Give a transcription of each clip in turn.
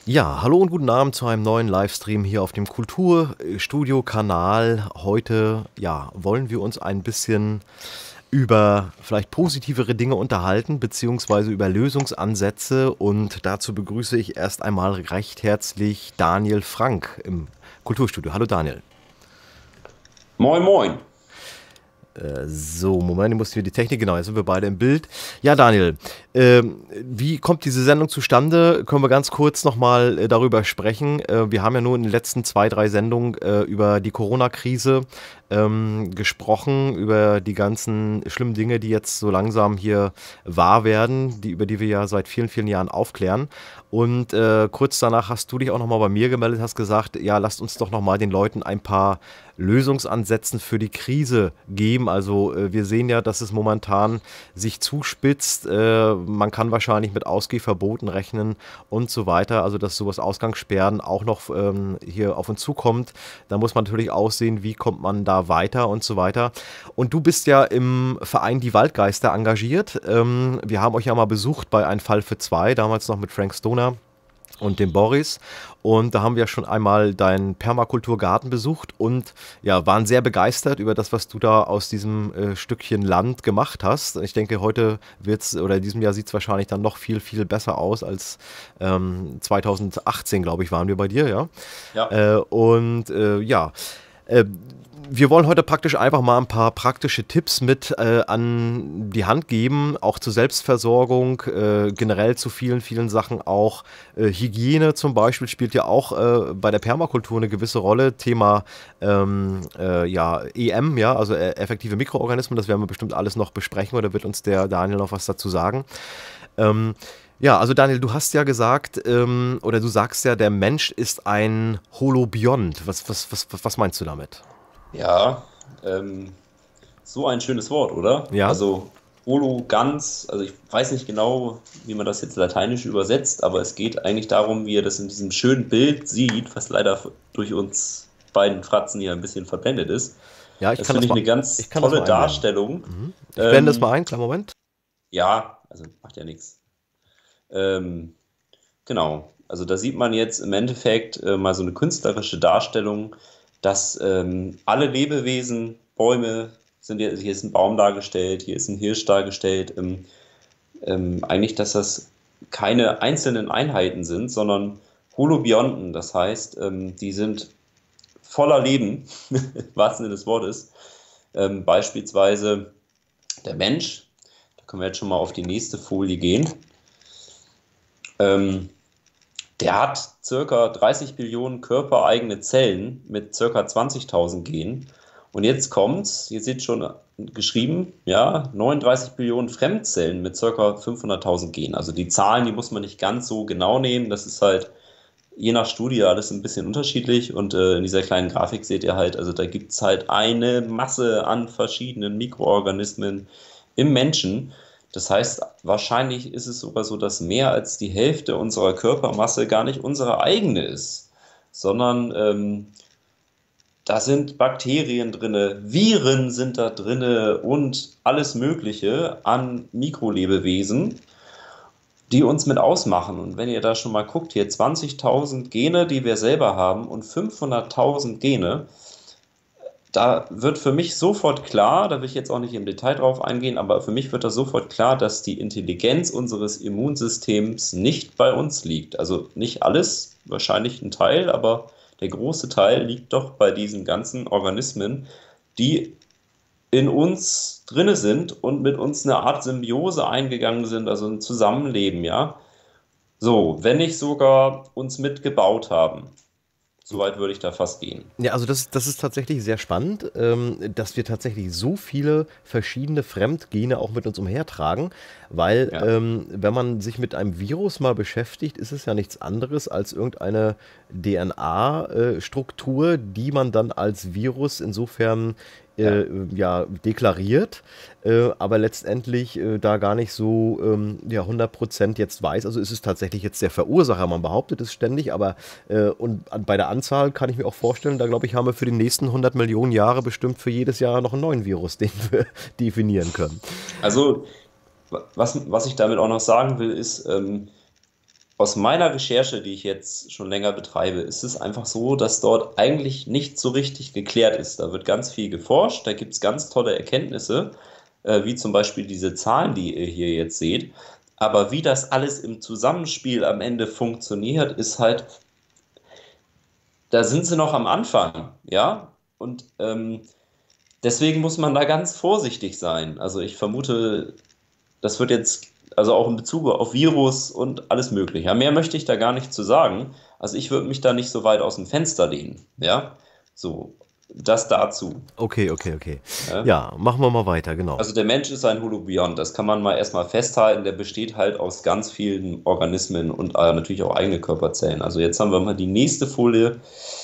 Ja, hallo und guten Abend zu einem neuen Livestream hier auf dem Kulturstudio-Kanal. Heute, ja, wollen wir uns ein bisschen über vielleicht positivere Dinge unterhalten, beziehungsweise über Lösungsansätze. Und dazu begrüße ich erst einmal recht herzlich Daniel Frank im Kulturstudio. Hallo Daniel. Moin, moin. So, Moment, ich muss hier die Technik, genau, jetzt sind wir beide im Bild. Ja, Daniel, wie kommt diese Sendung zustande? Können wir ganz kurz nochmal darüber sprechen. Wir haben ja nur in den letzten zwei, drei Sendungen über die Corona-Krise gesprochen, über die ganzen schlimmen Dinge, die jetzt so langsam hier wahr werden, über die wir ja seit vielen, vielen Jahren aufklären. Und kurz danach hast du dich auch nochmal bei mir gemeldet, hast gesagt, ja, lasst uns doch nochmal den Leuten ein paar Lösungsansätzen für die Krise geben. Also wir sehen ja, dass es momentan sich zuspitzt. Man kann wahrscheinlich mit Ausgehverboten rechnen und so weiter. Also dass sowas Ausgangssperren auch noch hier auf uns zukommt. Da muss man natürlich auch sehen, wie kommt man da weiter und so weiter. Und du bist ja im Verein Die Waldgeister engagiert. Wir haben euch ja mal besucht bei Ein Fall für zwei, damals noch mit Frank Stoner und dem Boris. Und da haben wir schon einmal deinen Permakulturgarten besucht und ja, waren sehr begeistert über das, was du da aus diesem Stückchen Land gemacht hast. Ich denke, heute wird's oder in diesem Jahr sieht es wahrscheinlich dann noch viel, viel besser aus als 2018, glaube ich, waren wir bei dir, ja. Ja, Ja, äh, wir wollen heute praktisch einfach mal ein paar praktische Tipps mit an die Hand geben, auch zur Selbstversorgung, generell zu vielen, vielen Sachen auch. Hygiene zum Beispiel spielt ja auch bei der Permakultur eine gewisse Rolle. Thema ja, EM, ja, also effektive Mikroorganismen, das werden wir bestimmt alles noch besprechen oder wird uns der Daniel noch was dazu sagen. Ähm, ja, also Daniel, du hast ja gesagt, oder du sagst ja, der Mensch ist ein Holobiont. Was meinst du damit? ja, ähm, so ein schönes Wort, oder? Ja? Also Holo ganz, also ich weiß nicht genau, wie man das jetzt lateinisch übersetzt, aber es geht eigentlich darum, wie er das in diesem schönen Bild sieht, was leider durch uns beiden Fratzen hier ein bisschen verblendet ist. Ja, Das finde ich eine ich ganz kann das tolle mal einblenden. Darstellung. Mhm. Ich blende das mal Ähm, ein, kleinen Moment. ja, also macht ja nichts. Ähm, Genau. Also da sieht man jetzt im Endeffekt mal so eine künstlerische Darstellung, dass alle Lebewesen, Bäume, hier ist ein Baum dargestellt, hier ist ein Hirsch dargestellt, eigentlich, dass das keine einzelnen Einheiten sind, sondern Holobionten. Das heißt, die sind voller Leben, im wahrsten Sinne des Wortes. Beispielsweise der Mensch, da können wir jetzt schon mal auf die nächste Folie gehen. Ähm, Der hat circa 30 Billionen körpereigene Zellen mit circa 20.000 Genen. Und jetzt kommt's, ihr seht schon geschrieben, ja, 39 Billionen Fremdzellen mit circa 500.000 Genen. Also die Zahlen, die muss man nicht ganz so genau nehmen. Das ist halt je nach Studie alles ein bisschen unterschiedlich. Und in dieser kleinen Grafik seht ihr halt, also da gibt es halt eine Masse an verschiedenen Mikroorganismen im Menschen. Das heißt, wahrscheinlich ist es sogar so, dass mehr als die Hälfte unserer Körpermasse gar nicht unsere eigene ist, sondern da sind Bakterien drinne, Viren sind da drinne und alles Mögliche an Mikrolebewesen, die uns mit ausmachen. Und wenn ihr da schon mal guckt, hier 20.000 Gene, die wir selber haben und 500.000 Gene, da wird für mich sofort klar, da will ich jetzt auch nicht im Detail drauf eingehen, aber für mich wird da sofort klar, dass die Intelligenz unseres Immunsystems nicht bei uns liegt. Also nicht alles, wahrscheinlich ein Teil, aber der große Teil liegt doch bei diesen ganzen Organismen, die in uns drinne sind und mit uns eine Art Symbiose eingegangen sind, also ein Zusammenleben, ja. So, wenn nicht sogar uns mitgebaut haben. Soweit würde ich da fast gehen. Ja, also das ist tatsächlich sehr spannend, dass wir tatsächlich so viele verschiedene Fremdgene auch mit uns umhertragen, weil Ja. wenn man sich mit einem Virus mal beschäftigt, ist es ja nichts anderes als irgendeine DNA-Struktur, die man dann als Virus insofern Ja. ja, deklariert, aber letztendlich da gar nicht so ja, 100% jetzt weiß. Also ist es tatsächlich jetzt der Verursacher, man behauptet es ständig, aber bei der Anzahl kann ich mir auch vorstellen, da glaube ich, haben wir für die nächsten 100 Millionen Jahre bestimmt für jedes Jahr noch einen neuen Virus, den wir definieren können. Also, was ich damit auch noch sagen will, ist, aus meiner Recherche, die ich jetzt schon länger betreibe, ist es einfach so, dass dort eigentlich nicht so richtig geklärt ist. Da wird ganz viel geforscht, da gibt es ganz tolle Erkenntnisse, wie zum Beispiel diese Zahlen, die ihr hier jetzt seht. Aber wie das alles im Zusammenspiel am Ende funktioniert, ist halt, da sind sie noch am Anfang, ja. Und deswegen muss man da ganz vorsichtig sein. Also ich vermute, das wird jetzt, also auch in Bezug auf Virus und alles Mögliche. Ja, mehr möchte ich da gar nicht zu sagen. Also ich würde mich da nicht so weit aus dem Fenster lehnen. Ja, so, das dazu. Okay, okay, okay. Ja? Ja, machen wir mal weiter, genau. Also der Mensch ist ein Holobiont, das kann man mal erstmal festhalten. Der besteht halt aus ganz vielen Organismen und natürlich auch eigene Körperzellen. Also jetzt haben wir mal die nächste Folie.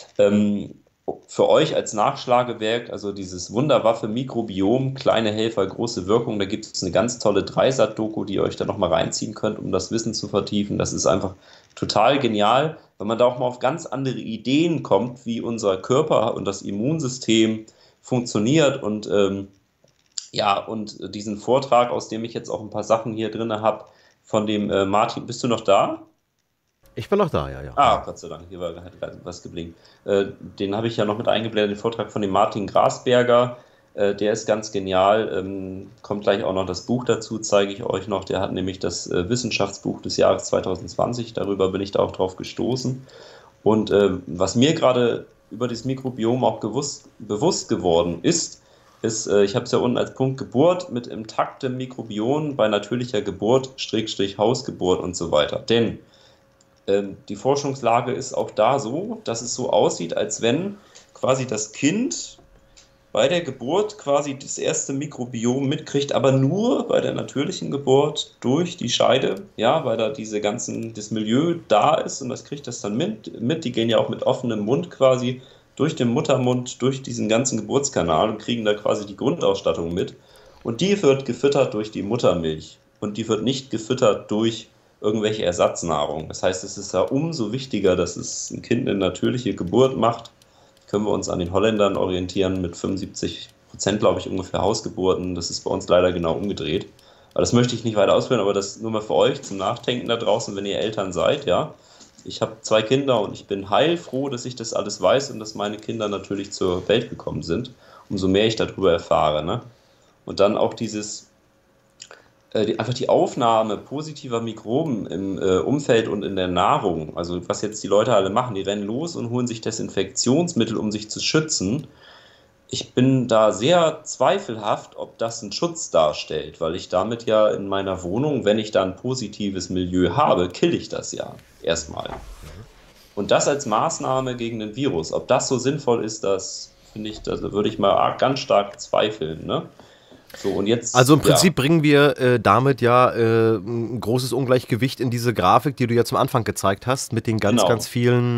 Für euch als Nachschlagewerk, also dieses Wunderwaffe Mikrobiom, kleine Helfer, große Wirkung, da gibt es eine ganz tolle Dreisat-Doku, die ihr euch da nochmal reinziehen könnt, um das Wissen zu vertiefen. Das ist einfach total genial, weil man da auch mal auf ganz andere Ideen kommt, wie unser Körper und das Immunsystem funktioniert. Und ja, und diesen Vortrag, aus dem ich jetzt auch ein paar Sachen hier drin habe, von dem Martin, bist du noch da? Ich bin noch da, ja, ja. Ah, Gott sei Dank, hier hat gerade was geblinkt. Den habe ich ja noch mit eingeblendet, den Vortrag von dem Martin Grasberger. Der ist ganz genial. Kommt gleich auch noch das Buch dazu, zeige ich euch noch. Der hat nämlich das Wissenschaftsbuch des Jahres 2020. Darüber bin ich da auch drauf gestoßen. Und was mir gerade über das Mikrobiom auch bewusst geworden ist, ich habe es ja unten als Punkt Geburt mit intaktem Mikrobiom bei natürlicher Geburt, Schrägstrich Hausgeburt und so weiter. Denn die Forschungslage ist auch da so, dass es so aussieht, als wenn quasi das Kind bei der Geburt quasi das erste Mikrobiom mitkriegt, aber nur bei der natürlichen Geburt durch die Scheide, ja, weil da das Milieu da ist und das kriegt das dann mit. Die gehen ja auch mit offenem Mund quasi durch den Muttermund, durch diesen ganzen Geburtskanal und kriegen da quasi die Grundausstattung mit. Und die wird gefüttert durch die Muttermilch und die wird nicht gefüttert durch irgendwelche Ersatznahrung. Das heißt, es ist ja umso wichtiger, dass es ein Kind eine natürliche Geburt macht. Können wir uns an den Holländern orientieren mit 75%, glaube ich, ungefähr Hausgeburten. Das ist bei uns leider genau umgedreht. Aber das möchte ich nicht weiter ausführen, aber das nur mal für euch zum Nachdenken da draußen, wenn ihr Eltern seid, ja. Ich habe 2 Kinder und ich bin heilfroh, dass ich das alles weiß und dass meine Kinder natürlich zur Welt gekommen sind. Umso mehr ich darüber erfahre, ne? Und dann auch einfach die Aufnahme positiver Mikroben im Umfeld und in der Nahrung, also was jetzt die Leute alle machen, die rennen los und holen sich Desinfektionsmittel, um sich zu schützen. Ich bin da sehr zweifelhaft, ob das einen Schutz darstellt, weil ich damit ja in meiner Wohnung, wenn ich da ein positives Milieu habe, kill ich das ja erstmal. Und das als Maßnahme gegen den Virus, ob das so sinnvoll ist, das finde ich, da würde ich mal ganz stark zweifeln, ne? So, und jetzt, Also im Prinzip bringen wir damit ja ein großes Ungleichgewicht in diese Grafik, die du ja zum Anfang gezeigt hast, mit den ganz vielen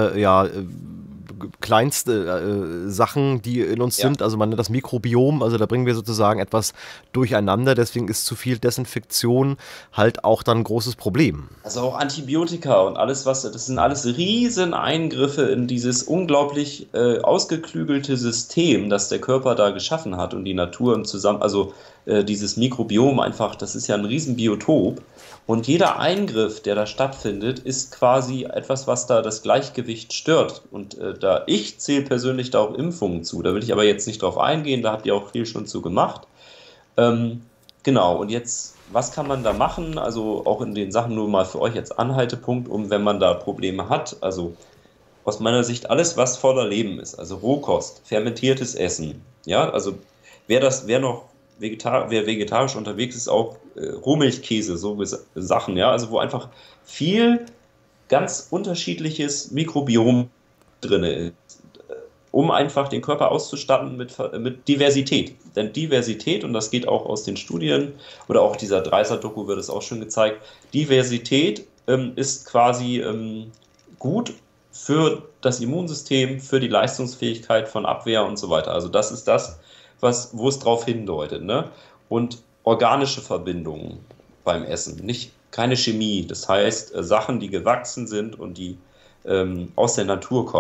kleinste Sachen, die in uns sind. Also man nennt das Mikrobiom, also da bringen wir sozusagen etwas durcheinander. Deswegen ist zu viel Desinfektion halt auch dann ein großes Problem. Also auch Antibiotika und alles, das sind alles riesen Eingriffe in dieses unglaublich ausgeklügelte System, das der Körper da geschaffen hat und die Natur also dieses Mikrobiom einfach, das ist ja ein Riesenbiotop. Und jeder Eingriff, der da stattfindet, ist quasi etwas, was da das Gleichgewicht stört. Und ich zähle persönlich da auch Impfungen zu. Da will ich aber jetzt nicht drauf eingehen, da habt ihr auch viel schon zu gemacht. Genau, und jetzt, was kann man da machen? Also auch in den Sachen nur mal für euch als Anhaltepunkt, wenn man da Probleme hat. Also aus meiner Sicht alles, was voller Leben ist. Also Rohkost, fermentiertes Essen. Ja, also wer vegetarisch unterwegs ist, auch Rohmilchkäse, so Sachen, ja, also wo einfach viel ganz unterschiedliches Mikrobiom drin ist, um einfach den Körper auszustatten mit Diversität. Denn Diversität, und das geht auch aus den Studien, oder auch dieser Dreisat-Doku wird es auch schon gezeigt, Diversität ist quasi gut für das Immunsystem, für die Leistungsfähigkeit von Abwehr und so weiter. Also das ist das, wo es drauf hindeutet, ne? Und organische Verbindungen beim Essen, keine Chemie. Das heißt, Sachen, die gewachsen sind und die aus der Natur kommen.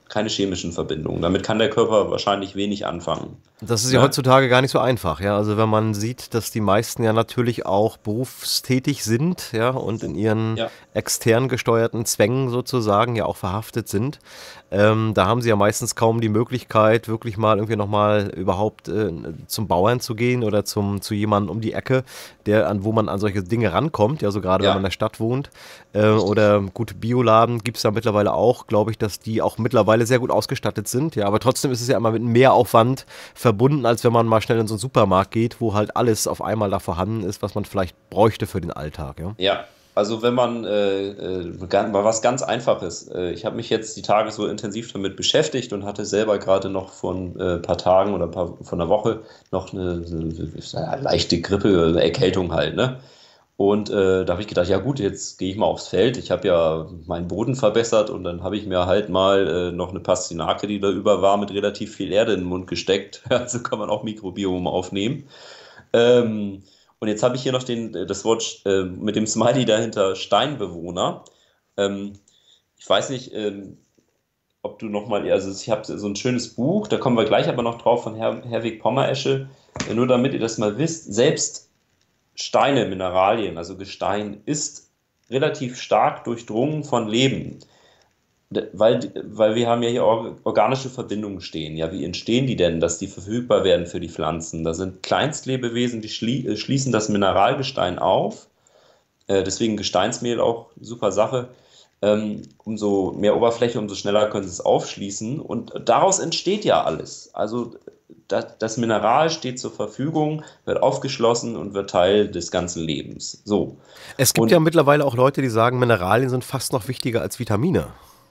keine chemischen Verbindungen. Damit kann der Körper wahrscheinlich wenig anfangen. Das ist ja heutzutage gar nicht so einfach, ja. Also wenn man sieht, dass die meisten ja natürlich auch berufstätig sind, ja, und in ihren extern gesteuerten Zwängen sozusagen ja auch verhaftet sind, da haben sie ja meistens kaum die Möglichkeit, wirklich mal irgendwie nochmal überhaupt zum Bauern zu gehen oder zu jemandem um die Ecke, wo man an solche Dinge rankommt, ja, so gerade wenn man in der Stadt wohnt. Oder gute Bioladen gibt es da mittlerweile auch, glaube ich, dass die auch mittlerweile sehr gut ausgestattet sind, ja, aber trotzdem ist es ja immer mit mehr Aufwand verbunden, als wenn man mal schnell in so einen Supermarkt geht, wo halt alles auf einmal da vorhanden ist, was man vielleicht bräuchte für den Alltag, ja. Ja, also wenn man mal was ganz Einfaches, ich habe mich jetzt die Tage so intensiv damit beschäftigt und hatte selber gerade noch vor ein paar Tagen oder von einer Woche noch eine leichte Grippe, eine Erkältung halt, ne? Und da habe ich gedacht, ja gut, jetzt gehe ich mal aufs Feld. Ich habe ja meinen Boden verbessert und dann habe ich mir halt mal noch eine Pastinake, die da über war, mit relativ viel Erde in den Mund gesteckt. Also kann man auch Mikrobiom aufnehmen. Und jetzt habe ich hier noch das Wort mit dem Smiley dahinter, Steinbewohner. Ich weiß nicht, ob du nochmal, also ich habe so ein schönes Buch, da kommen wir gleich aber noch drauf, von Herwig Pommeresche. Nur damit ihr das mal wisst, selbst Steine, Mineralien, also Gestein, ist relativ stark durchdrungen von Leben. Weil wir haben ja hier organische Verbindungen stehen. Ja, wie entstehen die denn, dass die verfügbar werden für die Pflanzen? Da sind Kleinstlebewesen, die schließen das Mineralgestein auf. Deswegen Gesteinsmehl auch super Sache. Umso mehr Oberfläche, umso schneller können sie es aufschließen. Und daraus entsteht ja alles. Also das Mineral steht zur Verfügung, wird aufgeschlossen und wird Teil des ganzen Lebens. So. Es gibt ja mittlerweile auch Leute, die sagen, Mineralien sind fast noch wichtiger als Vitamine.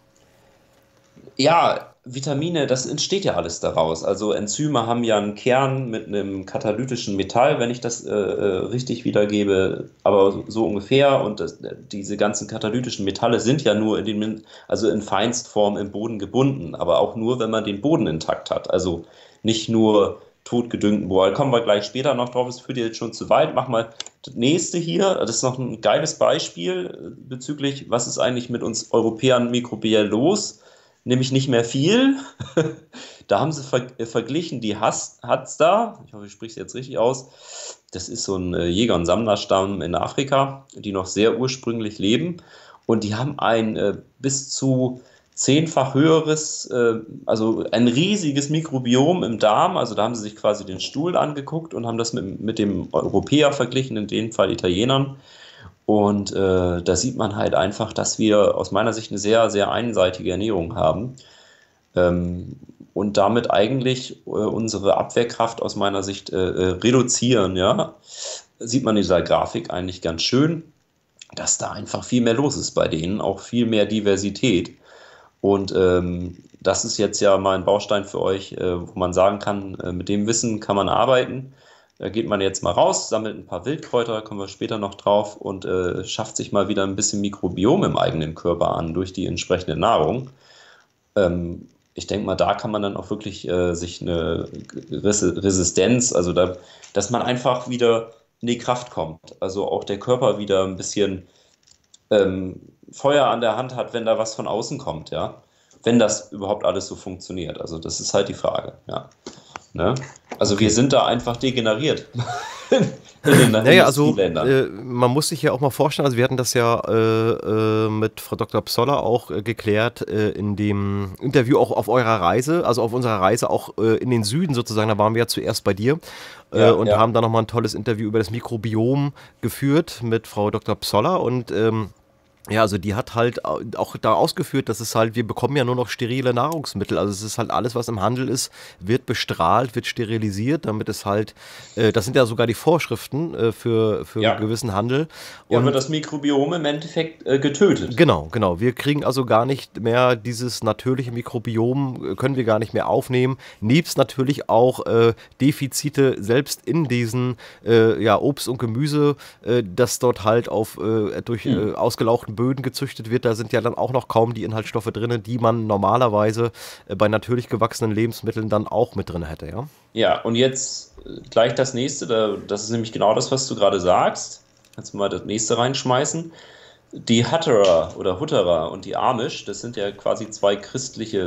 Ja, Vitamine, das entsteht ja alles daraus. Also Enzyme haben ja einen Kern mit einem katalytischen Metall, wenn ich das richtig wiedergebe, aber so ungefähr. Und diese ganzen katalytischen Metalle sind ja nur also in Feinstform im Boden gebunden, aber auch nur, wenn man den Boden intakt hat. Also nicht nur totgedüngten Boden. Da kommen wir gleich später noch drauf, das führt jetzt schon zu weit. Mach mal das nächste hier. Das ist noch ein geiles Beispiel bezüglich, was ist eigentlich mit uns Europäern mikrobiell los? Nämlich nicht mehr viel. Da haben sie verglichen die Hadza, ich hoffe, ich spreche es jetzt richtig aus, das ist so ein Jäger- und Sammlerstamm in Afrika, die noch sehr ursprünglich leben. Und die haben ein bis zu 10-fach höheres, also ein riesiges Mikrobiom im Darm. Also da haben sie sich quasi den Stuhl angeguckt und haben das mit dem Europäer verglichen, in dem Fall Italienern. Und da sieht man halt einfach, dass wir aus meiner Sicht eine sehr, sehr einseitige Ernährung haben und damit eigentlich unsere Abwehrkraft aus meiner Sicht reduzieren. Ja? Sieht man in dieser Grafik eigentlich ganz schön, dass da einfach viel mehr los ist bei denen, auch viel mehr Diversität. Und das ist jetzt ja mal ein Baustein für euch, wo man sagen kann, mit dem Wissen kann man arbeiten. Da geht man jetzt mal raus, sammelt ein paar Wildkräuter, kommen wir später noch drauf, und schafft sich mal wieder ein bisschen Mikrobiom im eigenen Körper an durch die entsprechende Nahrung. Ich denke mal, da kann man dann auch wirklich sich eine Resistenz, also dass man einfach wieder in die Kraft kommt. Also auch der Körper wieder ein bisschen Feuer an der Hand hat, wenn da was von außen kommt, ja. Wenn das überhaupt alles so funktioniert. Also das ist halt die Frage, ja. Ne? Also wir sind da einfach degeneriert. Naja, also man muss sich ja auch mal vorstellen, also wir hatten das ja mit Frau Dr. Psoller auch geklärt in dem Interview auch auf eurer Reise, also auf unserer Reise auch in den Süden sozusagen, da waren wir ja zuerst bei dir und haben da nochmal ein tolles Interview über das Mikrobiom geführt mit Frau Dr. Psoller, und ja, also die hat halt auch da ausgeführt, dass es halt, wir bekommen ja nur noch sterile Nahrungsmittel, also es ist halt alles, was im Handel ist, wird bestrahlt, wird sterilisiert, damit es halt, das sind ja sogar die Vorschriften für einen gewissen Handel. Und ja, wird das Mikrobiom im Endeffekt getötet. Genau, wir kriegen also gar nicht mehr dieses natürliche Mikrobiom, können wir gar nicht mehr aufnehmen, nebst natürlich auch Defizite selbst in diesen Obst und Gemüse, das dort halt durch ausgelauchten Böden gezüchtet wird, da sind ja dann auch noch kaum die Inhaltsstoffe drin, die man normalerweise bei natürlich gewachsenen Lebensmitteln dann auch mit drin hätte, ja? Ja, und jetzt gleich das nächste, das ist nämlich genau das, was du gerade sagst. Kannst du mal das nächste reinschmeißen. Die Hutterer oder Hutterer und die Amish, das sind ja quasi zwei christliche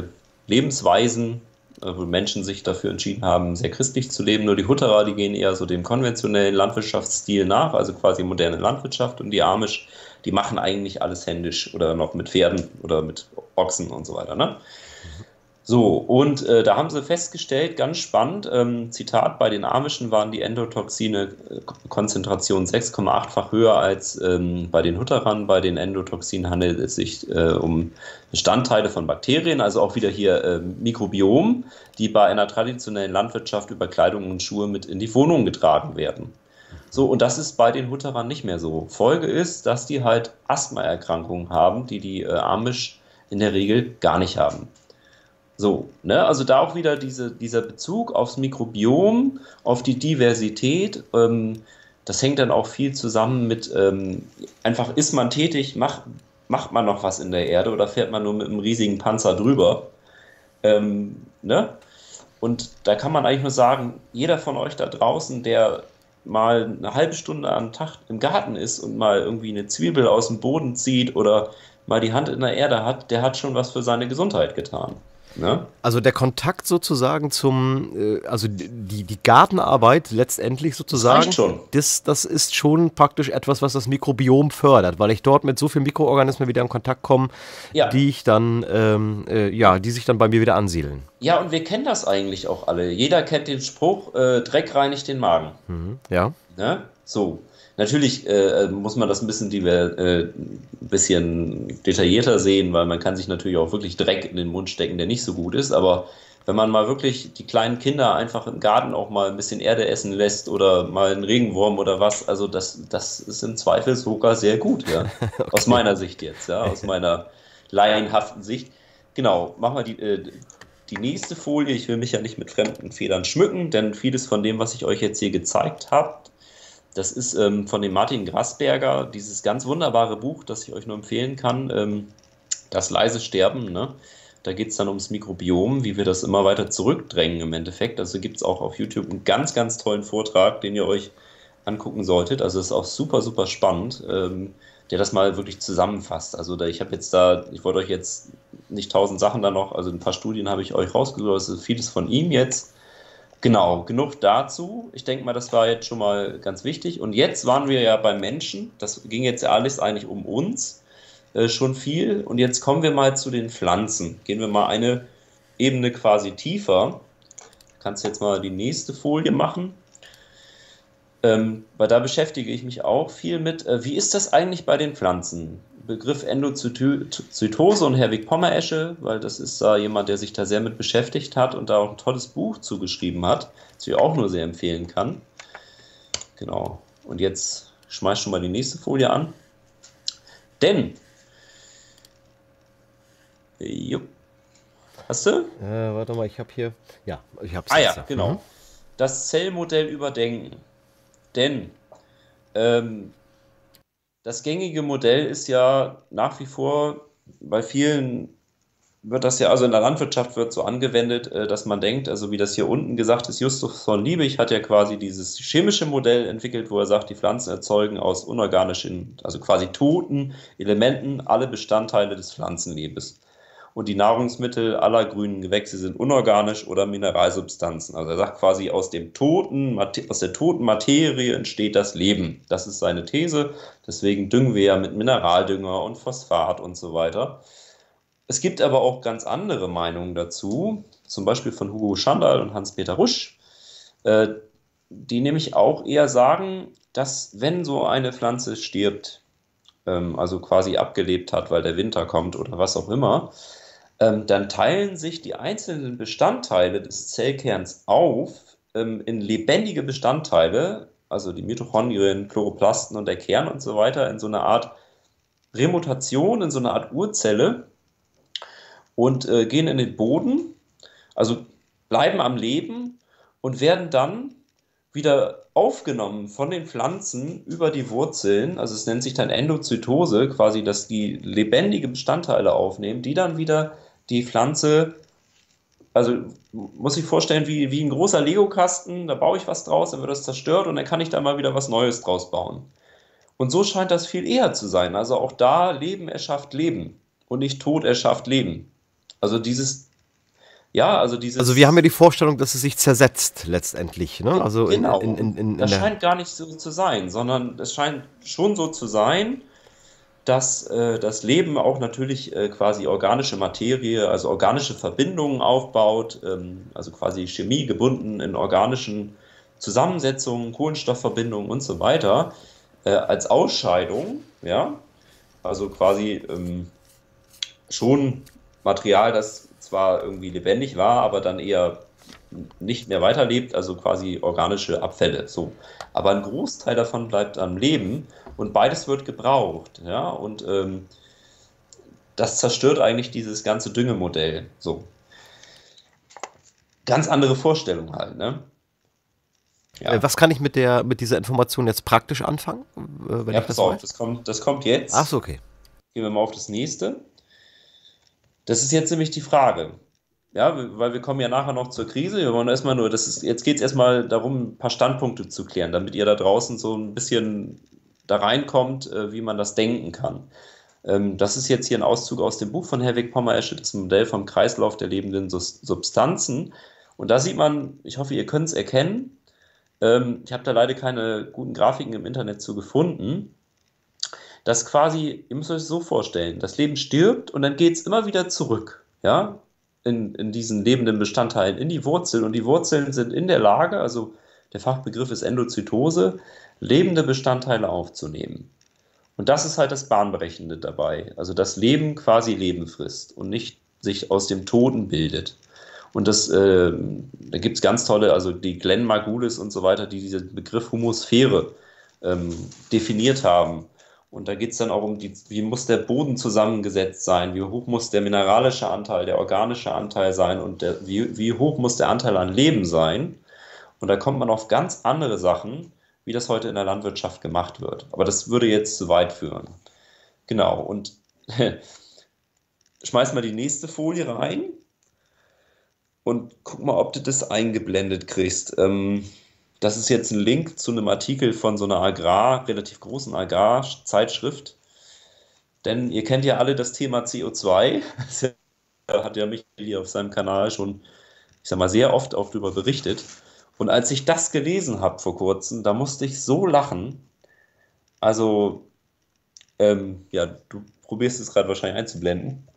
Lebensweisen, wo Menschen sich dafür entschieden haben, sehr christlich zu leben. Nur die Hutterer, die gehen eher so dem konventionellen Landwirtschaftsstil nach, also quasi moderne Landwirtschaft. Und die Amish, die machen eigentlich alles händisch oder noch mit Pferden oder mit Ochsen und so weiter. Ne? So, und da haben sie festgestellt, ganz spannend, Zitat, bei den Amischen waren die Endotoxine Konzentration 6,8-fach höher als bei den Hutterern. Bei den Endotoxinen handelt es sich um Bestandteile von Bakterien, also auch wieder hier Mikrobiom, die bei einer traditionellen Landwirtschaft über Kleidung und Schuhe mit in die Wohnung getragen werden. So, und das ist bei den Hutterern nicht mehr so. Folge ist, dass die halt Asthmaerkrankungen haben, die Amish in der Regel gar nicht haben. So, ne? Also da auch wieder dieser Bezug aufs Mikrobiom, auf die Diversität. Das hängt dann auch viel zusammen mit einfach, ist man tätig, macht man noch was in der Erde oder fährt man nur mit einem riesigen Panzer drüber? Ne? Und da kann man eigentlich nur sagen, jeder von euch da draußen, der mal eine halbe Stunde am Tag im Garten ist und mal irgendwie eine Zwiebel aus dem Boden zieht oder mal die Hand in der Erde hat, der hat schon was für seine Gesundheit getan. Ne? Also der Kontakt sozusagen also die Gartenarbeit letztendlich Das sozusagen, reicht schon. das ist schon praktisch etwas, was das Mikrobiom fördert, weil ich dort mit so vielen Mikroorganismen wieder in Kontakt komme, Ja. die sich dann bei mir wieder ansiedeln. Ja, und wir kennen das eigentlich auch alle. Jeder kennt den Spruch, Dreck reinigt den Magen. Mhm, ja. Ne? So. Natürlich muss man das bisschen detaillierter sehen, weil man kann sich natürlich auch wirklich Dreck in den Mund stecken, der nicht so gut ist. Aber wenn man mal wirklich die kleinen Kinder einfach im Garten auch mal ein bisschen Erde essen lässt oder mal einen Regenwurm oder was, also das ist im Zweifel sogar sehr gut, ja. Okay. Aus meiner Sicht jetzt, ja, aus meiner laienhaften Sicht. Genau, machen wir die nächste Folie. Ich will mich ja nicht mit fremden Federn schmücken, denn vieles von dem, was ich euch jetzt hier gezeigt habe, das ist von dem Martin Grasberger, dieses ganz wunderbare Buch, das ich euch nur empfehlen kann, Das leise Sterben. Ne? Da geht es dann ums Mikrobiom, wie wir das immer weiter zurückdrängen im Endeffekt. Also gibt es auch auf YouTube einen ganz, ganz tollen Vortrag, den ihr euch angucken solltet. Also ist auch super, super spannend, der das mal wirklich zusammenfasst. Also ich wollte euch jetzt nicht 1000 Sachen da noch, also ein paar Studien habe ich euch rausgesucht, das ist vieles von ihm jetzt. Genau, genug dazu. Ich denke mal, das war jetzt schon mal ganz wichtig. Und jetzt waren wir ja beim Menschen. Das ging jetzt ja alles eigentlich um uns schon viel. Und jetzt kommen wir mal zu den Pflanzen. Gehen wir mal eine Ebene quasi tiefer. Kannst jetzt mal die nächste Folie machen. Weil da beschäftige ich mich auch viel mit. Wie ist das eigentlich bei den Pflanzen? Begriff Endozytose und Herwig Pommeresche, weil das ist da jemand, der sich da sehr mit beschäftigt hat und da auch ein tolles Buch zugeschrieben hat, das ich auch nur sehr empfehlen kann. Genau. Und jetzt schmeiß schon mal die nächste Folie an. Denn, jupp, hast du? Warte mal, ich habe hier, ja, ich habe es Ah jetzt. ja, genau. Mhm. Das Zellmodell überdenken. Denn das gängige Modell ist ja nach wie vor, bei vielen wird das ja, also in der Landwirtschaft wird so angewendet, dass man denkt, also wie das hier unten gesagt ist, Justus von Liebig hat ja quasi dieses chemische Modell entwickelt, wo er sagt, die Pflanzen erzeugen aus unorganischen, also quasi toten Elementen alle Bestandteile des Pflanzenlebens. Und die Nahrungsmittel aller grünen Gewächse sind unorganisch oder Mineralsubstanzen. Also er sagt quasi, aus der toten Materie entsteht das Leben. Das ist seine These. Deswegen düngen wir ja mit Mineraldünger und Phosphat und so weiter. Es gibt aber auch ganz andere Meinungen dazu, zum Beispiel von Hugo Schandal und Hans-Peter Rusch, die nämlich auch eher sagen, dass wenn so eine Pflanze stirbt, also quasi abgelebt hat, weil der Winter kommt oder was auch immer, dann teilen sich die einzelnen Bestandteile des Zellkerns auf in lebendige Bestandteile, also die Mitochondrien, Chloroplasten und der Kern und so weiter, in so eine Art Remutation, in so eine Art Urzelle und gehen in den Boden, also bleiben am Leben und werden dann wieder aufgenommen von den Pflanzen über die Wurzeln, also es nennt sich dann Endozytose, quasi, dass die lebendige Bestandteile aufnehmen, die dann wieder die Pflanze, also muss ich vorstellen, wie ein großer Lego-Kasten, da baue ich was draus, dann wird das zerstört und dann kann ich da mal wieder was Neues draus bauen. Und so scheint das viel eher zu sein, also auch da Leben erschafft Leben und nicht Tod erschafft Leben. Also Ja, also Also wir haben ja die Vorstellung, dass es sich zersetzt letztendlich, ne? Also genau, in das der. scheint gar nicht so zu sein, sondern es scheint schon so zu sein, dass das Leben auch natürlich quasi organische Materie, also organische Verbindungen aufbaut, also quasi Chemie gebunden in organischen Zusammensetzungen, Kohlenstoffverbindungen und so weiter, als Ausscheidung, ja, also quasi schon Material, das zwar irgendwie lebendig war, aber dann eher nicht mehr weiterlebt, also quasi organische Abfälle. So. Aber ein Großteil davon bleibt am Leben und beides wird gebraucht. Ja? Und das zerstört eigentlich dieses ganze Düngemodell. So. Ganz andere Vorstellung halt, ne? Ja. Was kann ich mit dieser Information jetzt praktisch anfangen, wenn Ja, ich pass das auf, weiß? das kommt Ach jetzt. so, okay. Gehen wir mal auf das nächste. Das ist jetzt nämlich die Frage. Ja, weil wir kommen ja nachher noch zur Krise. Wir wollen erstmal nur, jetzt geht es erstmal darum, ein paar Standpunkte zu klären, damit ihr da draußen so ein bisschen da reinkommt, wie man das denken kann. Das ist jetzt hier ein Auszug aus dem Buch von Herwig Pommeresche, das Modell vom Kreislauf der lebenden Substanzen. Und da sieht man, ich hoffe, ihr könnt es erkennen. Ich habe da leider keine guten Grafiken im Internet zu gefunden. Dass quasi, ihr müsst euch das so vorstellen, das Leben stirbt und dann geht es immer wieder zurück, ja, in diesen lebenden Bestandteilen, in die Wurzeln. Und die Wurzeln sind in der Lage, also der Fachbegriff ist Endozytose, lebende Bestandteile aufzunehmen. Und das ist halt das Bahnbrechende dabei. Also das Leben quasi Leben frisst und nicht sich aus dem Toten bildet. Und da gibt es ganz tolle, also die Glenn Margulis und so weiter, die diesen Begriff Humusphäre definiert haben. Und da geht es dann auch um wie muss der Boden zusammengesetzt sein, wie hoch muss der mineralische Anteil, der organische Anteil sein und wie hoch muss der Anteil an Leben sein. Und da kommt man auf ganz andere Sachen, wie das heute in der Landwirtschaft gemacht wird. Aber das würde jetzt zu weit führen. Genau, und schmeiß mal die nächste Folie rein und guck mal, ob du das eingeblendet kriegst. Das ist jetzt ein Link zu einem Artikel von so einer relativ großen Agrarzeitschrift. Denn ihr kennt ja alle das Thema CO2. Da hat ja Michael hier auf seinem Kanal schon, ich sag mal, sehr oft auch darüber berichtet. Und als ich das gelesen habe vor kurzem, da musste ich so lachen. Also, ja, du probierst es gerade wahrscheinlich einzublenden.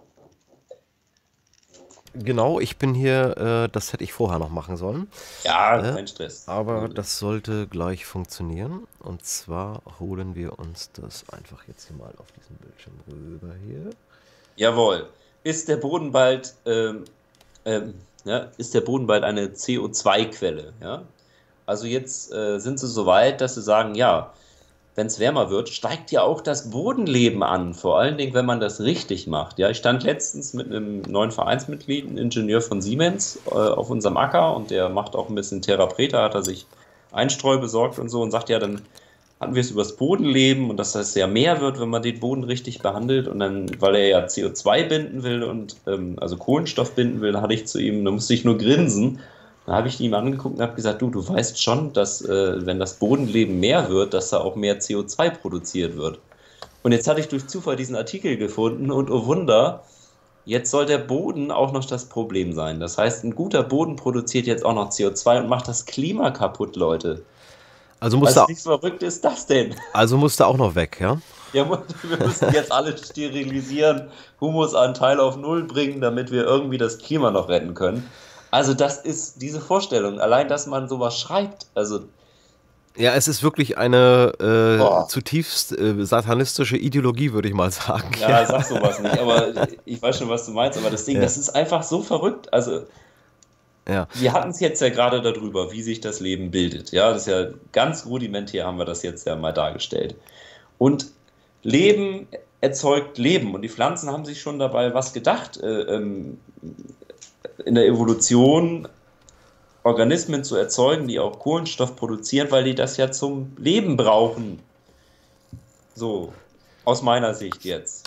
Genau, ich bin hier, das hätte ich vorher noch machen sollen. Ja, kein Stress. Aber das sollte gleich funktionieren. Und zwar holen wir uns das einfach jetzt hier mal auf diesen Bildschirm rüber hier. Jawohl. Ist der Boden bald, ja, ist der Boden bald eine CO2-Quelle? Ja? Also jetzt sind sie so weit, dass sie sagen, ja, wenn es wärmer wird, steigt ja auch das Bodenleben an. Vor allen Dingen, wenn man das richtig macht. Ja, ich stand letztens mit einem neuen Vereinsmitglied, einem Ingenieur von Siemens, auf unserem Acker und der macht auch ein bisschen Therapreta, hat er sich Einstreu besorgt und so und sagt, ja, dann hatten wir es über das Bodenleben und dass das ja mehr wird, wenn man den Boden richtig behandelt und dann, weil er ja CO2 binden will und also Kohlenstoff binden will, hatte ich zu ihm, da musste ich nur grinsen. Da habe ich ihn angeguckt und habe gesagt, du weißt schon, dass wenn das Bodenleben mehr wird, dass da auch mehr CO2 produziert wird. Und jetzt hatte ich durch Zufall diesen Artikel gefunden und oh Wunder, jetzt soll der Boden auch noch das Problem sein. Das heißt, ein guter Boden produziert jetzt auch noch CO2 und macht das Klima kaputt, Leute. Also Was nicht verrückt ist das denn? Also musste auch noch weg, ja? Ja, wir müssen jetzt alle sterilisieren, Humusanteil auf Null bringen, damit wir irgendwie das Klima noch retten können. Also das ist diese Vorstellung, allein, dass man sowas schreibt, also... Ja, es ist wirklich eine zutiefst satanistische Ideologie, würde ich mal sagen. Ja, sag sowas nicht, aber ich weiß schon, was du meinst, aber das Ding, das ist einfach so verrückt, also... Ja. Wir hatten es jetzt ja gerade darüber, wie sich das Leben bildet. Ja, das ist ja ganz rudimentär, haben wir das jetzt ja mal dargestellt. Und Leben erzeugt Leben und die Pflanzen haben sich schon dabei was gedacht, in der Evolution Organismen zu erzeugen, die auch Kohlenstoff produzieren, weil die das ja zum Leben brauchen. So, aus meiner Sicht jetzt.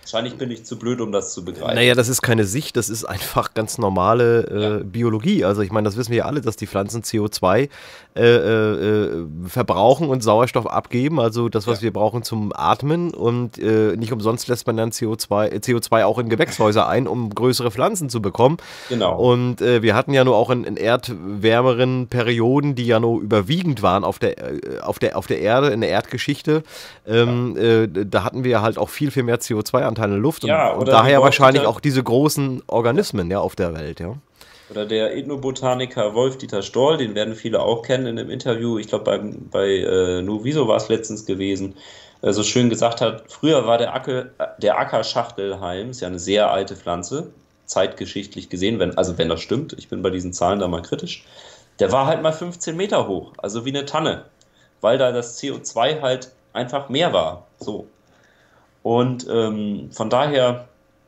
Wahrscheinlich bin ich zu blöd, um das zu begreifen. Naja, das ist keine Sicht, das ist einfach ganz normale Biologie. Also ich meine, das wissen wir ja alle, dass die Pflanzen CO2 verbrauchen und Sauerstoff abgeben, also das, was wir brauchen zum Atmen, und nicht umsonst lässt man dann CO2 auch in Gewächshäuser ein, um größere Pflanzen zu bekommen. Genau. Und wir hatten ja nur auch in erdwärmeren Perioden, die ja nur überwiegend waren auf der Erde, in der Erdgeschichte, da hatten wir halt auch viel mehr CO2-Anteil in der Luft, und daher wahrscheinlich auch diese großen Organismen auf der Welt, ja. Oder der Ethnobotaniker Wolf-Dieter Stoll, den werden viele auch kennen in einem Interview, ich glaube bei Nuviso war es letztens gewesen, so schön gesagt hat, früher war der Acker Schachtelhalm, ist ja eine sehr alte Pflanze, zeitgeschichtlich gesehen, wenn das stimmt, ich bin bei diesen Zahlen da mal kritisch, der war halt mal 15 Meter hoch, also wie eine Tanne, weil da das CO2 halt einfach mehr war, so. Und von daher,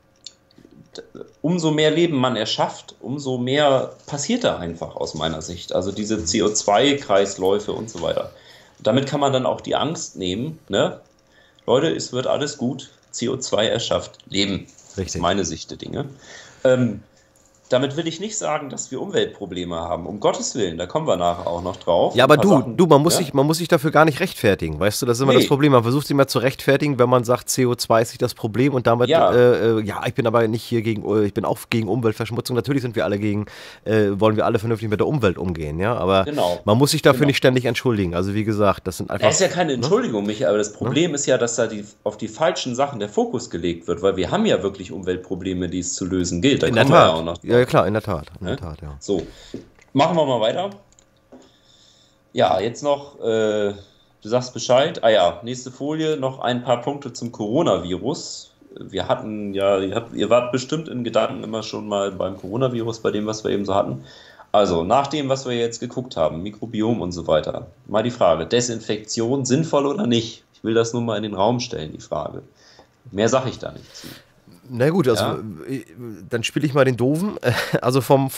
umso mehr Leben man erschafft, umso mehr passiert da einfach aus meiner Sicht. Also diese CO2-Kreisläufe und so weiter. Damit kann man dann auch die Angst nehmen, ne? Leute, es wird alles gut, CO2 erschafft Leben. Richtig. Das ist meine Sicht der Dinge. Damit will ich nicht sagen, dass wir Umweltprobleme haben. Um Gottes Willen, da kommen wir nachher auch noch drauf. Ja, aber man muss sich dafür gar nicht rechtfertigen, weißt du, das ist immer das Problem. Man versucht sich immer zu rechtfertigen, wenn man sagt, CO2 ist nicht das Problem, und damit, ich bin aber nicht hier ich bin auch gegen Umweltverschmutzung. Natürlich sind wir alle wollen wir alle vernünftig mit der Umwelt umgehen, ja, aber man muss sich dafür nicht ständig entschuldigen. Also wie gesagt, das sind einfach... Das ist ja keine Entschuldigung, Michael, aber das Problem ist ja, dass da auf die falschen Sachen der Fokus gelegt wird, weil wir haben ja wirklich Umweltprobleme, die es zu lösen gilt. Da kommen wir ja auch noch. Ja, klar, in der Tat. So, machen wir mal weiter. Ja, jetzt noch, du sagst Bescheid. Nächste Folie, noch ein paar Punkte zum Coronavirus. Wir hatten ihr wart bestimmt in Gedanken immer schon mal beim Coronavirus, bei dem, was wir eben so hatten. Also, nach dem, was wir jetzt geguckt haben, Mikrobiom und so weiter, mal die Frage, Desinfektion sinnvoll oder nicht? Ich will das nur mal in den Raum stellen, die Frage. Mehr sage ich da nicht zu. Na gut, also dann spiele ich mal den Doofen. Also vom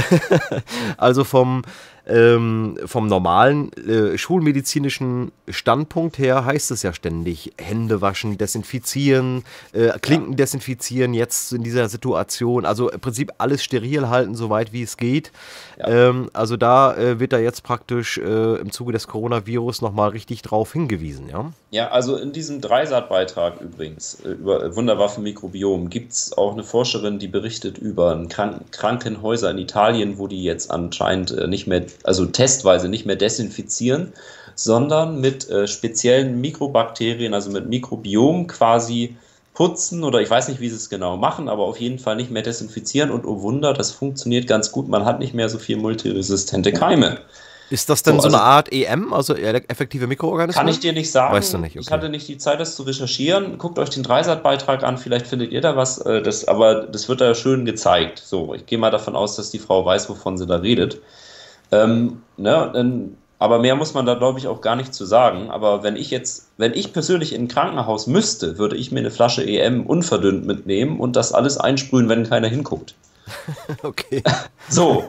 normalen schulmedizinischen Standpunkt her heißt es ja ständig Hände waschen, desinfizieren, Klinken desinfizieren, jetzt in dieser Situation. Also im Prinzip alles steril halten, soweit wie es geht. Ja. Also da wird da jetzt praktisch im Zuge des Coronavirus nochmal richtig drauf hingewiesen, ja? Ja, also in diesem Dreisat-Beitrag übrigens über Wunderwaffen-Mikrobiom gibt es auch eine Forscherin, die berichtet über Krankenhäuser in Italien, wo die jetzt anscheinend nicht mehr, also testweise nicht mehr desinfizieren, sondern mit speziellen Mikrobakterien, also mit Mikrobiom quasi putzen, oder ich weiß nicht, wie sie es genau machen, aber auf jeden Fall nicht mehr desinfizieren, und oh Wunder, das funktioniert ganz gut, man hat nicht mehr so viel multiresistente Keime. Ist das denn so eine Art EM, also effektive Mikroorganismen? Kann ich dir nicht sagen. Weißt du nicht, okay. Ich hatte nicht die Zeit, das zu recherchieren. Guckt euch den Dreisat-Beitrag an, vielleicht findet ihr da was. Aber das wird da schön gezeigt. So, ich gehe mal davon aus, dass die Frau weiß, wovon sie da redet. Aber mehr muss man da, glaube ich, auch gar nicht zu sagen. Aber wenn ich persönlich in ein Krankenhaus müsste, würde ich mir eine Flasche EM unverdünnt mitnehmen und das alles einsprühen, wenn keiner hinguckt. Okay. So,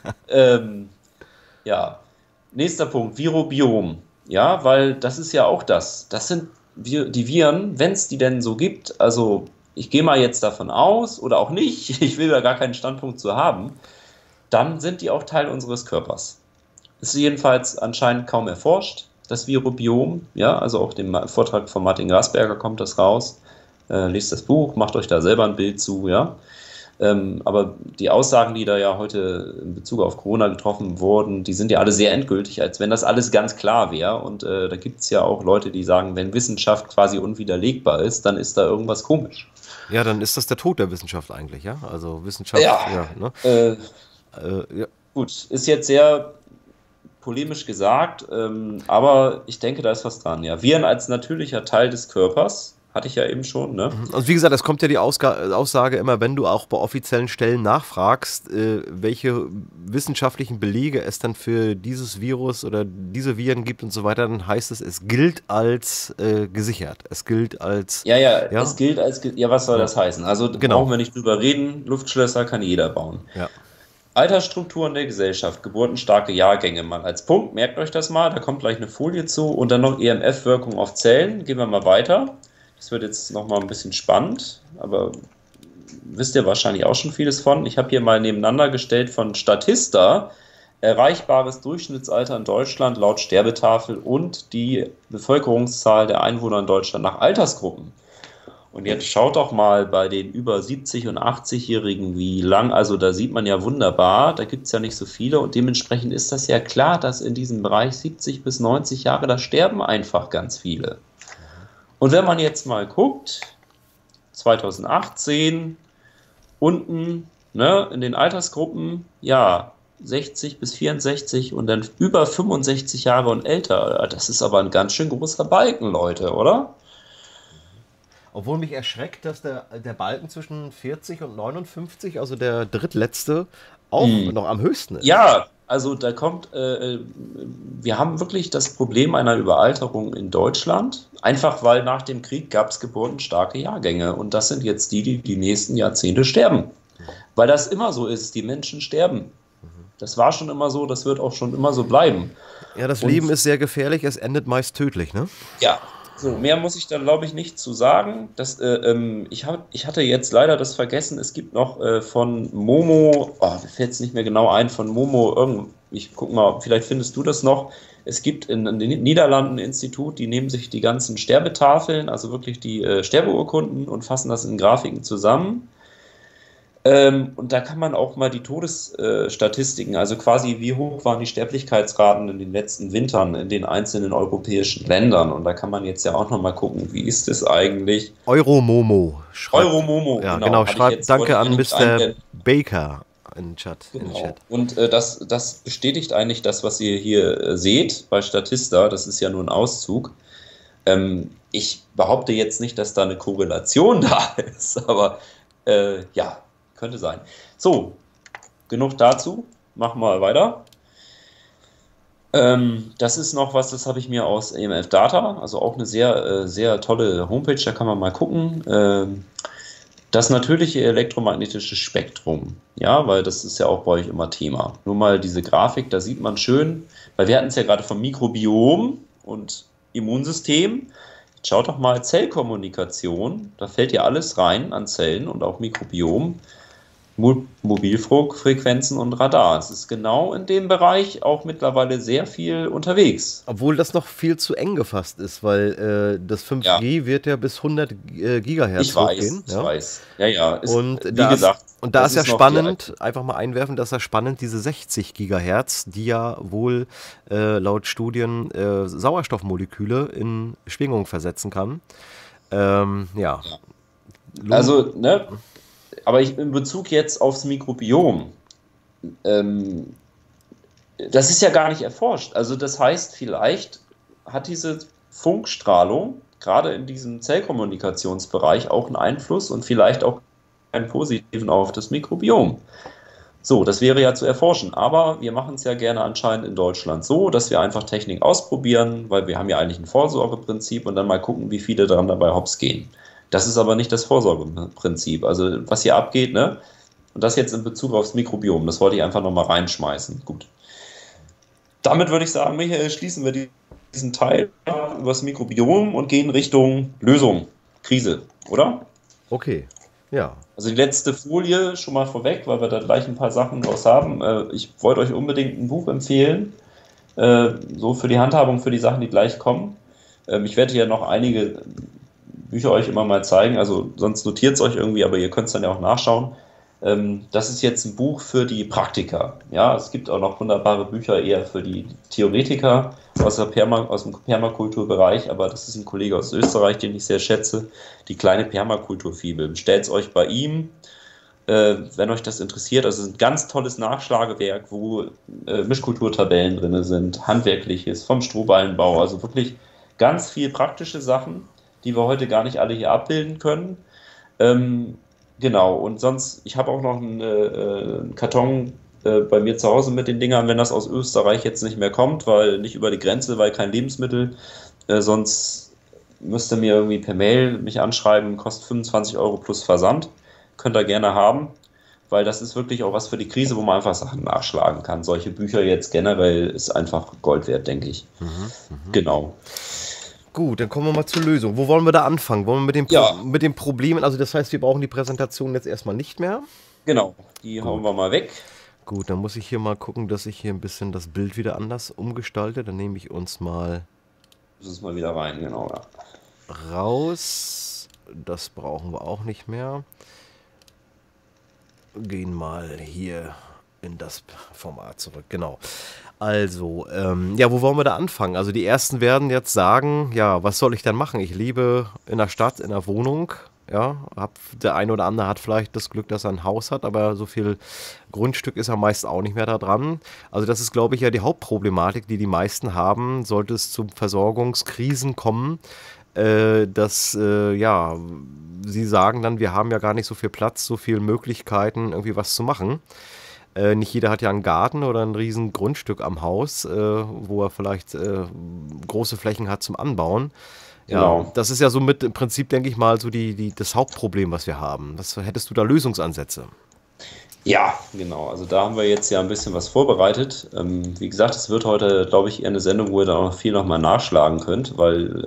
ja. Nächster Punkt, Virobiom. Ja, weil das ist ja auch das. Das sind die Viren, wenn es die denn so gibt. Also ich gehe mal jetzt davon aus, oder auch nicht, ich will da gar keinen Standpunkt zu haben, dann sind die auch Teil unseres Körpers. Ist jedenfalls anscheinend kaum erforscht, das Virobiom. Ja, also auch dem Vortrag von Martin Grasberger kommt das raus. Lest das Buch, macht euch da selber ein Bild zu, ja. Aber die Aussagen, die da ja heute in Bezug auf Corona getroffen wurden, die sind ja alle sehr endgültig, als wenn das alles ganz klar wäre. Und da gibt es ja auch Leute, die sagen, wenn Wissenschaft quasi unwiderlegbar ist, dann ist da irgendwas komisch. Ja, dann ist das der Tod der Wissenschaft eigentlich, ja? Also Wissenschaft, ja ne? Ja. Gut, ist jetzt sehr polemisch gesagt, aber ich denke, da ist was dran. Ja, Viren als natürlicher Teil des Körpers, hatte ich ja eben schon, ne? Und wie gesagt, es kommt ja die Aussage immer, wenn du auch bei offiziellen Stellen nachfragst, welche wissenschaftlichen Belege es dann für dieses Virus oder diese Viren gibt und so weiter, dann heißt es gilt als gesichert. Es gilt als... Es gilt als... Ja, was soll das heißen? Also brauchen wir nicht drüber reden, Luftschlösser kann jeder bauen. Ja. Altersstrukturen der Gesellschaft, geburtenstarke Jahrgänge mal als Punkt, merkt euch das mal, da kommt gleich eine Folie zu, und dann noch EMF-Wirkung auf Zellen, gehen wir mal weiter. Das wird jetzt nochmal ein bisschen spannend, aber wisst ihr wahrscheinlich auch schon vieles von. Ich habe hier mal nebeneinander gestellt von Statista, erreichbares Durchschnittsalter in Deutschland laut Sterbetafel und die Bevölkerungszahl der Einwohner in Deutschland nach Altersgruppen. Und jetzt schaut doch mal bei den über 70- und 80-Jährigen, wie lang, also da sieht man ja wunderbar, da gibt es ja nicht so viele und dementsprechend ist das ja klar, dass in diesem Bereich 70 bis 90 Jahre, da sterben einfach ganz viele. Und wenn man jetzt mal guckt, 2018, unten, ne, in den Altersgruppen, ja, 60 bis 64 und dann über 65 Jahre und älter, das ist aber ein ganz schön großer Balken, Leute, oder? Obwohl mich erschreckt, dass der Balken zwischen 40 und 59, also der drittletzte, auch noch am höchsten ist. Ja, also da kommt, wir haben wirklich das Problem einer Überalterung in Deutschland, einfach weil nach dem Krieg gab es geburtenstarke Jahrgänge und das sind jetzt die die nächsten Jahrzehnte sterben. Weil das immer so ist, die Menschen sterben. Das war schon immer so, das wird auch schon immer so bleiben. Ja, das Leben ist sehr gefährlich, es endet meist tödlich, ne? Ja. So, mehr muss ich da, glaube ich, nicht zu sagen. Ich hatte jetzt leider das vergessen, es gibt noch von Momo, mir fällt es nicht mehr genau ein, von Momo, ich guck mal, vielleicht findest du das noch. Es gibt in den Niederlanden ein Institut, die nehmen sich die ganzen Sterbetafeln, also wirklich die Sterbeurkunden und fassen das in Grafiken zusammen. Und da kann man auch mal die Todesstatistiken, also quasi wie hoch waren die Sterblichkeitsraten in den letzten Wintern in den einzelnen europäischen Ländern. Und da kann man jetzt ja auch noch mal gucken, wie ist es eigentlich. Euromomo. Euromomo, ja, genau. Schreibt danke an Mr. Baker im Chat. Genau. Und das bestätigt eigentlich das, was ihr hier seht bei Statista. Das ist ja nur ein Auszug. Ich behaupte jetzt nicht, dass da eine Korrelation da ist, aber ja, könnte sein. So, genug dazu. Machen wir weiter. Das ist noch was, das habe ich mir aus EMF Data, also auch eine sehr, sehr tolle Homepage, da kann man mal gucken. Das natürliche elektromagnetische Spektrum, ja, weil das ist ja auch bei euch immer Thema. Nur mal diese Grafik, da sieht man schön, weil wir hatten es ja gerade vom Mikrobiom und Immunsystem. Schaut doch mal Zellkommunikation, da fällt ja alles rein an Zellen und auch Mikrobiom, Mobilfunkfrequenzen und Radar. Es ist genau in dem Bereich auch mittlerweile sehr viel unterwegs. Obwohl das noch viel zu eng gefasst ist, weil das 5G wird ja bis 100 Gigahertz hochgehen. Ich weiß. Ja. Und wie gesagt, und da ist ja spannend, einfach mal einwerfen, das ist ja spannend, diese 60 Gigahertz, die ja wohl laut Studien Sauerstoffmoleküle in Schwingung versetzen kann. Ja. Also, ne? Aber in Bezug jetzt aufs Mikrobiom, das ist ja gar nicht erforscht. Also das heißt, vielleicht hat diese Funkstrahlung gerade in diesem Zellkommunikationsbereich auch einen Einfluss und vielleicht auch einen positiven auf das Mikrobiom. So, das wäre ja zu erforschen. Aber wir machen es ja gerne anscheinend in Deutschland so, dass wir einfach Technik ausprobieren, weil wir haben ja eigentlich ein Vorsorgeprinzip und dann mal gucken, wie viele dran dabei hops gehen. Das ist aber nicht das Vorsorgeprinzip. Also was hier abgeht, ne? Und das jetzt in Bezug aufs Mikrobiom, das wollte ich einfach nochmal reinschmeißen. Gut. Damit würde ich sagen, Michael, schließen wir diesen Teil über das Mikrobiom und gehen Richtung Lösung, Krise, oder? Okay, ja. Also die letzte Folie schon mal vorweg, weil wir da gleich ein paar Sachen draus haben. Ich wollte euch unbedingt ein Buch empfehlen, so für die Handhabung, für die Sachen, die gleich kommen. Ich werde hier noch einige Bücher euch immer mal zeigen, also sonst notiert es euch irgendwie, aber ihr könnt es dann ja auch nachschauen. Das ist jetzt ein Buch für die Praktiker. Ja, es gibt auch noch wunderbare Bücher eher für die Theoretiker aus dem Permakulturbereich, aber das ist ein Kollege aus Österreich, den ich sehr schätze, die kleine Permakulturfibel. Bestellt es euch bei ihm, wenn euch das interessiert. Also es ist ein ganz tolles Nachschlagewerk, wo Mischkulturtabellen drin sind, handwerkliches, vom Strohballenbau, also wirklich ganz viel praktische Sachen, die wir heute gar nicht alle hier abbilden können. Genau, und sonst, ich habe auch noch einen Karton bei mir zu Hause mit den Dingern, wenn das aus Österreich jetzt nicht mehr kommt, weil nicht über die Grenze, weil kein Lebensmittel, sonst müsst ihr mir irgendwie per Mail mich anschreiben, kostet 25 € plus Versand, könnt ihr gerne haben, weil das ist wirklich auch was für die Krise, wo man einfach Sachen nachschlagen kann. Solche Bücher jetzt generell ist einfach Gold wert, denke ich. Genau. Gut, dann kommen wir mal zur Lösung. Wo wollen wir da anfangen? Wollen wir Ja, mit den Problemen, also das heißt, wir brauchen die Präsentation jetzt erstmal nicht mehr? genau. Die hauen Gut. wir mal weg. Gut, dann muss ich hier mal gucken, dass ich hier ein bisschen das Bild wieder anders umgestalte. Dann nehme ich uns mal Das ist mal wieder rein, genau. Ja. raus. Das brauchen wir auch nicht mehr. Gehen mal hier in das Format zurück. Genau. Also, ja, wo wollen wir da anfangen? Also die Ersten werden jetzt sagen, ja, was soll ich denn machen? Ich lebe in der Stadt, in der Wohnung. Ja, der eine oder andere hat vielleicht das Glück, dass er ein Haus hat, aber so viel Grundstück ist er meist auch nicht mehr da dran. Also das ist, glaube ich, ja die Hauptproblematik, die die meisten haben, sollte es zu Versorgungskrisen kommen, ja, sie sagen dann, wir haben ja gar nicht so viel Platz, so viele Möglichkeiten, irgendwie was zu machen. Nicht jeder hat ja einen Garten oder ein riesen Grundstück am Haus, wo er vielleicht große Flächen hat zum Anbauen. Ja, Genau. das ist ja so mit im Prinzip, denke ich mal, so das Hauptproblem, was wir haben. Hättest du da Lösungsansätze? Ja, genau. Also da haben wir jetzt ja ein bisschen was vorbereitet. Wie gesagt, es wird heute, glaube ich, eher eine Sendung, wo ihr da noch viel nochmal nachschlagen könnt, weil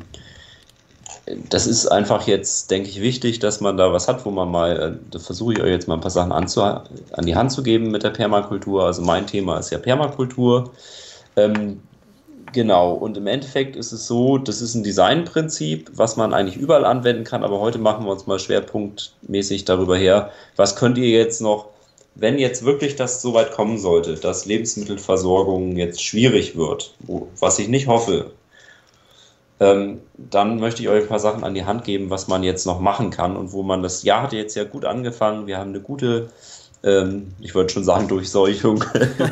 das ist einfach jetzt, denke ich, wichtig, dass man da was hat, wo man mal, da versuche ich euch jetzt mal ein paar Sachen an die Hand zu geben mit der Permakultur. Also mein Thema ist ja Permakultur. Ähm, genau, und im Endeffekt ist es so, das ist ein Designprinzip, was man eigentlich überall anwenden kann, aber heute machen wir uns mal schwerpunktmäßig darüber her, was könnt ihr jetzt noch, wenn jetzt wirklich das so weit kommen sollte, dass Lebensmittelversorgung jetzt schwierig wird, was ich nicht hoffe, dann möchte ich euch ein paar Sachen an die Hand geben, was man jetzt noch machen kann und wo man das Jahr hat jetzt ja gut angefangen. Wir haben eine gute, ich würde schon sagen, Durchseuchung,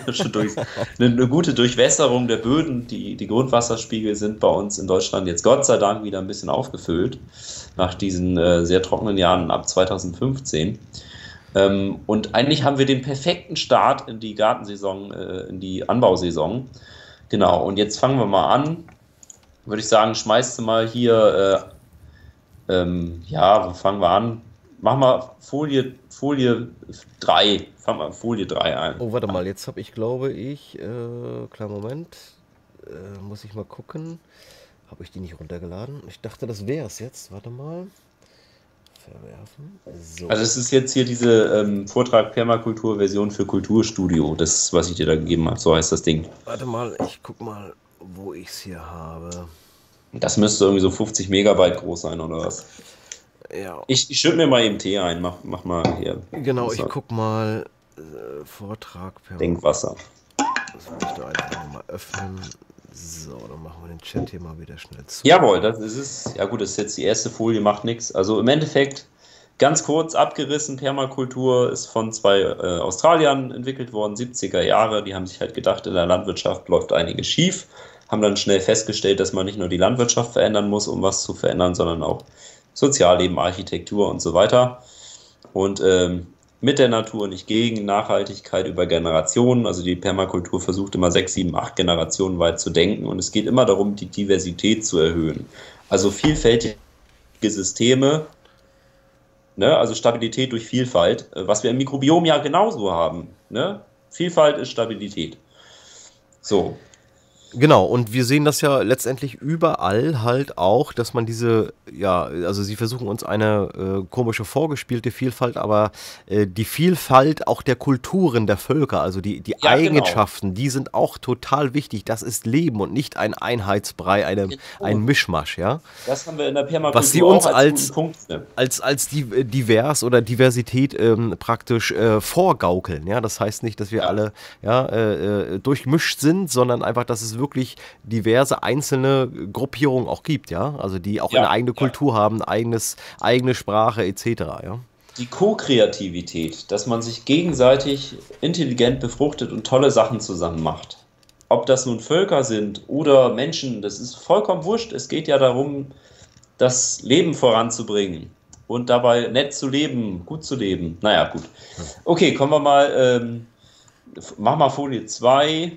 eine gute Durchwässerung der Böden. Die Grundwasserspiegel sind bei uns in Deutschland jetzt Gott sei Dank wieder ein bisschen aufgefüllt nach diesen sehr trockenen Jahren ab 2015. Und eigentlich haben wir den perfekten Start in die Gartensaison, in die Anbausaison. Genau, und jetzt fangen wir mal an. Würde ich sagen, schmeißt du mal hier, ja, wo fangen wir an? Mach mal Folie 3. Fang mal Folie 3 ein. Oh, warte mal, jetzt habe ich, glaube ich, kleinen Moment, muss ich mal gucken. Habe ich die nicht runtergeladen? Ich dachte, das wäre es jetzt. Warte mal. Verwerfen. So. Also es ist jetzt hier diese Vortrag Permakultur-Version für Kulturstudio. Das, was ich dir da gegeben habe, so heißt das Ding. Warte mal, ich guck mal, wo ich es hier habe. Das müsste irgendwie so 50 Megabyte groß sein, oder was? Ja. Ich schütte mir mal eben Tee ein. Mach mal hier. Genau, ich guck mal. Vortrag per. Denkwasser. Das will ich da einfach mal öffnen. So, dann machen wir den Chat hier mal wieder schnell zu. Jawohl, das ist es. Ja gut, das ist jetzt die erste Folie, macht nichts. Also im Endeffekt, ganz kurz abgerissen, Permakultur ist von zwei Australiern entwickelt worden, 70er Jahre. Die haben sich halt gedacht, in der Landwirtschaft läuft einiges schief. Haben dann schnell festgestellt, dass man nicht nur die Landwirtschaft verändern muss, um was zu verändern, sondern auch Sozialleben, Architektur und so weiter. Und mit der Natur, nicht gegen, Nachhaltigkeit über Generationen. Also die Permakultur versucht immer 6, 7, 8 Generationen weit zu denken und es geht immer darum, die Diversität zu erhöhen. Also vielfältige Systeme, ne? Also Stabilität durch Vielfalt, was wir im Mikrobiom ja genauso haben. Ne? Vielfalt ist Stabilität. So. Genau, und wir sehen das ja letztendlich überall halt auch, dass man ja, also sie versuchen uns eine komische vorgespielte Vielfalt, aber die Vielfalt auch der Kulturen, der Völker, also die Ja, Eigenschaften, die sind auch total wichtig. Das ist Leben und nicht ein Einheitsbrei, ein Mischmasch, ja. Das haben wir in der Was sie Permakultur uns auch als guten Punkt. Ne? als divers oder Diversität praktisch vorgaukeln. Ja? Das heißt nicht, dass wir alle durchmischt sind, sondern einfach, dass es wirklich diverse einzelne Gruppierungen auch gibt, ja, also die auch eine eigene Kultur haben, eigene Sprache etc. Ja? Die Co-Kreativität, dass man sich gegenseitig intelligent befruchtet und tolle Sachen zusammen macht. Ob das nun Völker sind oder Menschen, das ist vollkommen wurscht. Es geht ja darum, das Leben voranzubringen und dabei nett zu leben, gut zu leben. Naja, gut. Okay, kommen wir mal, mach mal Folie 2.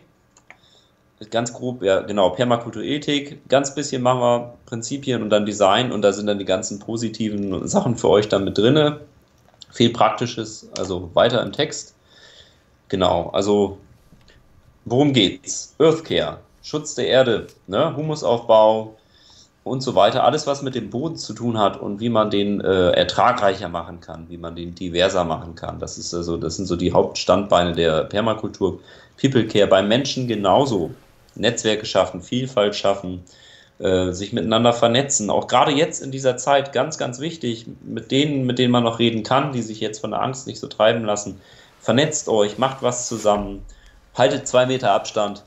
Ganz grob, ja genau, Permakulturethik, ganz bisschen machen wir Prinzipien und dann Design und da sind dann die ganzen positiven Sachen für euch dann mit drinne. Viel Praktisches, also weiter im Text. Genau, also worum geht's? Earthcare, Schutz der Erde, ne? Humusaufbau, und so weiter. Alles, was mit dem Boden zu tun hat und wie man den ertragreicher machen kann, wie man den diverser machen kann. Das sind so die Hauptstandbeine der Permakultur. People Care beim Menschen genauso. Netzwerke schaffen, Vielfalt schaffen, sich miteinander vernetzen. Auch gerade jetzt in dieser Zeit ganz, ganz wichtig, mit denen man noch reden kann, die sich jetzt von der Angst nicht so treiben lassen. Vernetzt euch, macht was zusammen, haltet 2 Meter Abstand.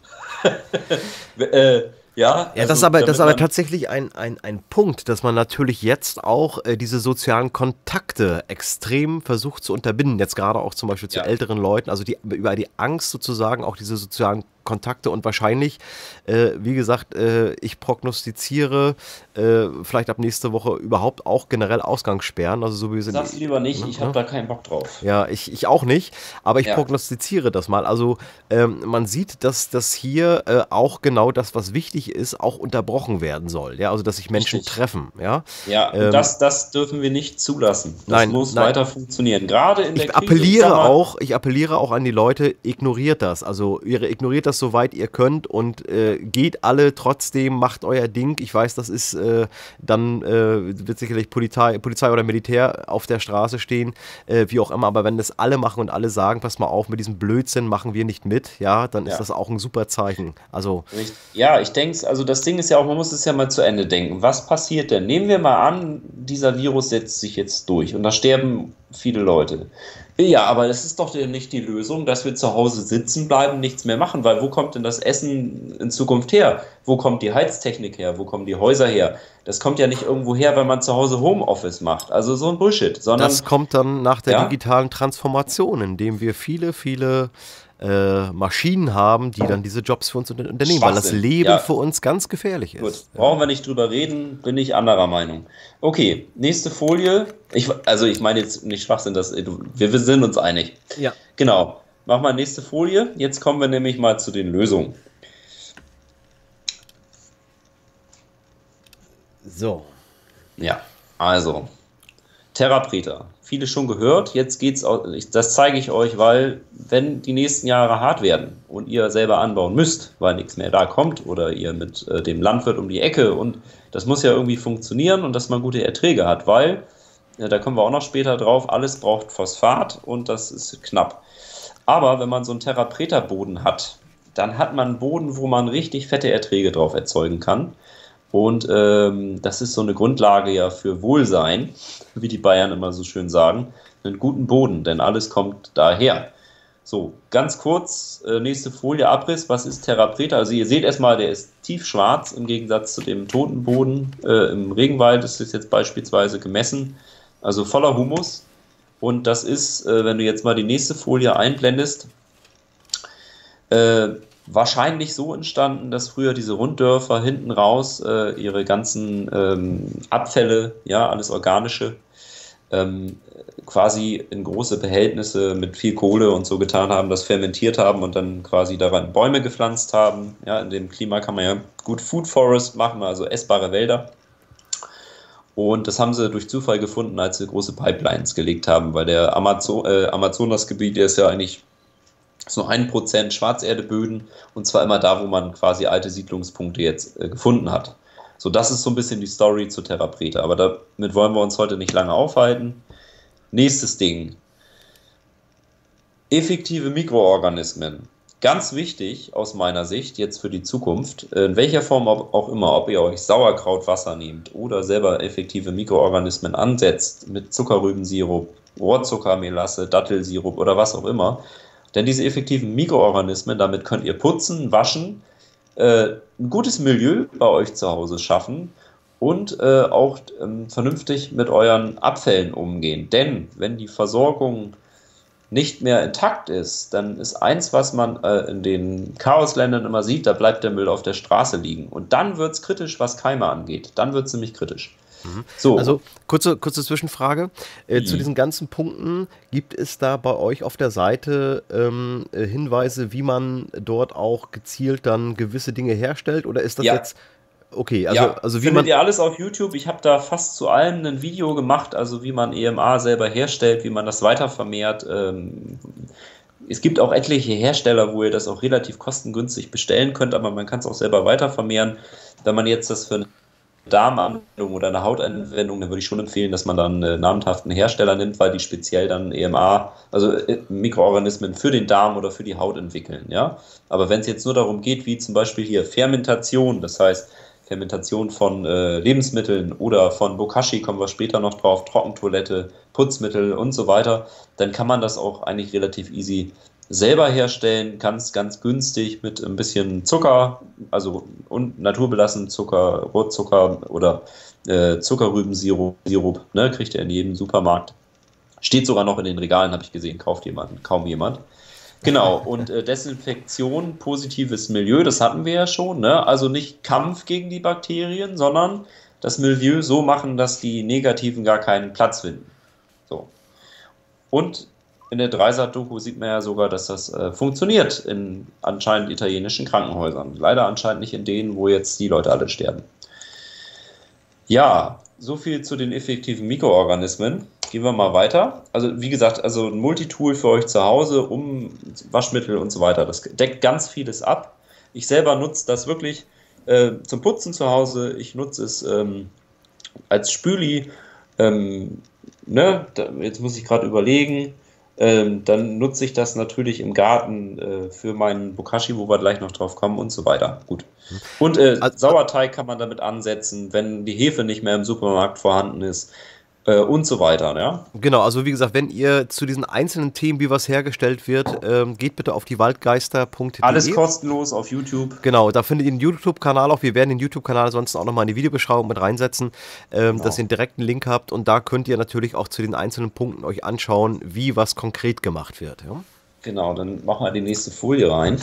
Ja, also, das ist aber tatsächlich ein Punkt, dass man natürlich jetzt auch diese sozialen Kontakte extrem versucht zu unterbinden. Jetzt gerade auch zum Beispiel zu älteren Leuten, also über die Angst sozusagen auch diese sozialen Kontakte und wahrscheinlich, wie gesagt, ich prognostiziere vielleicht ab nächste Woche überhaupt auch generell Ausgangssperren. Also so wie sind. Sag's lieber nicht, ich habe da keinen Bock drauf. Ja, ich auch nicht, aber ich prognostiziere das mal. Also man sieht, dass das hier auch genau das, was wichtig ist, auch unterbrochen werden soll. Ja, also dass sich Menschen treffen. Ja, das dürfen wir nicht zulassen. Das muss weiter funktionieren. Gerade in der Krise. Ich appelliere auch an die Leute, ignoriert das. Also ignoriert das soweit ihr könnt und geht alle trotzdem, macht euer Ding. Ich weiß, das ist dann wird sicherlich Polizei oder Militär auf der Straße stehen, wie auch immer, aber wenn das alle machen und alle sagen, pass mal auf, mit diesem Blödsinn machen wir nicht mit, ja, dann ist das auch ein super Zeichen. Also ja, ich denke, also das Ding ist ja auch, man muss es ja mal zu Ende denken. Was passiert denn? Nehmen wir mal an, dieser Virus setzt sich jetzt durch und da sterben viele Leute. Ja, aber das ist doch nicht die Lösung, dass wir zu Hause sitzen bleiben, nichts mehr machen, weil wo kommt denn das Essen in Zukunft her? Wo kommt die Heiztechnik her? Wo kommen die Häuser her? Das kommt ja nicht irgendwo her, wenn man zu Hause Homeoffice macht. Also so ein Bullshit. Sondern das kommt dann nach der digitalen Transformation, indem wir viele Maschinen haben, die dann diese Jobs für uns unternehmen, weil das Leben für uns ganz gefährlich ist. Gut, brauchen wir nicht drüber reden, bin ich anderer Meinung. Okay, nächste Folie. Ich meine jetzt nicht Schwachsinn, wir sind uns einig. Ja. Genau, mach mal nächste Folie. Jetzt kommen wir nämlich mal zu den Lösungen. So. Ja, also Terra Preta. Viele schon gehört, jetzt geht's auch, das zeige ich euch, weil wenn die nächsten Jahre hart werden und ihr selber anbauen müsst, weil nichts mehr da kommt oder ihr mit dem Landwirt um die Ecke und das muss ja irgendwie funktionieren und dass man gute Erträge hat, weil, da kommen wir auch noch später drauf, alles braucht Phosphat und das ist knapp. Aber wenn man so einen Terra Preta Boden hat, dann hat man einen Boden, wo man richtig fette Erträge drauf erzeugen kann. Und das ist so eine Grundlage ja für Wohlsein, wie die Bayern immer so schön sagen, einen guten Boden, denn alles kommt daher. So, ganz kurz, nächste Folie, Abriss, was ist Terra Preta? Also ihr seht erstmal, der ist tiefschwarz im Gegensatz zu dem toten Boden. Im Regenwald ist es jetzt beispielsweise gemessen, also voller Humus. Und das ist, wenn du jetzt mal die nächste Folie einblendest, wahrscheinlich so entstanden, dass früher diese Runddörfer hinten raus ihre ganzen Abfälle, ja, alles Organische, quasi in große Behältnisse mit viel Kohle und so getan haben, das fermentiert haben und dann quasi daran Bäume gepflanzt haben. Ja, in dem Klima kann man ja gut Food Forest machen, also essbare Wälder. Und das haben sie durch Zufall gefunden, als sie große Pipelines gelegt haben, weil der Amazonasgebiet, der ist ja eigentlich so 1% Schwarzerdeböden und zwar immer da, wo man quasi alte Siedlungspunkte jetzt gefunden hat. So, das ist so ein bisschen die Story zu Terra Preta, aber damit wollen wir uns heute nicht lange aufhalten. Nächstes Ding. Effektive Mikroorganismen. Ganz wichtig aus meiner Sicht jetzt für die Zukunft, in welcher Form auch immer, ob ihr euch Sauerkrautwasser nehmt oder selber effektive Mikroorganismen ansetzt mit Zuckerrübensirup, Rohrzuckermelasse, Dattelsirup oder was auch immer. Denn diese effektiven Mikroorganismen, damit könnt ihr putzen, waschen, ein gutes Milieu bei euch zu Hause schaffen und auch vernünftig mit euren Abfällen umgehen. Denn wenn die Versorgung nicht mehr intakt ist, dann ist eins, was man in den Chaosländern immer sieht, da bleibt der Müll auf der Straße liegen. Und dann wird es kritisch, was Keime angeht. Dann wird es nämlich kritisch. So. Also kurze Zwischenfrage. Zu diesen ganzen Punkten, gibt es da bei euch auf der Seite Hinweise, wie man dort auch gezielt dann gewisse Dinge herstellt? Oder ist das jetzt... Okay, also wie findet ihr alles auf YouTube. Ich habe da fast zu allem ein Video gemacht, also wie man EMA selber herstellt, wie man das weitervermehrt. Es gibt auch etliche Hersteller, wo ihr das auch relativ kostengünstig bestellen könnt, aber man kann es auch selber weitervermehren. Wenn man jetzt das für Darmanwendung oder eine Hautanwendung, dann würde ich schon empfehlen, dass man dann einen namenhaften Hersteller nimmt, weil die speziell dann EMA, also Mikroorganismen für den Darm oder für die Haut entwickeln. Ja? Aber wenn es jetzt nur darum geht, wie zum Beispiel hier Fermentation, das heißt Fermentation von Lebensmitteln oder von Bokashi, kommen wir später noch drauf, Trockentoilette, Putzmittel und so weiter, dann kann man das auch eigentlich relativ easy selber herstellen, ganz, ganz günstig mit ein bisschen Zucker, also und naturbelassenen Zucker, Rohrzucker oder Zuckerrübensirup, ne, kriegt ihr in jedem Supermarkt. Steht sogar noch in den Regalen, habe ich gesehen, kauft jemand, kaum jemand. Genau, und Desinfektion, positives Milieu, das hatten wir ja schon, ne? Also nicht Kampf gegen die Bakterien, sondern das Milieu so machen, dass die Negativen gar keinen Platz finden. So. Und in der Dreisat-Doku sieht man ja sogar, dass das funktioniert in anscheinend italienischen Krankenhäusern. Leider anscheinend nicht in denen, wo jetzt die Leute alle sterben. Ja, so viel zu den effektiven Mikroorganismen. Gehen wir mal weiter. Also wie gesagt, also ein Multitool für euch zu Hause, um Waschmittel und so weiter. Das deckt ganz vieles ab. Ich selber nutze das wirklich zum Putzen zu Hause. Ich nutze es als Spüli. Ne? Jetzt muss ich gerade überlegen. Dann nutze ich das natürlich im Garten für meinen Bokashi, wo wir gleich noch drauf kommen und so weiter. Gut. Und Sauerteig kann man damit ansetzen, wenn die Hefe nicht mehr im Supermarkt vorhanden ist und so weiter. Ja? Genau, also wie gesagt, wenn ihr zu diesen einzelnen Themen, wie was hergestellt wird, geht bitte auf die waldgeister.de. Alles kostenlos auf YouTube. Genau, da findet ihr den YouTube-Kanal auch. Wir werden den YouTube-Kanal sonst auch nochmal in die Videobeschreibung mit reinsetzen, Genau. dass ihr einen direkten Link habt. Und da könnt ihr natürlich auch zu den einzelnen Punkten euch anschauen, wie was konkret gemacht wird. Ja? Genau, dann machen wir die nächste Folie rein.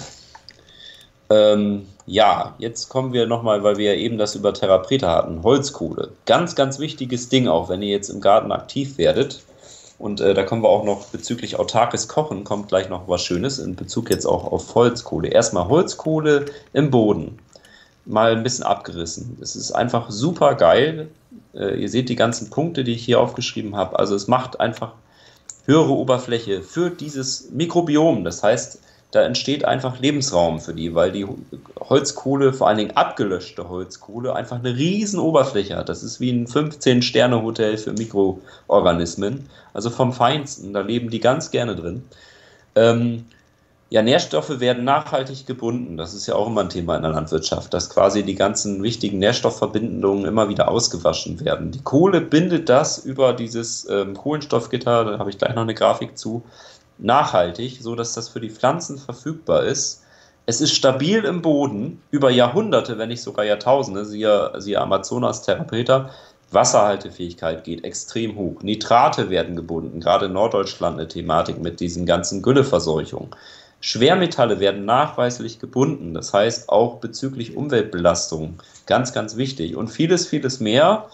Ja, jetzt kommen wir nochmal, weil wir ja eben das über Therapreta hatten, Holzkohle. Ganz, ganz wichtiges Ding auch, wenn ihr jetzt im Garten aktiv werdet. Und da kommen wir auch noch bezüglich autarkes Kochen, kommt gleich noch was Schönes in Bezug jetzt auch auf Holzkohle. Erstmal Holzkohle im Boden, mal ein bisschen abgerissen. Es ist einfach super geil. Ihr seht die ganzen Punkte, die ich hier aufgeschrieben habe. Also es macht einfach höhere Oberfläche für dieses Mikrobiom. Das heißt, da entsteht einfach Lebensraum für die, weil die Holzkohle, vor allen Dingen abgelöschte Holzkohle, einfach eine riesen Oberfläche hat. Das ist wie ein 15-Sterne-Hotel für Mikroorganismen. Also vom Feinsten, da leben die ganz gerne drin. Ja, Nährstoffe werden nachhaltig gebunden. Das ist ja auch immer ein Thema in der Landwirtschaft, dass quasi die ganzen wichtigen Nährstoffverbindungen immer wieder ausgewaschen werden. Die Kohle bindet das über dieses Kohlenstoffgitter, da habe ich gleich noch eine Grafik zu, nachhaltig, so dass das für die Pflanzen verfügbar ist. Es ist stabil im Boden, über Jahrhunderte, wenn nicht sogar Jahrtausende, siehe Amazonas Therapreta. Wasserhaltefähigkeit geht extrem hoch. Nitrate werden gebunden, gerade in Norddeutschland eine Thematik mit diesen ganzen Gülleverseuchungen. Schwermetalle werden nachweislich gebunden, das heißt auch bezüglich Umweltbelastungen, ganz, ganz wichtig. Und vieles, vieles mehr.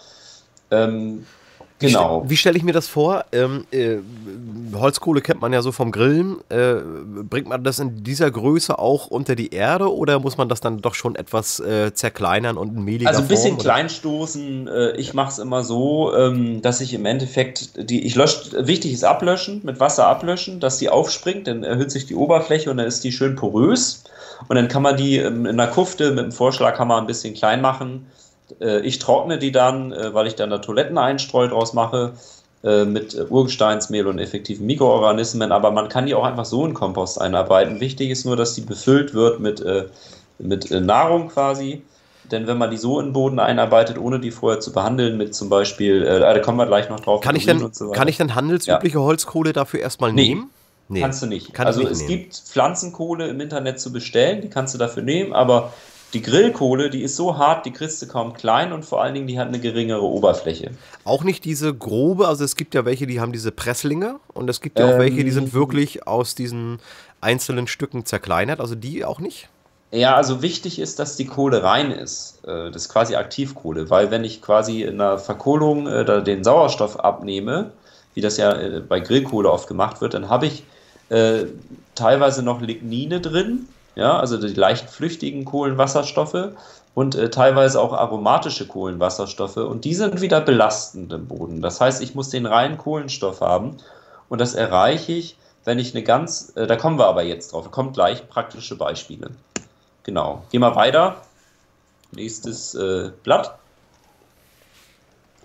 Genau. Wie stelle ich mir das vor? Holzkohle kennt man ja so vom Grillen. Bringt man das in dieser Größe auch unter die Erde oder muss man das dann doch schon etwas zerkleinern und in mehliger Form? Also ein bisschen kleinstoßen. Ich mache es immer so, dass ich im Endeffekt, wichtig ist ablöschen, mit Wasser ablöschen, dass die aufspringt, dann erhöht sich die Oberfläche und dann ist die schön porös. Und dann kann man die in einer Kufte mit dem Vorschlaghammer ein bisschen klein machen. Ich trockne die dann, weil ich dann da Toiletteneinstreu draus mache, mit Urgesteinsmehl und effektiven Mikroorganismen, aber man kann die auch einfach so in Kompost einarbeiten. Wichtig ist nur, dass die befüllt wird mit Nahrung quasi, denn wenn man die so in den Boden einarbeitet, ohne die vorher zu behandeln, mit zum Beispiel, da kommen wir gleich noch drauf. Kann ich denn handelsübliche Holzkohle dafür erstmal nehmen? Nee, kannst du nicht. Also es gibt Pflanzenkohle im Internet zu bestellen, die kannst du dafür nehmen, aber die Grillkohle, die ist so hart, die kriegst du kaum klein und vor allen Dingen, die hat eine geringere Oberfläche. Auch nicht diese grobe, also es gibt ja welche, die haben diese Presslinge und es gibt ja auch welche, die sind wirklich aus diesen einzelnen Stücken zerkleinert, also die auch nicht? Ja, also wichtig ist, dass die Kohle rein ist. Das ist quasi Aktivkohle, weil wenn ich quasi in der Verkohlung den Sauerstoff abnehme, wie das ja bei Grillkohle oft gemacht wird, dann habe ich teilweise noch Lignine drin. Ja, also die leicht flüchtigen Kohlenwasserstoffe und teilweise auch aromatische Kohlenwasserstoffe und die sind wieder belastend im Boden. Das heißt, ich muss den reinen Kohlenstoff haben und das erreiche ich, wenn ich da kommen wir aber jetzt drauf, kommt gleich praktische Beispiele. Genau, gehen wir weiter. Nächstes Blatt.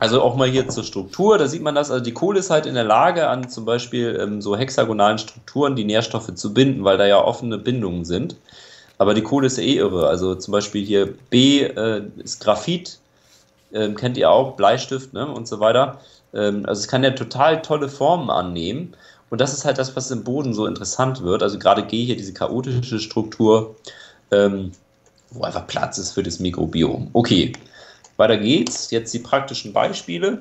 Also auch mal hier zur Struktur, da sieht man das, also die Kohle ist halt in der Lage, an zum Beispiel so hexagonalen Strukturen die Nährstoffe zu binden, weil da ja offene Bindungen sind. Aber die Kohle ist ja eh irre. Also zum Beispiel hier B ist Graphit, kennt ihr auch, Bleistift, ne, und so weiter. Also es kann ja total tolle Formen annehmen. Und das ist halt das, was im Boden so interessant wird. Also gerade G hier, diese chaotische Struktur, wo einfach Platz ist für das Mikrobiom. Okay, weiter geht's. Jetzt die praktischen Beispiele.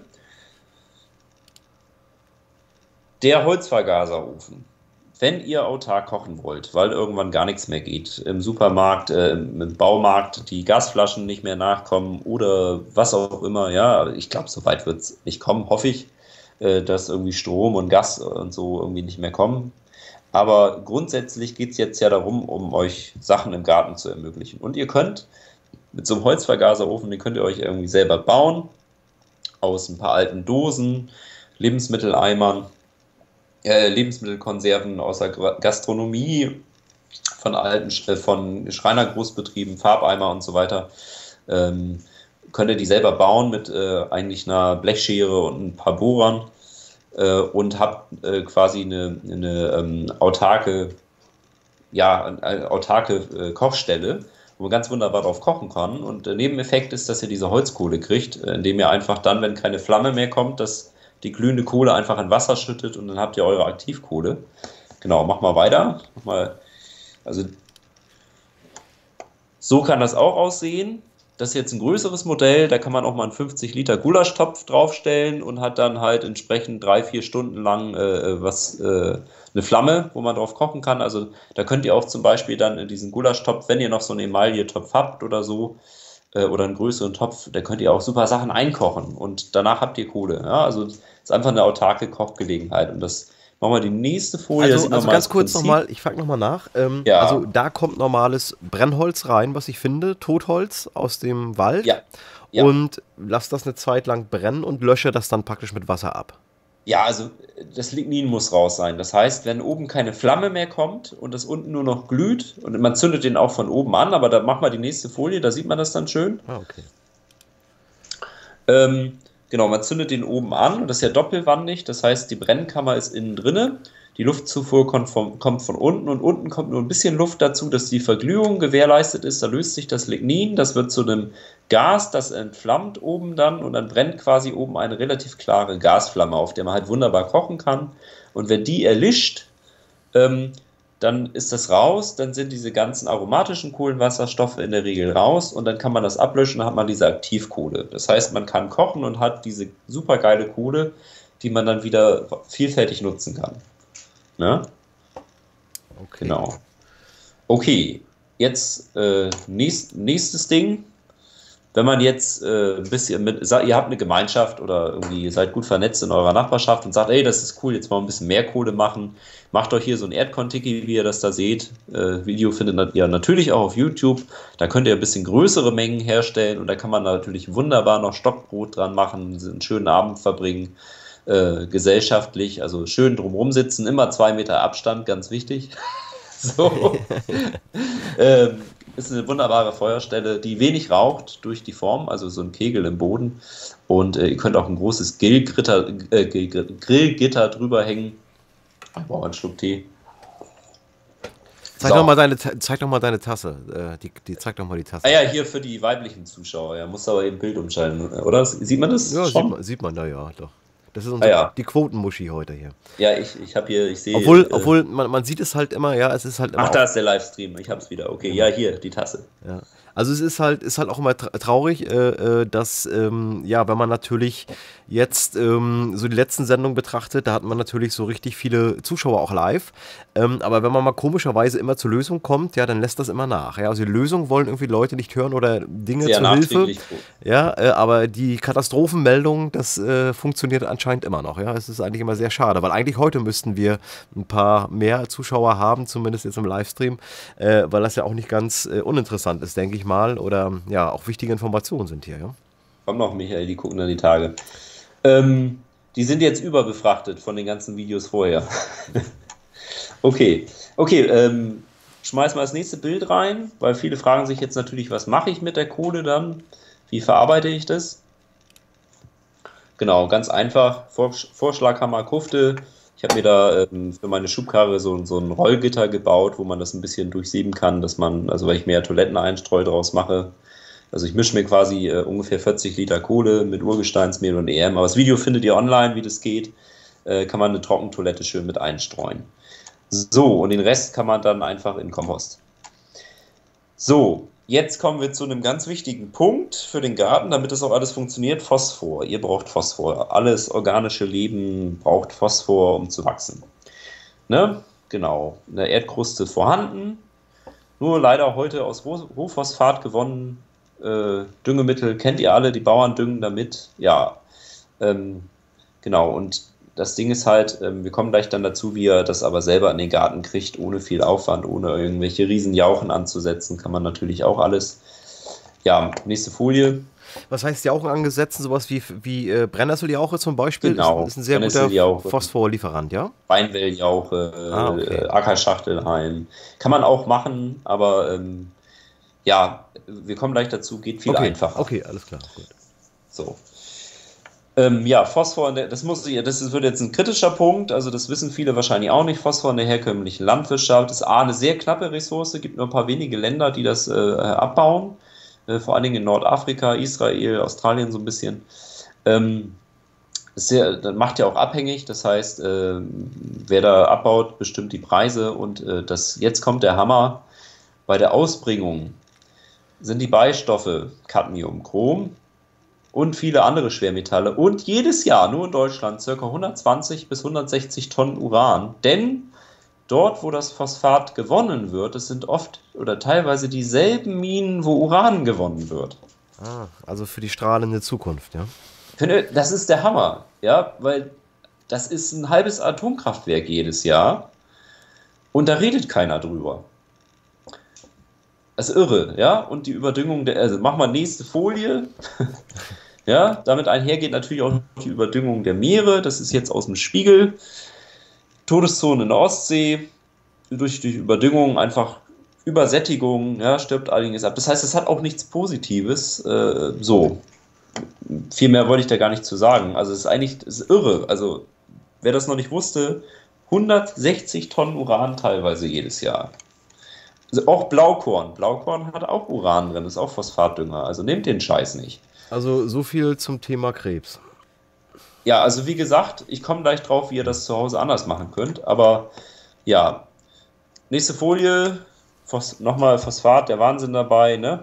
Der Holzvergaserofen. Wenn ihr autark kochen wollt, weil irgendwann gar nichts mehr geht, im Supermarkt, im Baumarkt die Gasflaschen nicht mehr nachkommen oder was auch immer, ja, ich glaube, so weit wird es nicht kommen, hoffe ich, dass irgendwie Strom und Gas und so irgendwie nicht mehr kommen. Aber grundsätzlich geht es jetzt ja darum, um euch Sachen im Garten zu ermöglichen. Und ihr könnt mit so einem Holzvergaserofen, den könnt ihr euch irgendwie selber bauen, aus ein paar alten Dosen, Lebensmitteleimern, Lebensmittelkonserven aus der Gastronomie, von von Schreinergroßbetrieben, Farbeimer und so weiter. Könnt ihr die selber bauen mit eigentlich einer Blechschere und ein paar Bohrern und habt quasi eine autarke Kochstelle, wo man ganz wunderbar drauf kochen kann. Und der Nebeneffekt ist, dass ihr diese Holzkohle kriegt, indem ihr einfach dann, wenn keine Flamme mehr kommt, die glühende Kohle einfach in Wasser schüttet und dann habt ihr eure Aktivkohle. Genau, mach mal weiter. Also so kann das auch aussehen. Das ist jetzt ein größeres Modell, da kann man auch mal einen 50 Liter Gulaschtopf draufstellen und hat dann halt entsprechend 3-4 Stunden lang eine Flamme, wo man drauf kochen kann. Also da könnt ihr auch zum Beispiel dann in diesen Gulaschtopf, wenn ihr noch so einen Emaille-Topf habt oder so, oder einen größeren Topf, da könnt ihr auch super Sachen einkochen und danach habt ihr Kohle. Ja? Also es ist einfach eine autarke Kochgelegenheit und das machen wir die nächste Folie. Also ganz kurz nochmal, ich frage nochmal nach. Ja. Also da kommt normales Brennholz rein, was ich finde, Totholz aus dem Wald. Ja. Ja. Und lass das eine Zeit lang brennen und lösche das dann praktisch mit Wasser ab. Ja, also das Lignin muss raus sein. Das heißt, wenn oben keine Flamme mehr kommt und das unten nur noch glüht und man zündet den auch von oben an, aber da machen wir die nächste Folie, da sieht man das dann schön. Ah, okay. Genau, man zündet den oben an und das ist ja doppelwandig, das heißt, die Brennkammer ist innen drinne, die Luftzufuhr kommt von unten und unten kommt nur ein bisschen Luft dazu, dass die Verglühung gewährleistet ist, da löst sich das Lignin, das wird zu einem Gas, das entflammt oben dann und dann brennt quasi oben eine relativ klare Gasflamme, auf der man halt wunderbar kochen kann und wenn die erlischt, dann ist das raus, dann sind diese ganzen aromatischen Kohlenwasserstoffe in der Regel raus und dann kann man das ablöschen, dann hat man diese Aktivkohle. Das heißt, man kann kochen und hat diese super geile Kohle, die man dann wieder vielfältig nutzen kann. Ne? Okay. Genau. Okay, jetzt nächstes Ding. Wenn man jetzt ein bisschen ihr habt eine Gemeinschaft oder irgendwie ihr seid gut vernetzt in eurer Nachbarschaft und sagt, ey, das ist cool, jetzt mal ein bisschen mehr Kohle machen, macht euch hier so ein Erdkontiki, wie ihr das da seht. Video findet ihr natürlich auch auf YouTube. Da könnt ihr ein bisschen größere Mengen herstellen und da kann man natürlich wunderbar noch Stockbrot dran machen, einen schönen Abend verbringen, gesellschaftlich, also schön drumherum sitzen, immer 2 Meter Abstand, ganz wichtig. So. Ist eine wunderbare Feuerstelle, die wenig raucht durch die Form, also so ein Kegel im Boden. Und ihr könnt auch ein großes Grillgitter drüber hängen. Ich brauche einen Schluck Tee. Zeig doch mal deine Tasse. Zeig doch mal die Tasse. Ah ja, hier für die weiblichen Zuschauer. Ja, muss aber eben Bild umschalten, oder? Sieht man das? Ja, sieht man da ja, doch. Das ist die Quotenmuschi heute hier. Ja, ich sehe. Obwohl man sieht es halt immer, ja, es ist halt immer. Ach, da ist der Livestream, ich hab's wieder. Okay, ja, hier, die Tasse. Ja. Also es ist halt auch immer traurig, dass, wenn man natürlich jetzt so die letzten Sendungen betrachtet, da hat man natürlich so richtig viele Zuschauer auch live, aber wenn man mal komischerweise immer zur Lösung kommt, ja, dann lässt das immer nach. Ja? Also die Lösung wollen irgendwie Leute nicht hören oder Dinge zur Hilfe. Ja, aber die Katastrophenmeldung, das funktioniert anscheinend immer noch. Ja, es ist eigentlich immer sehr schade, weil eigentlich heute müssten wir ein paar mehr Zuschauer haben, zumindest jetzt im Livestream, weil das ja auch nicht ganz uninteressant ist, denke ich mal, oder ja, auch wichtige Informationen sind hier, ja. Komm noch, Michael, die gucken dann die Tage. Die sind jetzt überbefrachtet von den ganzen Videos vorher. Okay, schmeiß mal das nächste Bild rein, weil viele fragen sich jetzt natürlich, was mache ich mit der Kohle dann? Wie verarbeite ich das? Genau, ganz einfach. Vorschlaghammer, Kufte. Ich habe mir da für meine Schubkarre so ein Rollgitter gebaut, wo man das ein bisschen durchsieben kann, dass man, also weil ich mehr Toiletteneinstreu draus mache. Also ich mische mir quasi ungefähr 40 Liter Kohle mit Urgesteinsmehl und EM. Aber das Video findet ihr online, wie das geht. Kann man eine Trockentoilette schön mit einstreuen. So, und den Rest kann man dann einfach in Kompost. So, jetzt kommen wir zu einem ganz wichtigen Punkt für den Garten, damit das auch alles funktioniert. Phosphor. Ihr braucht Phosphor. Alles organische Leben braucht Phosphor, um zu wachsen. Ne? Genau. In der Erdkruste vorhanden. Nur leider heute aus Rohphosphat gewonnen. Düngemittel kennt ihr alle, die Bauern düngen damit. Ja, genau. Und das Ding ist halt, wir kommen gleich dann dazu, wie ihr das aber selber in den Garten kriegt, ohne viel Aufwand, ohne irgendwelche Riesenjauchen anzusetzen, kann man natürlich auch alles. Ja, nächste Folie. Was heißt Jauchen angesetzt? Sowas wie Brennnesseljauche zum Beispiel? Genau. Ist ein sehr guter Phosphorlieferant, ja? Weinwelljauche, okay. Ackerschachtelhalm. Kann man auch machen, aber ja, wir kommen gleich dazu, geht viel einfacher. Okay, alles klar. Gut. So. Ja, Phosphor, das wird jetzt ein kritischer Punkt, also das wissen viele wahrscheinlich auch nicht. Phosphor in der herkömmlichen Landwirtschaft ist eine sehr knappe Ressource, gibt nur ein paar wenige Länder, die das abbauen, vor allen Dingen in Nordafrika, Israel, Australien so ein bisschen. Das macht ja auch abhängig, das heißt, wer da abbaut, bestimmt die Preise und jetzt kommt der Hammer. Bei der Ausbringung sind die Beistoffe Cadmium, Chrom und viele andere Schwermetalle und jedes Jahr nur in Deutschland ca. 120 bis 160 Tonnen Uran, denn dort, wo das Phosphat gewonnen wird, es sind oft oder teilweise dieselben Minen, wo Uran gewonnen wird. Also für die strahlende Zukunft, ja? Das ist der Hammer, ja, weil das ist ein halbes Atomkraftwerk jedes Jahr und da redet keiner drüber. Das ist irre, ja, und die Überdüngung, also mach mal nächste Folie. Ja, damit einhergeht natürlich auch die Überdüngung der Meere. Das ist jetzt aus dem Spiegel. Todeszone in der Ostsee. Durch die Überdüngung einfach Übersättigung, ja, stirbt einiges ab. Das heißt, es hat auch nichts Positives. So. Viel mehr wollte ich da gar nicht zu sagen. Also es ist irre. Also wer das noch nicht wusste, 160 Tonnen Uran teilweise jedes Jahr. Also auch Blaukorn. Blaukorn hat auch Uran drin, ist auch Phosphatdünger. Also nehmt den Scheiß nicht. Also so viel zum Thema Krebs. Ja, also wie gesagt, ich komme gleich drauf, wie ihr das zu Hause anders machen könnt. Aber ja, nächste Folie, nochmal Phosphat, der Wahnsinn dabei. Ne?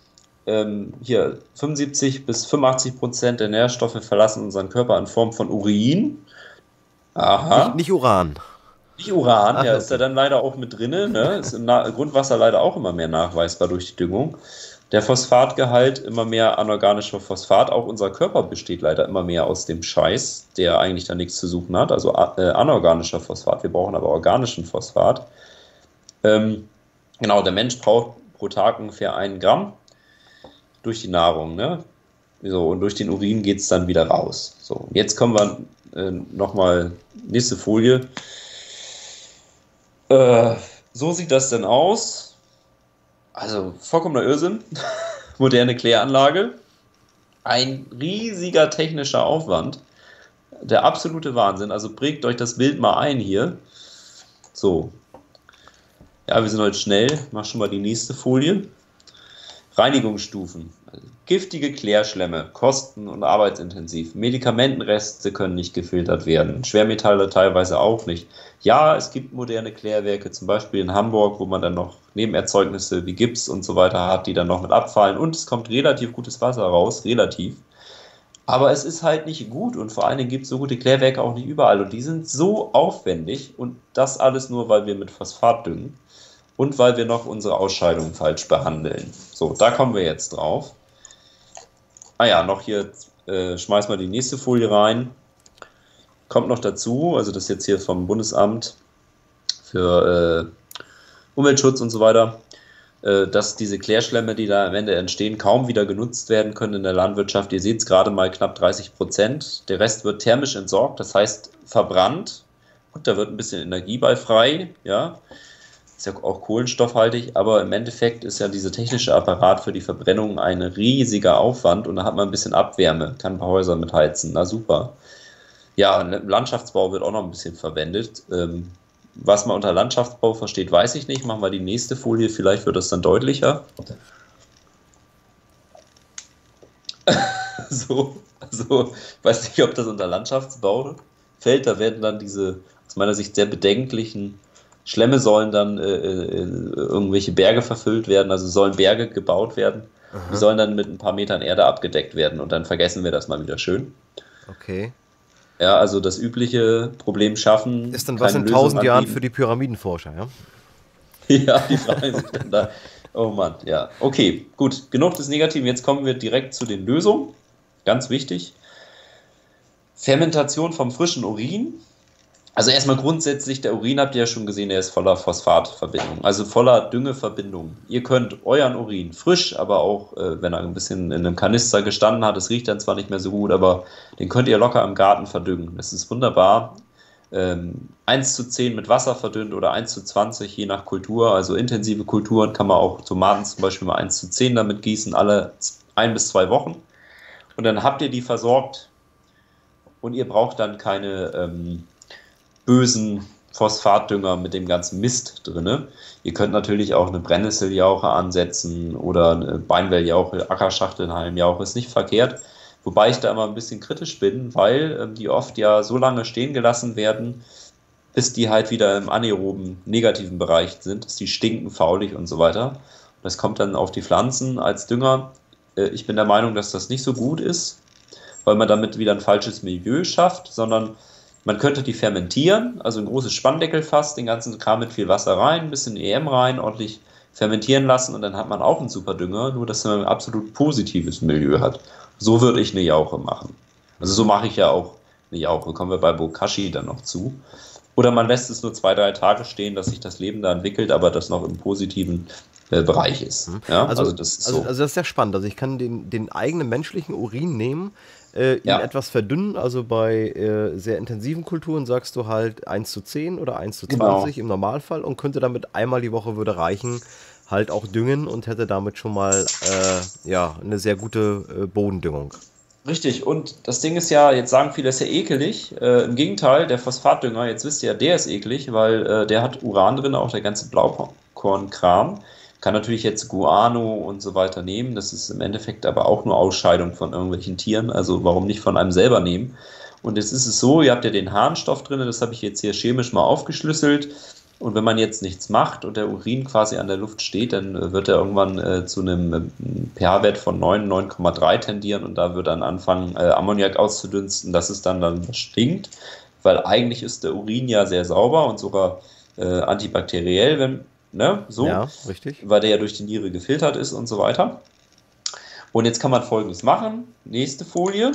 Hier 75 bis 85% der Nährstoffe verlassen unseren Körper in Form von Urin. Aha. Nicht Uran. Nicht Uran, ja, ist da dann leider auch mit drin. Ne? Ist im Grundwasser leider auch immer mehr nachweisbar durch die Düngung. Der Phosphatgehalt, immer mehr anorganischer Phosphat. Auch unser Körper besteht leider immer mehr aus dem Scheiß, der eigentlich da nichts zu suchen hat. Also anorganischer Phosphat. Wir brauchen aber organischen Phosphat. Genau, der Mensch braucht pro Tag ungefähr 1 Gramm durch die Nahrung. Ne? So, und durch den Urin geht es dann wieder raus. So, jetzt kommen wir nochmal, nächste Folie. So sieht das denn aus. Also vollkommener Irrsinn. Moderne Kläranlage. Ein riesiger technischer Aufwand. Der absolute Wahnsinn. Also prägt euch das Bild mal ein hier. So. Ja, wir sind heute schnell. Mach schon mal die nächste Folie. Reinigungsstufen. Also giftige Klärschlämme, kosten- und arbeitsintensiv. Medikamentenreste können nicht gefiltert werden. Schwermetalle teilweise auch nicht. Ja, es gibt moderne Klärwerke, zum Beispiel in Hamburg, wo man dann noch Nebenerzeugnisse wie Gips und so weiter hat, die dann noch mit abfallen. Und es kommt relativ gutes Wasser raus, relativ. Aber es ist halt nicht gut und vor allen Dingen gibt es so gute Klärwerke auch nicht überall. Und die sind so aufwendig und das alles nur, weil wir mit Phosphat düngen. Und weil wir noch unsere Ausscheidungen falsch behandeln. So, da kommen wir jetzt drauf. Ah ja, noch hier, schmeiß mal die nächste Folie rein. Kommt noch dazu, also das ist jetzt hier vom Bundesamt für Umweltschutz und so weiter, dass diese Klärschlämme, die da am Ende entstehen, kaum wieder genutzt werden können in der Landwirtschaft. Ihr seht es gerade mal knapp 30%. Der Rest wird thermisch entsorgt, das heißt verbrannt. Gut, da wird ein bisschen Energie bei frei, ja. ist ja auch kohlenstoffhaltig, aber im Endeffekt ist ja dieser technische Apparat für die Verbrennung ein riesiger Aufwand und da hat man ein bisschen Abwärme, kann ein paar Häuser mit heizen, na super. Ja, und im Landschaftsbau wird auch noch ein bisschen verwendet. Was man unter Landschaftsbau versteht, weiß ich nicht. Machen wir die nächste Folie, vielleicht wird das dann deutlicher. Ich weiß nicht, ob das unter Landschaftsbau fällt. Da werden dann diese, aus meiner Sicht, sehr bedenklichen Schlemme sollen dann irgendwelche Berge verfüllt werden, also sollen Berge gebaut werden. Aha. Die sollen dann mit ein paar Metern Erde abgedeckt werden und dann vergessen wir das mal wieder schön. Okay. Ja, also das übliche Problem schaffen. Ist dann was in 1000 Jahren für die Pyramidenforscher, ja? Ja, die fragen sich dann da. Oh Mann, ja. Okay, gut. Genug des Negativen. Jetzt kommen wir direkt zu den Lösungen. Ganz wichtig. Fermentation vom frischen Urin. Also erstmal grundsätzlich, der Urin habt ihr ja schon gesehen, der ist voller Phosphatverbindungen, also voller Düngeverbindungen. Ihr könnt euren Urin frisch, aber auch, wenn er ein bisschen in einem Kanister gestanden hat, es riecht dann zwar nicht mehr so gut, aber den könnt ihr locker im Garten verdüngen. Das ist wunderbar. 1:10 mit Wasser verdünnt oder 1:20, je nach Kultur. Also intensive Kulturen kann man auch Tomaten zum Beispiel mal 1:10 damit gießen, alle 1 bis 2 Wochen. Und dann habt ihr die versorgt und ihr braucht dann keine bösen Phosphatdünger mit dem ganzen Mist drin. Ihr könnt natürlich auch eine Brennnesseljauche ansetzen oder eine Beinwelljauche, Ackerschachtelhalmjauche, ist nicht verkehrt. Wobei ich da immer ein bisschen kritisch bin, weil die oft ja so lange stehen gelassen werden, bis die halt wieder im anaeroben, negativen Bereich sind, dass die stinken, faulig und so weiter. Das kommt dann auf die Pflanzen als Dünger. Ich bin der Meinung, dass das nicht so gut ist, weil man damit wieder ein falsches Milieu schafft, sondern man könnte die fermentieren, also ein großes Spanndeckelfass, den ganzen Kram mit viel Wasser rein, ein bisschen EM rein, ordentlich fermentieren lassen und dann hat man auch einen super Dünger, nur dass man ein absolut positives Milieu hat. So würde ich eine Jauche machen. Also so mache ich ja auch eine Jauche, kommen wir bei Bokashi dann noch zu. Oder man lässt es nur 2-3 Tage stehen, dass sich das Leben da entwickelt, aber das noch im positiven Bereich ist. Ja? Also das ist so. Also das ist sehr spannend. Also ich kann den eigenen menschlichen Urin nehmen, ihn etwas verdünnen, also bei sehr intensiven Kulturen sagst du halt 1:10 oder 1:20 im Normalfall und könnte damit einmal die Woche würde reichen, halt auch düngen und hätte damit schon mal eine sehr gute Bodendüngung. Richtig, und das Ding ist ja, jetzt sagen viele, das ist ja ekelig. Im Gegenteil, der Phosphatdünger, jetzt wisst ihr ja, der ist eklig, weil der hat Uran drin, auch der ganze Blaukornkram. Kann natürlich jetzt Guano und so weiter nehmen, das ist im Endeffekt aber auch nur Ausscheidung von irgendwelchen Tieren, also warum nicht von einem selber nehmen. Und jetzt ist es so, ihr habt ja den Harnstoff drin, das habe ich jetzt hier chemisch mal aufgeschlüsselt. Und wenn man jetzt nichts macht und der Urin quasi an der Luft steht, dann wird er irgendwann zu einem pH-Wert von 9, 9,3 tendieren und da wird dann anfangen, Ammoniak auszudünsten, dass es dann stinkt, weil eigentlich ist der Urin ja sehr sauber und sogar antibakteriell, Ja, richtig. Weil der ja durch die Niere gefiltert ist und so weiter. Und jetzt kann man Folgendes machen. Nächste Folie.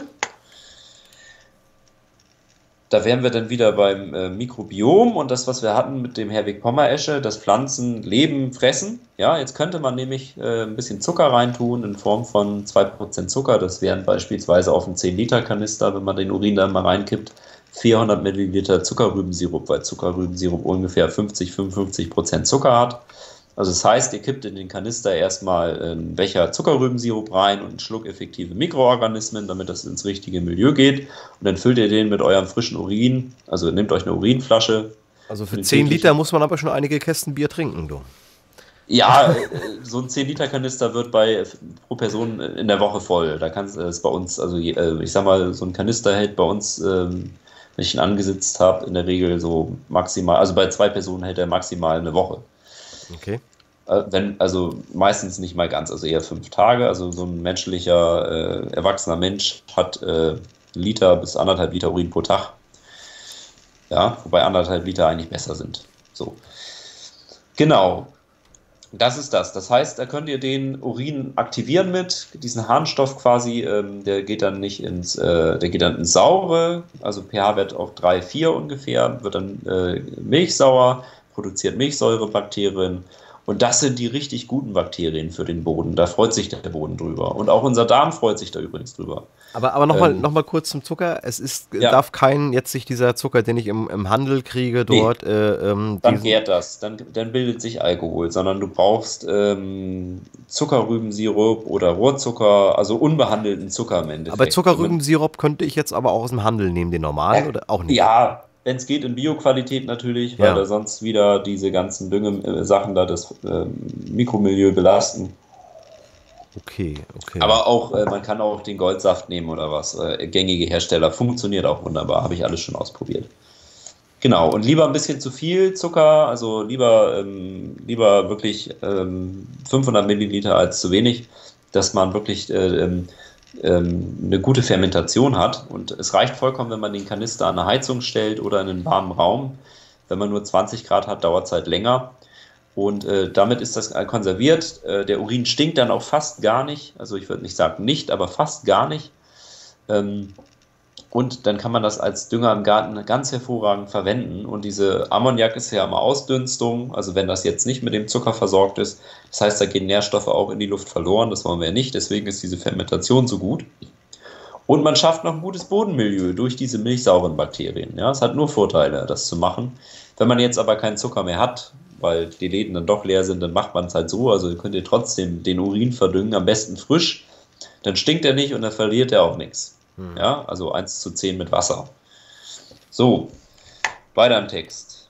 Da wären wir dann wieder beim Mikrobiom und das, was wir hatten mit dem Herwig-Pommer-Esche, dass Pflanzen leben, fressen. Ja, jetzt könnte man nämlich ein bisschen Zucker reintun in Form von 2% Zucker. Das wären beispielsweise auf einen 10-Liter-Kanister, wenn man den Urin da mal reinkippt, 400 Milliliter Zuckerrübensirup, weil Zuckerrübensirup ungefähr 50-55% Zucker hat. Also das heißt, ihr kippt in den Kanister erstmal einen Becher Zuckerrübensirup rein und einen Schluck effektive Mikroorganismen, damit das ins richtige Milieu geht. Und dann füllt ihr den mit eurem frischen Urin, also nehmt euch eine Urinflasche. Also für 10 Liter muss man aber schon einige Kästen Bier trinken, du. Ja, so ein 10-Liter-Kanister wird pro Person in der Woche voll. Da kann es bei uns, also ich sag mal, so ein Kanister hält bei uns, wenn ich ihn angesetzt habe, in der Regel so maximal, also bei 2 Personen hält er maximal eine Woche. Okay. Also meistens nicht mal ganz, also eher 5 Tage. Also so ein menschlicher, erwachsener Mensch hat Liter bis 1,5 Liter Urin pro Tag. Ja, wobei 1,5 Liter eigentlich besser sind. So. Genau. Das ist das. Das heißt, da könnt ihr den Urin aktivieren mit diesen Harnstoff quasi. Der geht dann nicht ins Saure, also pH-Wert auf 3, 4 ungefähr, wird dann milchsauer, produziert Milchsäurebakterien Und das sind die richtig guten Bakterien für den Boden. Da freut sich der Boden drüber. Und auch unser Darm freut sich da übrigens drüber. Aber noch mal kurz zum Zucker. Es ist, darf jetzt nicht dieser Zucker, den ich im Handel kriege, dort. Dann gärt das. Dann bildet sich Alkohol. Sondern du brauchst Zuckerrübensirup oder Rohrzucker, also unbehandelten Zucker im Endeffekt. Aber Zuckerrübensirup könnte ich jetzt aber auch aus dem Handel nehmen, den normalen, oder auch nicht? Ja, wenn es geht, in Bioqualität natürlich, weil da sonst wieder diese ganzen Düngesachen da das Mikromilieu belasten. Okay. Aber auch, man kann auch den Goldsaft nehmen oder was. Gängige Hersteller, funktioniert auch wunderbar, habe ich alles schon ausprobiert. Genau, und lieber ein bisschen zu viel Zucker, also lieber wirklich 500 Milliliter als zu wenig, dass man wirklich eine gute Fermentation hat. Und es reicht vollkommen, wenn man den Kanister an eine Heizung stellt oder in einen warmen Raum. Wenn man nur 20 Grad hat, dauert es halt länger. Und damit ist das konserviert. Der Urin stinkt dann auch fast gar nicht. Also ich würde nicht sagen nicht, aber fast gar nicht. Und dann kann man das als Dünger im Garten ganz hervorragend verwenden. Und diese Ammoniak ist ja immer Ausdünstung, also wenn das jetzt nicht mit dem Zucker versorgt ist. Das heißt, da gehen Nährstoffe auch in die Luft verloren, das wollen wir ja nicht. Deswegen ist diese Fermentation so gut. Und man schafft noch ein gutes Bodenmilieu durch diese milchsauren Bakterien. Ja, es hat nur Vorteile, das zu machen. Wenn man jetzt aber keinen Zucker mehr hat, weil die Läden dann doch leer sind, dann macht man es halt so. Also könnt ihr trotzdem den Urin verdüngen, am besten frisch. Dann stinkt er nicht und dann verliert er auch nichts. Ja, also 1:10 mit Wasser. So, weiter im Text.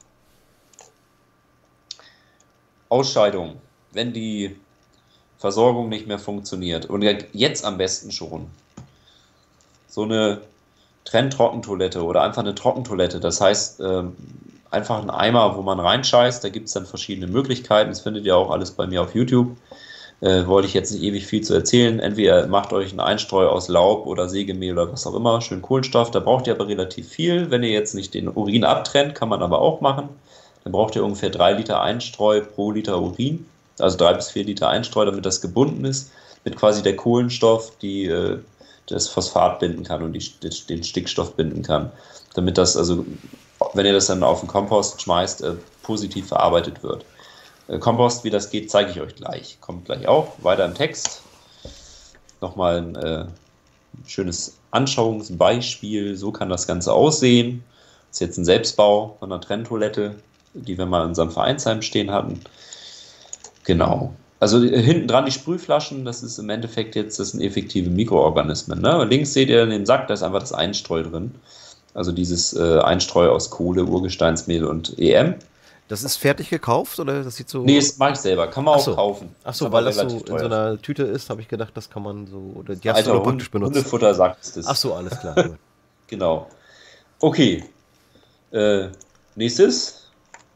Ausscheidung, wenn die Versorgung nicht mehr funktioniert. Und jetzt am besten schon. So eine Trenntrockentoilette oder einfach eine Trockentoilette. Das heißt, einfach ein Eimer, wo man reinscheißt. Da gibt es dann verschiedene Möglichkeiten. Das findet ihr auch alles bei mir auf YouTube. Wollte ich jetzt nicht ewig viel zu erzählen. Entweder macht euch einen Einstreu aus Laub oder Sägemehl oder was auch immer, schön Kohlenstoff. Da braucht ihr aber relativ viel. Wenn ihr jetzt nicht den Urin abtrennt, kann man aber auch machen. Dann braucht ihr ungefähr 3 Liter Einstreu pro Liter Urin. Also 3 bis 4 Liter Einstreu, damit das gebunden ist. Mit quasi der Kohlenstoff, die das Phosphat binden kann und den Stickstoff binden kann. Damit das, also wenn ihr das dann auf den Kompost schmeißt, positiv verarbeitet wird. Kompost, wie das geht, zeige ich euch gleich. Kommt gleich auch. Weiter im Text. Nochmal ein schönes Anschauungsbeispiel. So kann das Ganze aussehen. Das ist jetzt ein Selbstbau von einer Trenntoilette, die wir mal in unserem Vereinsheim stehen hatten. Genau. Also hinten dran die Sprühflaschen, das ist im Endeffekt jetzt, das sind effektive Mikroorganismen. Ne? Links seht ihr in dem Sack, da ist einfach das Einstreu drin. Also dieses Einstreu aus Kohle, Urgesteinsmehl und EM. Das ist fertig gekauft oder das sieht so. Nee, das mache ich selber. Kann man auch kaufen. Achso, weil das so in so einer Tüte ist, habe ich gedacht, das kann man so. Oder die hast du praktisch benutzt. Hundefuttersack ist das. Achso, alles klar. Gut. Genau. Okay. Nächstes.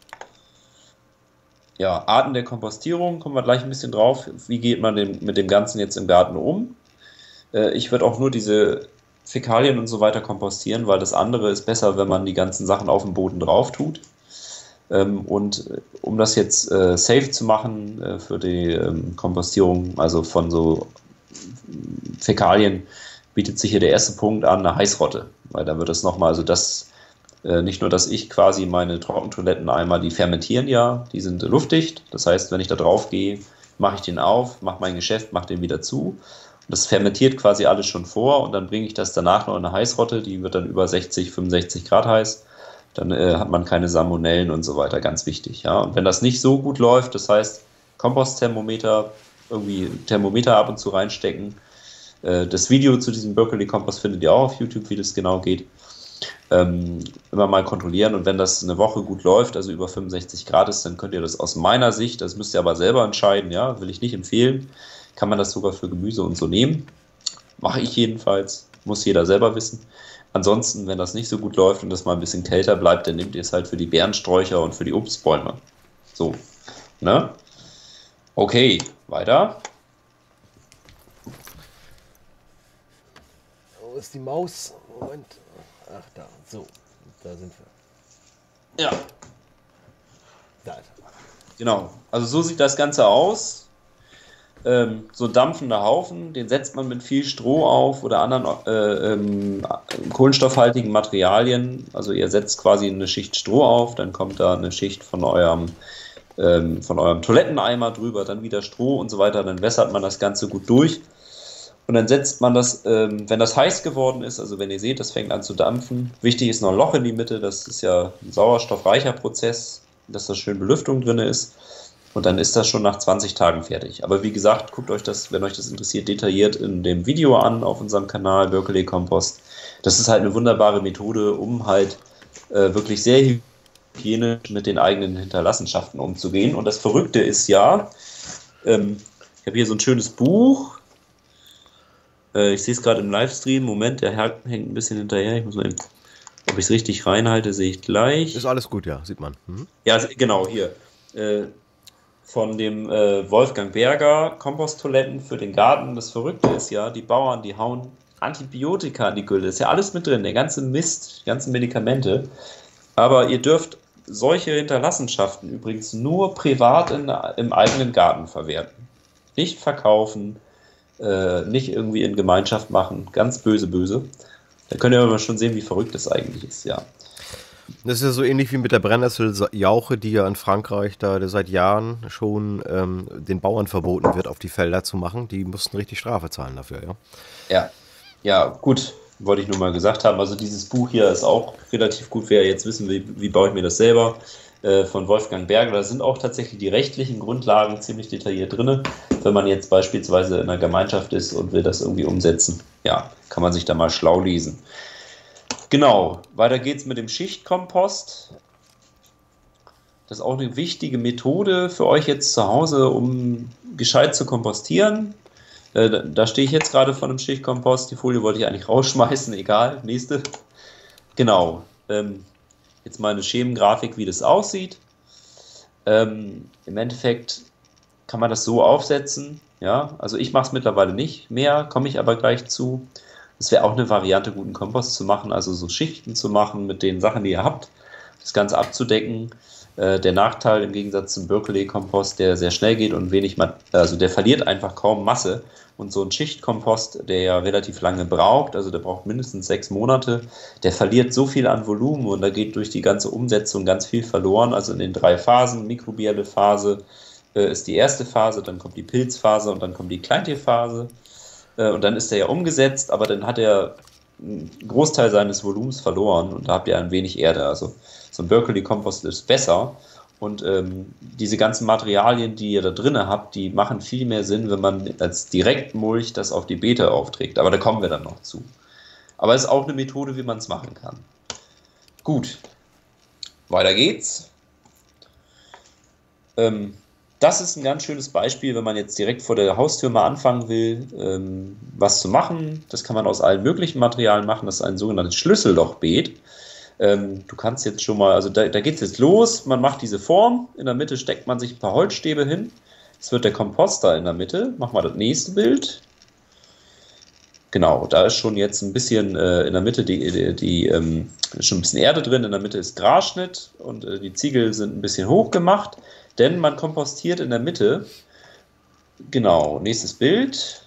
Ja, Arten der Kompostierung. Kommen wir gleich ein bisschen drauf. Wie geht man mit dem Ganzen jetzt im Garten um? Ich würde auch nur diese Fäkalien und so weiter kompostieren, weil das andere ist besser, wenn man die ganzen Sachen auf dem Boden drauf tut. Und um das jetzt safe zu machen für die Kompostierung, also von so Fäkalien, bietet sich hier der erste Punkt an, eine Heißrotte. Weil da wird es nochmal, also das, nicht nur, dass ich quasi meine Trockentoiletteneimer, die fermentieren ja, die sind luftdicht. Das heißt, wenn ich da drauf gehe, mache ich den auf, mache mein Geschäft, mache den wieder zu. Und das fermentiert quasi alles schon vor und dann bringe ich das danach noch in eine Heißrotte, die wird dann über 60, 65 Grad heiß. Dann hat man keine Salmonellen und so weiter, ganz wichtig. Ja? Und wenn das nicht so gut läuft, das heißt Kompostthermometer, irgendwie Thermometer ab und zu reinstecken. Das Video zu diesem Berkeley-Kompost findet ihr auch auf YouTube, wie das genau geht. Immer mal kontrollieren und wenn das eine Woche gut läuft, also über 65 Grad ist, dann könnt ihr das aus meiner Sicht, das müsst ihr aber selber entscheiden, ja, will ich nicht empfehlen, kann man das sogar für Gemüse und so nehmen. Mache ich jedenfalls, muss jeder selber wissen. Ansonsten, wenn das nicht so gut läuft und das mal ein bisschen kälter bleibt, dann nehmt ihr es halt für die Beerensträucher und für die Obstbäume. So, ne? Okay, weiter. Wo ist die Maus? Moment. Ach, da. So, da sind wir. Ja. Da ist er. Genau. Also so sieht das Ganze aus. So ein dampfender Haufen, den setzt man mit viel Stroh auf oder anderen kohlenstoffhaltigen Materialien. Also ihr setzt quasi eine Schicht Stroh auf, dann kommt da eine Schicht von eurem von eurem Toiletteneimer drüber, dann wieder Stroh und so weiter, dann wässert man das Ganze gut durch. Und dann setzt man das, wenn das heiß geworden ist, also wenn ihr seht, das fängt an zu dampfen. Wichtig ist noch ein Loch in die Mitte, das ist ja ein sauerstoffreicher Prozess, dass da schön Belüftung drin ist. Und dann ist das schon nach 20 Tagen fertig. Aber wie gesagt, guckt euch das, wenn euch das interessiert, detailliert in dem Video an auf unserem Kanal Berkeley Kompost. Das ist halt eine wunderbare Methode, um halt wirklich sehr hygienisch mit den eigenen Hinterlassenschaften umzugehen. Und das Verrückte ist ja, ich habe hier so ein schönes Buch. Ich sehe es gerade im Livestream. Moment, der Herr hängt ein bisschen hinterher. Ich muss mal eben, ob ich es richtig reinhalte, sehe ich gleich. Ist alles gut, ja, sieht man. Ja, genau, hier. Von dem Wolfgang Berger, Komposttoiletten für den Garten. Das Verrückte ist ja, die Bauern, die hauen Antibiotika in die Gülle. Ist ja alles mit drin, der ganze Mist, die ganzen Medikamente. Aber ihr dürft solche Hinterlassenschaften übrigens nur privat im eigenen Garten verwerten. Nicht verkaufen, nicht irgendwie in Gemeinschaft machen. Ganz böse, böse. Da könnt ihr aber schon sehen, wie verrückt das eigentlich ist, ja. Das ist ja so ähnlich wie mit der Brennnesseljauche, die ja in Frankreich da seit Jahren schon den Bauern verboten wird, auf die Felder zu machen. Die mussten richtig Strafe zahlen dafür, ja. Ja, gut, wollte ich nur mal gesagt haben. Also dieses Buch hier ist auch relativ gut. Wer jetzt wissen will, wie baue ich mir das selber, von Wolfgang Berger. Da sind auch tatsächlich die rechtlichen Grundlagen ziemlich detailliert drin. Wenn man jetzt beispielsweise in einer Gemeinschaft ist und will das irgendwie umsetzen, ja, kann man sich da mal schlau lesen. Genau, weiter geht's mit dem Schichtkompost. Das ist auch eine wichtige Methode für euch jetzt zu Hause, um gescheit zu kompostieren. Da stehe ich jetzt gerade vor einem Schichtkompost. Die Folie wollte ich eigentlich rausschmeißen, egal, nächste. Genau, jetzt mal eine Schemengrafik, wie das aussieht. Im Endeffekt kann man das so aufsetzen. Ja, also ich mache es mittlerweile nicht mehr, komme ich aber gleich zu. Es wäre auch eine Variante, guten Kompost zu machen, also so Schichten zu machen mit den Sachen, die ihr habt, das Ganze abzudecken. Der Nachteil im Gegensatz zum Berkeley-Kompost, der sehr schnell geht und also der verliert einfach kaum Masse. Und so ein Schichtkompost, der ja relativ lange braucht, also der braucht mindestens 6 Monate, der verliert so viel an Volumen und da geht durch die ganze Umsetzung ganz viel verloren. Also in den 3 Phasen, mikrobielle Phase ist die erste Phase, dann kommt die Pilzphase und dann kommt die Kleintierphase. Und dann ist er ja umgesetzt, aber dann hat er einen Großteil seines Volumens verloren und da habt ihr ein wenig Erde. Also so ein Berkeley-Kompost ist besser und diese ganzen Materialien, die ihr da drin habt, die machen viel mehr Sinn, wenn man als Direktmulch das auf die Beete aufträgt. Aber da kommen wir dann noch zu. Aber es ist auch eine Methode, wie man es machen kann. Gut, weiter geht's. Das ist ein ganz schönes Beispiel, wenn man jetzt direkt vor der Haustür mal anfangen will, was zu machen. Das kann man aus allen möglichen Materialien machen. Das ist ein sogenanntes Schlüssellochbeet. Du kannst jetzt schon mal, also da geht es jetzt los. Man macht diese Form. In der Mitte steckt man sich ein paar Holzstäbe hin. Es wird der Komposter in der Mitte. Mach mal das nächste Bild. Genau, da ist schon jetzt ein bisschen in der Mitte schon ein bisschen Erde drin. In der Mitte ist Grasschnitt und die Ziegel sind ein bisschen hoch gemacht. Denn man kompostiert in der Mitte, genau, nächstes Bild,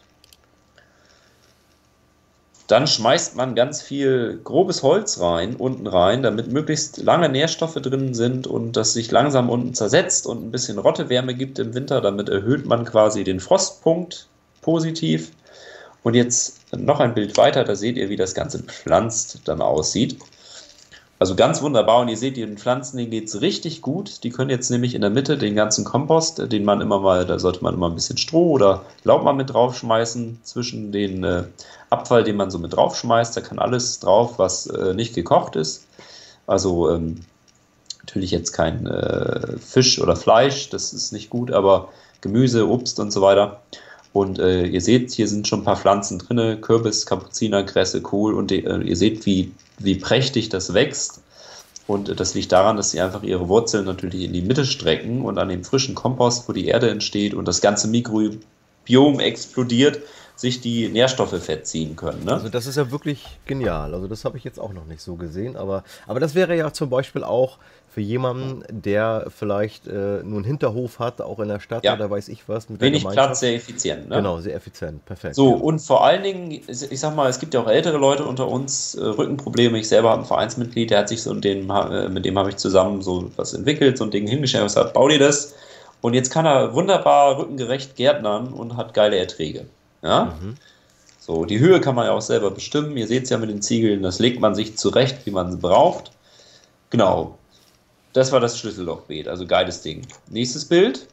dann schmeißt man ganz viel grobes Holz unten rein, damit möglichst lange Nährstoffe drin sind und das sich langsam unten zersetzt und ein bisschen Rottewärme gibt im Winter, damit erhöht man quasi den Frostpunkt positiv. Und jetzt noch ein Bild weiter, da seht ihr, wie das Ganze bepflanzt dann aussieht. Also ganz wunderbar und ihr seht, den Pflanzen, denen geht es richtig gut. Die können jetzt nämlich in der Mitte den ganzen Kompost, den man da sollte man immer ein bisschen Stroh oder Laub mal mit draufschmeißen, zwischen den Abfall, den man so mit draufschmeißt. Da kann alles drauf, was nicht gekocht ist. Also natürlich jetzt kein Fisch oder Fleisch, das ist nicht gut, aber Gemüse, Obst und so weiter. Und ihr seht, hier sind schon ein paar Pflanzen drin, Kürbis, Kapuzinerkresse, Kohl und ihr seht, wie prächtig das wächst. Und das liegt daran, dass sie einfach ihre Wurzeln natürlich in die Mitte strecken und an dem frischen Kompost, wo die Erde entsteht und das ganze Mikrobiom explodiert sich die Nährstoffe verziehen können. Ne? Also das ist ja wirklich genial. Also das habe ich jetzt auch noch nicht so gesehen, aber das wäre ja zum Beispiel auch für jemanden, der vielleicht nur einen Hinterhof hat, auch in der Stadt Ja, oder weiß ich was, mit der wenig Platz, Gemeinschaft. sehr effizient. Ne? Genau, sehr effizient, perfekt, So, ja. und vor allen Dingen, ich sag mal, es gibt ja auch ältere Leute unter uns, Rückenprobleme. Ich selber habe ein Vereinsmitglied, der hat sich so, mit dem habe ich zusammen so was entwickelt, so ein Ding hingestellt und gesagt, bau dir das. Und jetzt kann er wunderbar rückengerecht gärtnern und hat geile Erträge. Ja? Mhm. So, die Höhe kann man ja auch selber bestimmen. Ihr seht es ja mit den Ziegeln, das legt man sich zurecht, wie man sie braucht. Genau, das war das Schlüssellochbeet, also geiles Ding. Nächstes Bild.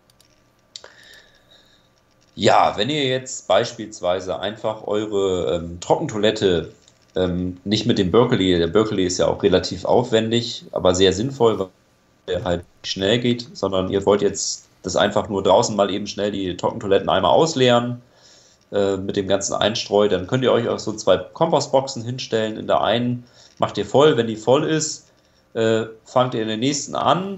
Ja, wenn ihr jetzt beispielsweise einfach eure Trockentoilette nicht mit dem Berkeley, der Berkeley ist ja auch relativ aufwendig, aber sehr sinnvoll, weil der halt nicht schnell geht, sondern ihr wollt jetzt das einfach nur draußen mal eben schnell die Trockentoiletten einmal ausleeren mit dem ganzen Einstreu, dann könnt ihr euch auch so 2 Kompostboxen hinstellen. In der einen macht ihr voll, wenn die voll ist, fangt ihr in der nächsten an,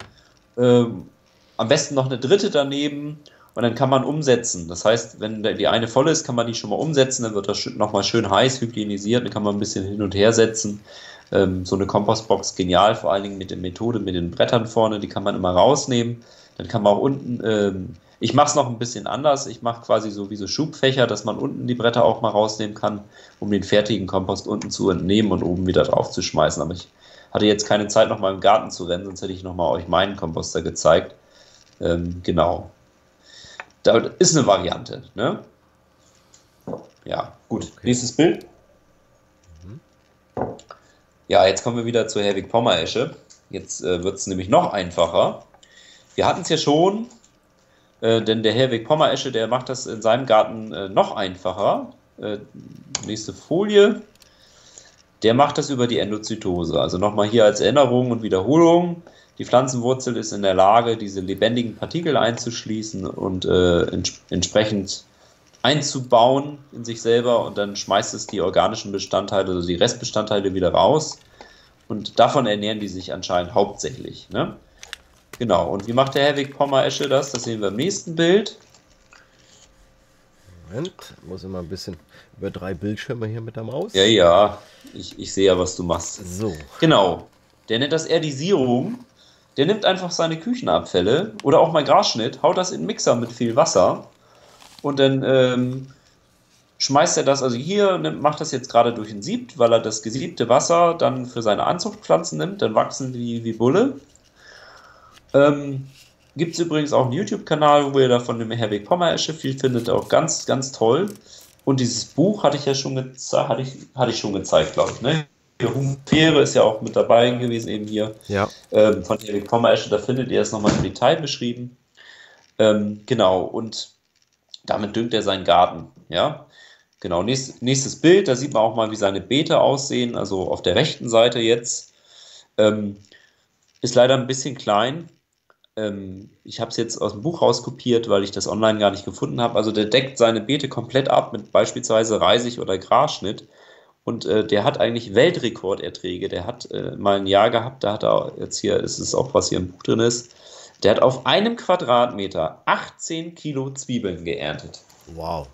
am besten noch eine dritte daneben und dann kann man umsetzen. Das heißt, wenn die eine voll ist, kann man die schon mal umsetzen, dann wird das nochmal schön heiß hygienisiert, dann kann man ein bisschen hin und her setzen. So eine Kompostbox genial, vor allen Dingen mit der Methode, mit den Brettern vorne, die kann man immer rausnehmen. Dann kann man auch unten, ich mache es noch ein bisschen anders, ich mache quasi so wie so Schubfächer, dass man unten die Bretter auch mal rausnehmen kann, um den fertigen Kompost unten zu entnehmen und oben wieder drauf zu schmeißen. Aber ich hatte jetzt keine Zeit, noch mal im Garten zu rennen, sonst hätte ich noch mal euch meinen Komposter gezeigt. Genau. Da ist eine Variante. Ne? Ja, gut. Okay. Nächstes Bild. Ja, jetzt kommen wir wieder zur Herwig-Pommer-Esche. Jetzt wird es nämlich noch einfacher. Wir hatten es ja schon, denn der Herwig-Pommer-Esche, der macht das in seinem Garten noch einfacher. Nächste Folie. Der macht das über die Endozytose. Also nochmal hier als Erinnerung und Wiederholung. Die Pflanzenwurzel ist in der Lage, diese lebendigen Partikel einzuschließen und entsprechend einzubauen in sich selber und dann schmeißt es die organischen Bestandteile, also die Restbestandteile wieder raus und davon ernähren die sich anscheinend hauptsächlich. Ne? Genau, und wie macht der Herwig-Pommer-Esche das? Das sehen wir im nächsten Bild. Moment, muss immer ein bisschen über 3 Bildschirme hier mit der Maus. Ja, ja, ich sehe ja, was du machst. So. Genau, der nennt das Erdisierung. Der nimmt einfach seine Küchenabfälle oder auch mal Grasschnitt, haut das in den Mixer mit viel Wasser und dann schmeißt er das, also hier macht das jetzt gerade durch ein Sieb, weil er das gesiebte Wasser dann für seine Anzuchtpflanzen nimmt, dann wachsen die wie Bulle. Gibt es übrigens auch einen YouTube-Kanal, wo ihr da von dem Herwig-Pommer-Esche viel findet, auch ganz, ganz toll. Und dieses Buch hatte ich ja schon hatte ich schon gezeigt, glaube ich. Ne? Fähre ist ja auch mit dabei gewesen, eben hier Ja. von Herwig-Pommer-Esche, da findet ihr es nochmal im Detail beschrieben. Genau, und damit düngt er seinen Garten. Ja, genau. Nächstes Bild, da sieht man auch mal, wie seine Beete aussehen, also auf der rechten Seite jetzt. Ist leider ein bisschen klein. Ich habe es jetzt aus dem Buch rauskopiert, weil ich das online gar nicht gefunden habe. Also der deckt seine Beete komplett ab mit beispielsweise Reisig- oder Grasschnitt. Und der hat eigentlich Weltrekorderträge. Der hat mal ein Jahr gehabt, da hat er jetzt hier, ist es auch, was hier im Buch drin ist, der hat auf einem Quadratmeter 18 Kilo Zwiebeln geerntet. Wow.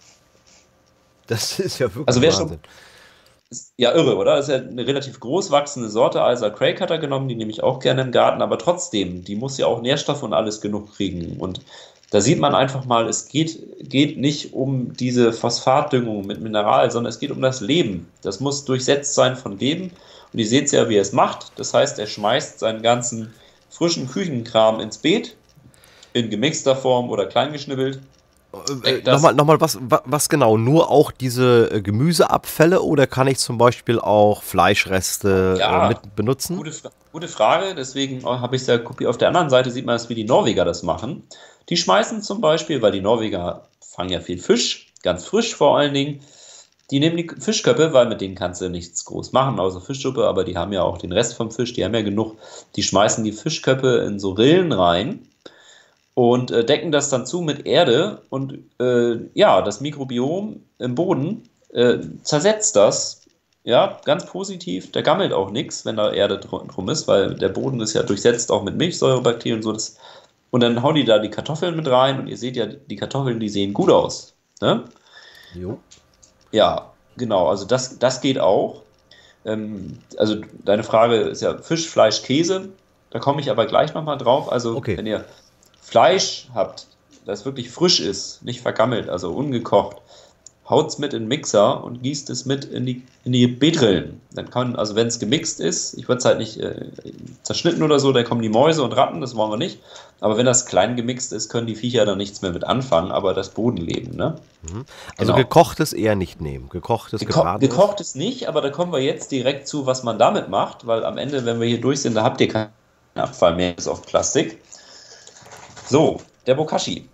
Das ist ja wirklich Also wer Wahnsinn. schon, ist ja irre, oder? Das ist ja eine relativ groß wachsende Sorte. Isa Craig hat er genommen, die nehme ich auch gerne im Garten, aber trotzdem, die muss ja auch Nährstoffe und alles genug kriegen. Und da sieht man einfach mal, es geht nicht um diese Phosphatdüngung mit Mineral, sondern es geht um das Leben. Das muss durchsetzt sein von Leben. Und ihr seht ja, wie er es macht. Das heißt, er schmeißt seinen ganzen frischen Küchenkram ins Beet, in gemixter Form oder kleingeschnibbelt. Nochmal, was genau? Nur auch diese Gemüseabfälle oder kann ich zum Beispiel auch Fleischreste Ja, mit benutzen? gute Frage, deswegen habe ich es ja kopiert. Auf der anderen Seite sieht man es, wie die Norweger das machen. Die schmeißen zum Beispiel, weil die Norweger fangen ja viel Fisch, ganz frisch vor allen Dingen. Die nehmen die Fischköpfe, weil mit denen kannst du nichts groß machen, außer Fischsuppe, aber die haben ja auch den Rest vom Fisch, die haben ja genug. Die schmeißen die Fischköpfe in so Rillen rein und decken das dann zu mit Erde und ja, das Mikrobiom im Boden zersetzt das. Ja, ganz positiv. Da gammelt auch nichts, wenn da Erde drum ist, weil der Boden ist ja durchsetzt auch mit Milchsäurebakterien und so. Und dann hauen die da die Kartoffeln mit rein und ihr seht ja, die Kartoffeln, die sehen gut aus. Ne? Jo. Ja, genau, also das geht auch. Also deine Frage ist ja Fisch, Fleisch, Käse. Da komme ich aber gleich nochmal drauf. Also Okay. wenn ihr Fleisch habt, das wirklich frisch ist, nicht vergammelt, also ungekocht, haut's mit in den Mixer und gießt es mit in die Beetrillen. Dann kann, also wenn es gemixt ist, ich würde es halt nicht zerschnitten oder so, da kommen die Mäuse und Ratten, das wollen wir nicht. Aber wenn das klein gemixt ist, können die Viecher da nichts mehr mit anfangen, aber das Bodenleben, ne? Also Genau. gekochtes eher nicht nehmen. Gekochtes, gebratenes. Gekocht ist nicht, aber da kommen wir jetzt direkt zu, was man damit macht, weil am Ende, wenn wir hier durch sind, da habt ihr keinen Abfall mehr, ist auf Plastik. So, der Bokashi.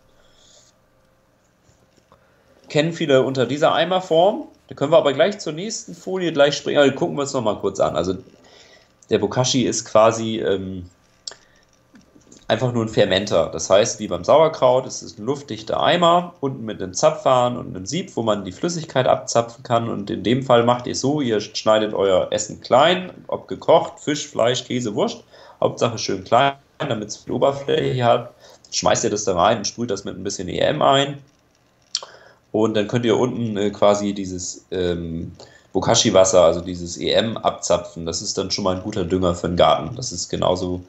Kennen viele unter dieser Eimerform. Da können wir aber gleich zur nächsten Folie gleich springen. Also, gucken wir uns noch mal kurz an. Also der Bokashi ist quasi einfach nur ein Fermenter. Das heißt, wie beim Sauerkraut, es ist ein luftdichter Eimer, unten mit einem Zapfhahn und einem Sieb, wo man die Flüssigkeit abzapfen kann. Und in dem Fall macht ihr es so, ihr schneidet euer Essen klein, ob gekocht, Fisch, Fleisch, Käse, Wurst. Hauptsache schön klein, damit es viel Oberfläche hat. Schmeißt ihr das da rein und sprüht das mit ein bisschen EM ein. Und dann könnt ihr unten quasi dieses Bokashi-Wasser, also dieses EM, abzapfen. Das ist dann schon mal ein guter Dünger für den Garten. Das ist genauso,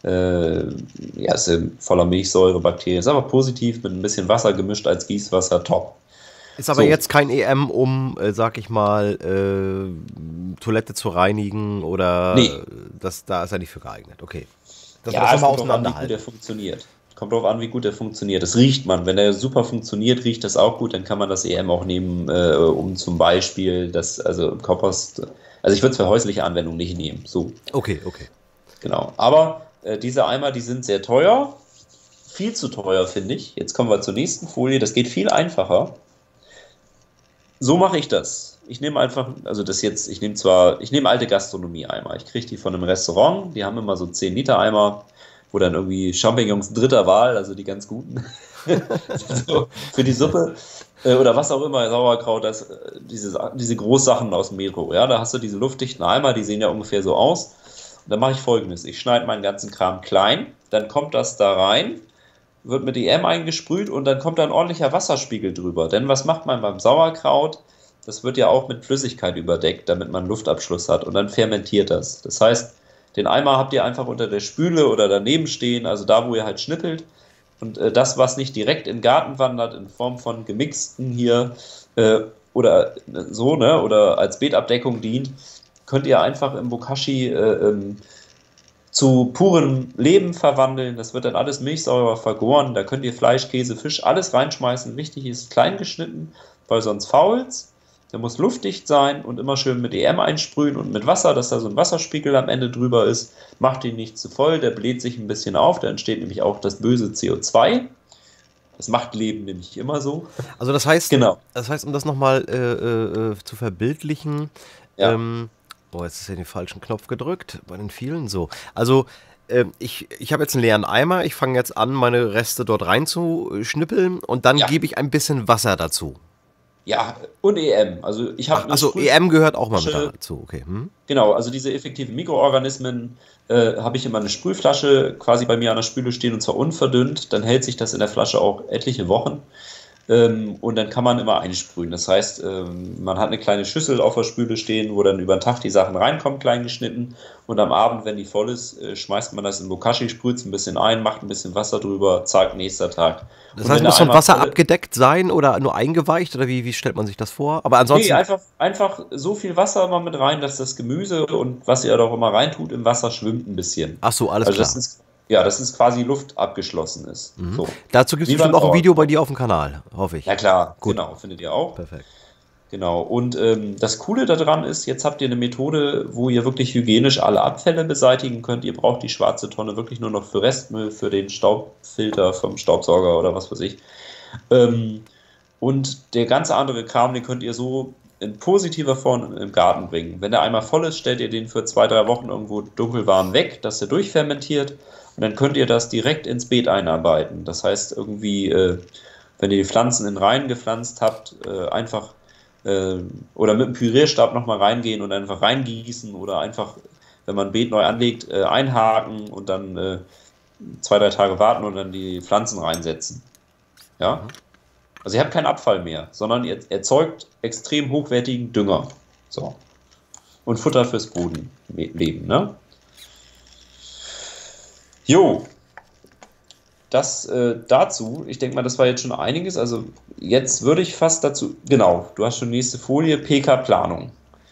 ja, ist voller Milchsäure, Bakterien. Ist aber positiv mit ein bisschen Wasser gemischt als Gießwasser, top. Ist aber So. jetzt kein EM, um, sag ich mal, Toilette zu reinigen oder Nee. da ist er nicht für geeignet. Okay. Dass Ja, wir das es nochmal kommt drauf an, wie gut der funktioniert. Kommt drauf an, wie gut der funktioniert. Das riecht man. Wenn der super funktioniert, riecht das auch gut, dann kann man das EM auch nehmen, um zum Beispiel das, also im Kompost, also ich würde es für häusliche Anwendung nicht nehmen. So, Okay. genau. Aber diese Eimer, die sind sehr teuer. Viel zu teuer, finde ich. Jetzt kommen wir zur nächsten Folie. Das geht viel einfacher. So mache ich das. Ich nehme einfach, also das jetzt, ich nehme alte Gastronomie-Eimer. Ich kriege die von einem Restaurant, die haben immer so 10 Liter Eimer, wo dann irgendwie Champignons dritter Wahl, also die ganz guten, so, für die Suppe oder was auch immer, Sauerkraut, diese Großsachen aus dem Metro, ja, da hast du diese luftdichten Eimer, die sehen ja ungefähr so aus. Und dann mache ich Folgendes, ich schneide meinen ganzen Kram klein, dann kommt das da rein, wird mit EM eingesprüht und dann kommt da ein ordentlicher Wasserspiegel drüber. Denn was macht man beim Sauerkraut? Das wird ja auch mit Flüssigkeit überdeckt, damit man Luftabschluss hat und dann fermentiert das. Das heißt, den Eimer habt ihr einfach unter der Spüle oder daneben stehen, also da, wo ihr halt schnippelt. Und das, was nicht direkt in den Garten wandert, in Form von gemixten hier oder so, ne, oder als Beetabdeckung dient, könnt ihr einfach im Bokashi zu purem Leben verwandeln. Das wird dann alles Milchsäure vergoren. Da könnt ihr Fleisch, Käse, Fisch, alles reinschmeißen. Wichtig ist klein geschnitten, weil sonst fault's. Der muss luftdicht sein und immer schön mit EM einsprühen und mit Wasser, dass da so ein Wasserspiegel am Ende drüber ist. Macht ihn nicht zu voll, der bläht sich ein bisschen auf, da entsteht nämlich auch das böse CO2. Das macht Leben nämlich immer so. Also das heißt, Genau. um das nochmal zu verbildlichen, Ja. Jetzt ist ja den falschen Knopf gedrückt, bei den vielen so. Also ich habe jetzt einen leeren Eimer, ich fange jetzt an, meine Reste dort reinzuschnippeln und dann Ja. gebe ich ein bisschen Wasser dazu. Ja, und EM. Also ich habe Achso, EM gehört auch mal mit Flasche. dazu, okay. Hm? Genau, also diese effektiven Mikroorganismen habe ich immer eine Sprühflasche quasi bei mir an der Spüle stehen und zwar unverdünnt. Dann hält sich das in der Flasche auch etliche Wochen. Und dann kann man immer einsprühen. Das heißt, man hat eine kleine Schüssel auf der Spüle stehen, wo dann über den Tag die Sachen reinkommen, klein geschnitten. Und am Abend, wenn die voll ist, schmeißt man das in Bokashi, sprüht es ein bisschen ein, macht ein bisschen Wasser drüber, zack, nächster Tag. Das Und heißt, wenn muss der vom Eimer Wasser voll- abgedeckt sein oder nur eingeweicht oder wie stellt man sich das vor? Aber ansonsten, Nee, einfach so viel Wasser mal mit rein, dass das Gemüse und was ihr da auch immer reintut, im Wasser schwimmt ein bisschen. ach so, alles Also klar. das ist quasi Luft abgeschlossen ist. So. Dazu gibt es Wie bestimmt beim auch ein Video bei Sauerkraut. dir auf dem Kanal, hoffe ich. Ja klar, Gut. genau, findet ihr auch. Perfekt. Genau. Und das Coole daran ist, jetzt habt ihr eine Methode, wo ihr wirklich hygienisch alle Abfälle beseitigen könnt. Ihr braucht die schwarze Tonne wirklich nur noch für Restmüll, für den Staubfilter vom Staubsauger oder was weiß ich. Und der ganze andere Kram, den könnt ihr so in positiver Form im Garten bringen. Wenn der einmal voll ist, stellt ihr den für 2-3 Wochen irgendwo dunkelwarm weg, dass der durchfermentiert. Und dann könnt ihr das direkt ins Beet einarbeiten. Das heißt, irgendwie, wenn ihr die Pflanzen in Reihen gepflanzt habt, einfach oder mit dem Pürierstab nochmal reingehen und einfach reingießen oder einfach, wenn man ein Beet neu anlegt, einhaken und dann 2-3 Tage warten und dann die Pflanzen reinsetzen. Ja? Also ihr habt keinen Abfall mehr, sondern ihr erzeugt extrem hochwertigen Dünger. So. Und Futter fürs Bodenleben, ne? Jo, das dazu, ich denke mal, das war jetzt schon einiges. Also jetzt würde ich fast dazu, genau, du hast schon nächste Folie, PK-Planung.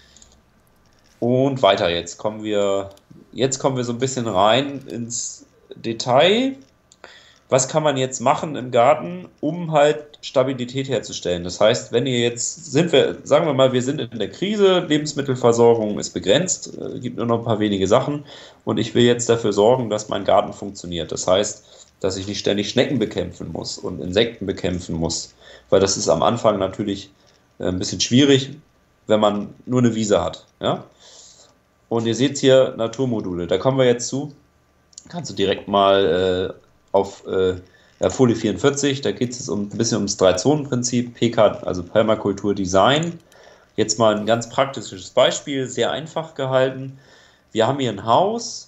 Und weiter, jetzt kommen wir so ein bisschen rein ins Detail. Was kann man jetzt machen im Garten, um halt Stabilität herzustellen? Das heißt, wenn ihr jetzt, sagen wir mal, wir sind in der Krise, Lebensmittelversorgung ist begrenzt, gibt nur noch ein paar wenige Sachen und ich will jetzt dafür sorgen, dass mein Garten funktioniert. Das heißt, dass ich nicht ständig Schnecken bekämpfen muss und Insekten bekämpfen muss, weil das ist am Anfang natürlich ein bisschen schwierig, wenn man nur eine Wiese hat. Ja? Und ihr seht hier Naturmodule, da kommen wir jetzt zu. Kannst du direkt mal auf Folie 44, da geht es ein bisschen ums Drei-Zonen-Prinzip, PK, also Permakultur Design. Jetzt mal ein ganz praktisches Beispiel, sehr einfach gehalten. Wir haben hier ein Haus,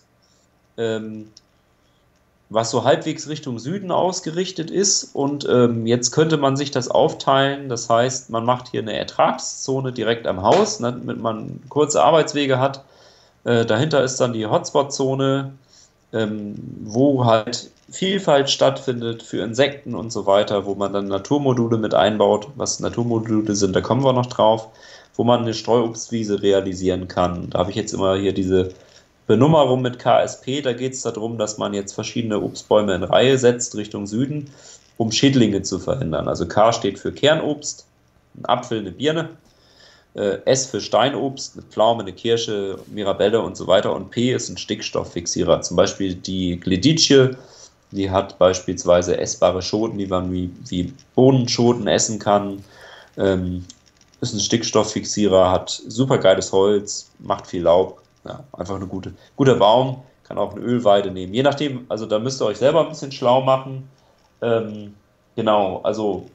was so halbwegs Richtung Süden ausgerichtet ist und jetzt könnte man sich das aufteilen, das heißt, man macht hier eine Ertragszone direkt am Haus, ne, damit man kurze Arbeitswege hat. Dahinter ist dann die Hotspot-Zone, wo halt Vielfalt stattfindet für Insekten und so weiter, wo man dann Naturmodule mit einbaut. Was Naturmodule sind, da kommen wir noch drauf, wo man eine Streuobstwiese realisieren kann. Da habe ich jetzt immer hier diese Benummerung mit KSP, da geht es darum, dass man jetzt verschiedene Obstbäume in Reihe setzt Richtung Süden, um Schädlinge zu verhindern. Also K steht für Kernobst, ein Apfel, eine Birne, S für Steinobst, eine Pflaume, eine Kirsche, Mirabelle und so weiter und P ist ein Stickstofffixierer. Zum Beispiel die Gleditschie, die hat beispielsweise essbare Schoten, die man wie Bohnenschoten essen kann, ist ein Stickstofffixierer, hat super geiles Holz, macht viel Laub, ja, einfach ein guter Baum, kann auch eine Ölweide nehmen. Je nachdem, also da müsst ihr euch selber ein bisschen schlau machen. Genau, also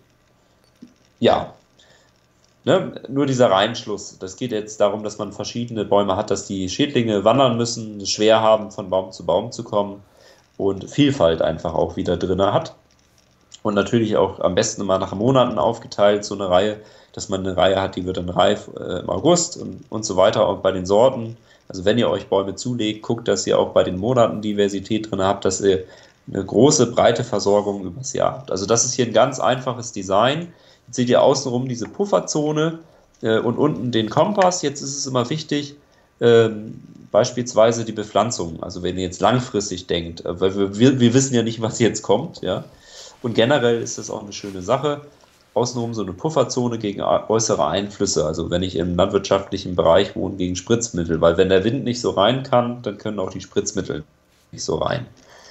ja, ne, nur dieser Reihenschluss. Das geht jetzt darum, dass man verschiedene Bäume hat, dass die Schädlinge wandern müssen, es schwer haben, von Baum zu kommen und Vielfalt einfach auch wieder drin hat. Und natürlich auch am besten immer nach Monaten aufgeteilt, so eine Reihe, dass man eine Reihe hat, die wird dann reif im August und so weiter. Und bei den Sorten, also wenn ihr euch Bäume zulegt, guckt, dass ihr auch bei den Monaten Diversität drin habt, dass ihr eine große, breite Versorgung übers Jahr habt. Also das ist hier ein ganz einfaches Design. Jetzt seht ihr außenrum diese Pufferzone und unten den Kompass. Jetzt ist es immer wichtig, beispielsweise die Bepflanzung. Also wenn ihr jetzt langfristig denkt, weil wir wissen ja nicht, was jetzt kommt, ja. Und generell ist das auch eine schöne Sache. Außenrum so eine Pufferzone gegen äußere Einflüsse. Also wenn ich im landwirtschaftlichen Bereich wohne, gegen Spritzmittel. Weil wenn der Wind nicht so rein kann, dann können auch die Spritzmittel nicht so rein.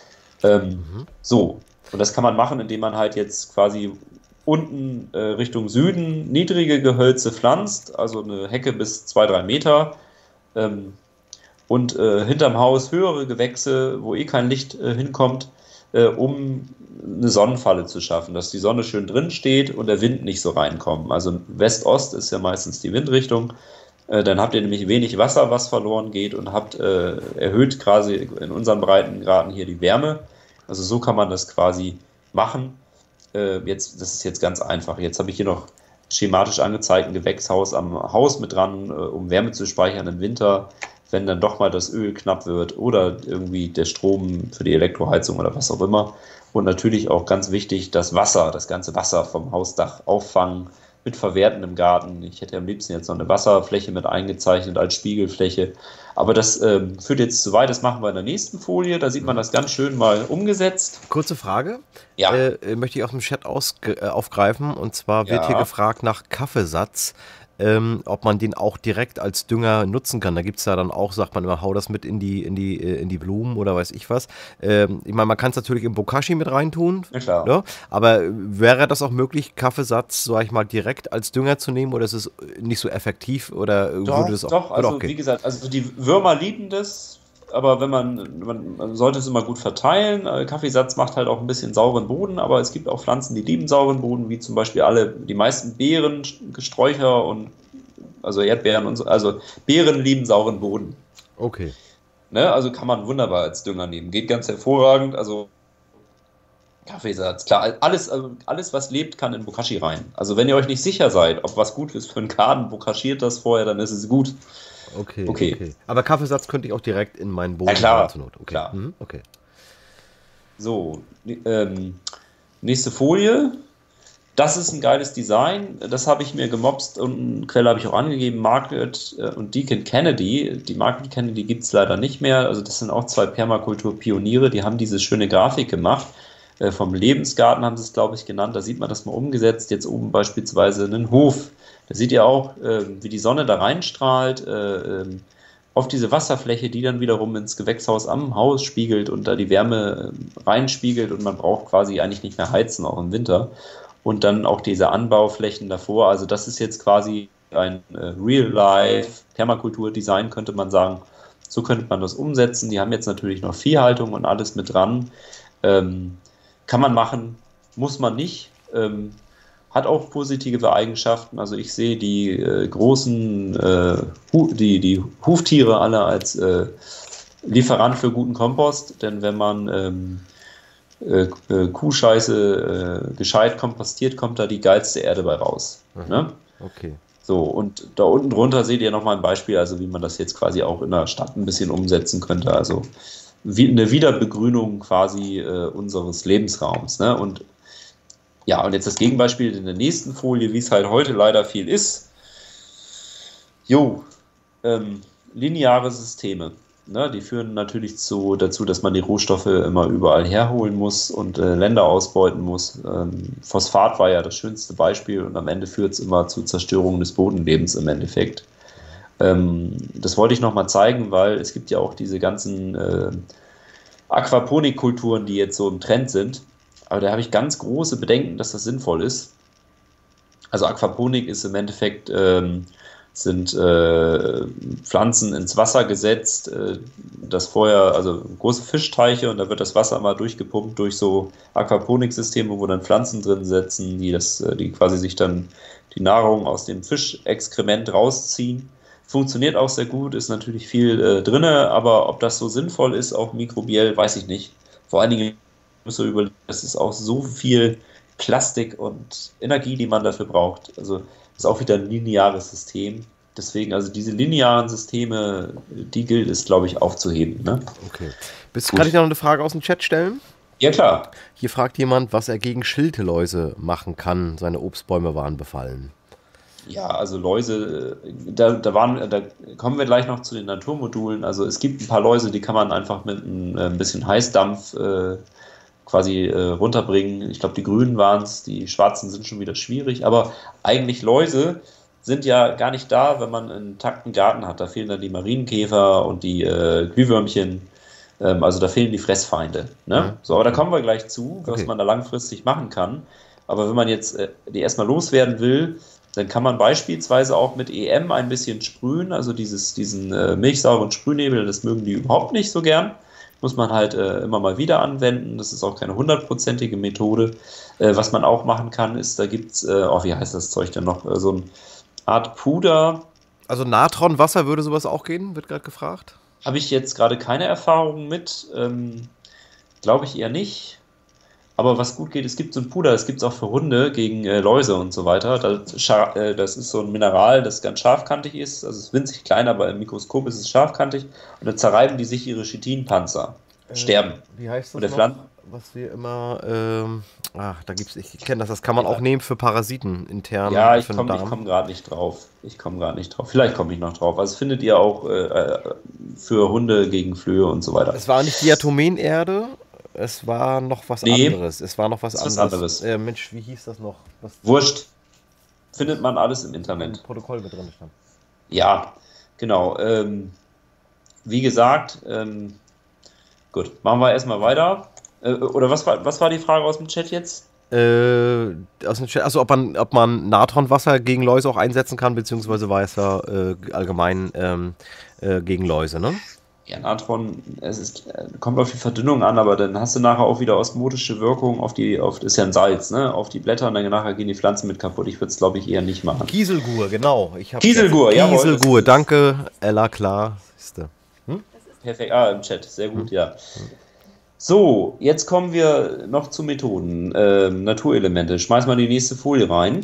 So, und das kann man machen, indem man halt jetzt quasi unten Richtung Süden niedrige Gehölze pflanzt, also eine Hecke bis 2-3 Meter und hinterm Haus höhere Gewächse, wo kein Licht hinkommt, um eine Sonnenfalle zu schaffen, dass die Sonne schön drin steht und der Wind nicht so reinkommt. Also West-Ost ist ja meistens die Windrichtung. Dann habt ihr nämlich wenig Wasser, was verloren geht und habt erhöht quasi in unseren Breitengraden hier die Wärme. Also so kann man das quasi machen. Das ist jetzt ganz einfach. Jetzt habe ich hier noch schematisch angezeigt ein Gewächshaus am Haus mit dran, um Wärme zu speichern im Winter, wenn dann doch mal das Öl knapp wird oder irgendwie der Strom für die Elektroheizung oder was auch immer. Und natürlich auch ganz wichtig, das ganze Wasser vom Hausdach auffangen, mit verwerten im Garten. Ich hätte am liebsten jetzt noch eine Wasserfläche mit eingezeichnet als Spiegelfläche. Aber das führt jetzt zu weit, das machen wir in der nächsten Folie. Da sieht man das ganz schön mal umgesetzt. Kurze Frage. Ja. Möchte ich aus dem Chat aufgreifen. Und zwar wird hier gefragt nach Kaffeesatz. Ob man den auch direkt als Dünger nutzen kann. Da gibt es ja dann auch, sagt man immer, hau das mit in die Blumen oder weiß ich was. Ich meine, man kann es natürlich im Bokashi mit reintun. Ja, klar. Ne? Aber wäre das auch möglich, Kaffeesatz, sag ich mal, direkt als Dünger zu nehmen oder ist es nicht so effektiv? Oder würde das auch? Doch, also okay. Wie gesagt, also die Würmer lieben das, aber wenn man sollte es immer gut verteilen. Kaffeesatz macht halt auch ein bisschen sauren Boden, aber es gibt auch Pflanzen, die lieben sauren Boden, wie zum Beispiel die meisten Beeren, Sträucher und also Erdbeeren und so. Also Beeren lieben sauren Boden. Okay. Ne, also kann man wunderbar als Dünger nehmen. Geht ganz hervorragend. Also Kaffeesatz, klar. Alles, was lebt, kann in Bokashi rein. Also wenn ihr euch nicht sicher seid, ob was gut ist für einen Garten, bokaschiert das vorher, dann ist es gut. Okay. Aber Kaffeesatz könnte ich auch direkt in meinen Boden klar, zur Not. Okay. Klar. Okay. So, nächste Folie. Das ist ein geiles Design. Das habe ich mir gemopst und eine Quelle habe ich auch angegeben. Margaret und Deacon Kennedy. Die Margaret Kennedy gibt es leider nicht mehr. Also das sind auch zwei Permakultur-Pioniere. Die haben diese schöne Grafik gemacht. Vom Lebensgarten haben sie es, glaube ich, genannt. Da sieht man das mal umgesetzt. Jetzt oben beispielsweise einen Hof. Da seht ihr auch, wie die Sonne da reinstrahlt auf diese Wasserfläche, die dann wiederum ins Gewächshaus am Haus spiegelt und da die Wärme reinspiegelt und man braucht quasi eigentlich nicht mehr heizen, auch im Winter. Und dann auch diese Anbauflächen davor. Also das ist jetzt quasi ein Real-Life-Permakultur-Design, könnte man sagen. So könnte man das umsetzen. Die haben jetzt natürlich noch Viehhaltung und alles mit dran. Kann man machen, muss man nicht. Hat auch positive Eigenschaften. Also ich sehe die großen die Huftiere alle als Lieferant für guten Kompost. Denn wenn man Kuhscheiße gescheit kompostiert, kommt da die geilste Erde bei raus. Ne? Okay. So, und da unten drunter seht ihr nochmal ein Beispiel, also wie man das jetzt quasi auch in der Stadt ein bisschen umsetzen könnte. Also wie eine Wiederbegrünung quasi unseres Lebensraums. Ne? Und ja, und jetzt das Gegenbeispiel in der nächsten Folie, wie es halt heute leider viel ist. Lineare Systeme. Ne? Die führen natürlich dazu, dass man die Rohstoffe immer überall herholen muss und Länder ausbeuten muss. Phosphat war ja das schönste Beispiel und am Ende führt es immer zu Zerstörung des Bodenlebens im Endeffekt. Das wollte ich nochmal zeigen, weil es gibt ja auch diese ganzen Aquaponikkulturen, die jetzt so im Trend sind. Aber da habe ich ganz große Bedenken, dass das sinnvoll ist. Also Aquaponik ist im Endeffekt, sind Pflanzen ins Wasser gesetzt, das vorher, also große Fischteiche und da wird das Wasser mal durchgepumpt durch so Aquaponiksysteme, wo dann Pflanzen drin sitzen, die quasi sich dann die Nahrung aus dem Fischexkrement rausziehen. Funktioniert auch sehr gut, ist natürlich viel drin, aber ob das so sinnvoll ist, auch mikrobiell, weiß ich nicht. Vor allen Dingen müssen wir überlegen, es ist auch so viel Plastik und Energie, die man dafür braucht. Also das ist auch wieder ein lineares System. Deswegen, also diese linearen Systeme, die gilt es, glaube ich, aufzuheben. Ne? Okay. Kann ich noch eine Frage aus dem Chat stellen? Ja, klar. Hier fragt jemand, was er gegen Schilteläuse machen kann. Seine Obstbäume waren befallen. Ja, also Läuse, da kommen wir gleich noch zu den Naturmodulen. Also es gibt ein paar Läuse, die kann man einfach mit ein bisschen Heißdampf quasi runterbringen. Ich glaube, die grünen waren es, die schwarzen sind schon wieder schwierig. Aber eigentlich Läuse sind ja gar nicht da, wenn man einen intakten Garten hat. Da fehlen dann die Marienkäfer und die Glühwürmchen. Also da fehlen die Fressfeinde. Ne? Ja. So, aber da kommen wir gleich zu, was Okay. man da langfristig machen kann. Aber wenn man jetzt die erstmal loswerden will, dann kann man beispielsweise auch mit EM ein bisschen sprühen, also diesen milchsauren Sprühnebel, das mögen die überhaupt nicht so gern. Muss man halt immer mal wieder anwenden. Das ist auch keine 100%ige Methode. Was man auch machen kann, ist, da gibt es, wie heißt das Zeug denn noch, so eine Art Puder. Also Natronwasser würde sowas auch gehen, wird gerade gefragt. Habe ich jetzt gerade keine Erfahrung mit. Glaube ich eher nicht. Aber was gut geht, es gibt so ein Puder, das gibt es auch für Hunde gegen Läuse und so weiter. Das ist so ein Mineral, das ganz scharfkantig ist. Also es ist winzig klein, aber im Mikroskop ist es scharfkantig. Und dann zerreiben die sich ihre Chitinpanzer. Sterben. Wie heißt Und das der noch? Was wir immer, ich kenne das kann man auch nehmen für Parasiten intern. Ja, ich für den komme Darm. gerade nicht drauf. Vielleicht komme ich noch drauf. Also das findet ihr auch für Hunde gegen Flöhe und so weiter. Es war nicht Diatomenerde, es war noch was anderes. Es war noch was anderes. Mensch, wie hieß das noch? Wurscht. Findet man alles im Internet. Im Protokoll mit drin stand. Ja, genau. Wie gesagt, gut, machen wir erstmal weiter. Oder was war die Frage aus dem Chat jetzt? Aus dem Chat, also ob man Natronwasser gegen Läuse auch einsetzen kann, beziehungsweise war es ja allgemein gegen Läuse, ne? Ja, Natron, kommt auf die Verdünnung an, aber dann hast du nachher auch wieder osmotische Wirkung ist ja ein Salz, ne? Auf die Blätter und dann nachher gehen die Pflanzen mit kaputt. Ich würde es, glaube ich, eher nicht machen. Kieselgur, genau. Kieselgur, jawohl. Kieselgur, danke, Ella, klar. Siehste. Perfekt, im Chat, sehr gut, ja. So, jetzt kommen wir noch zu Methoden. Naturelemente. Schmeiß mal die nächste Folie rein.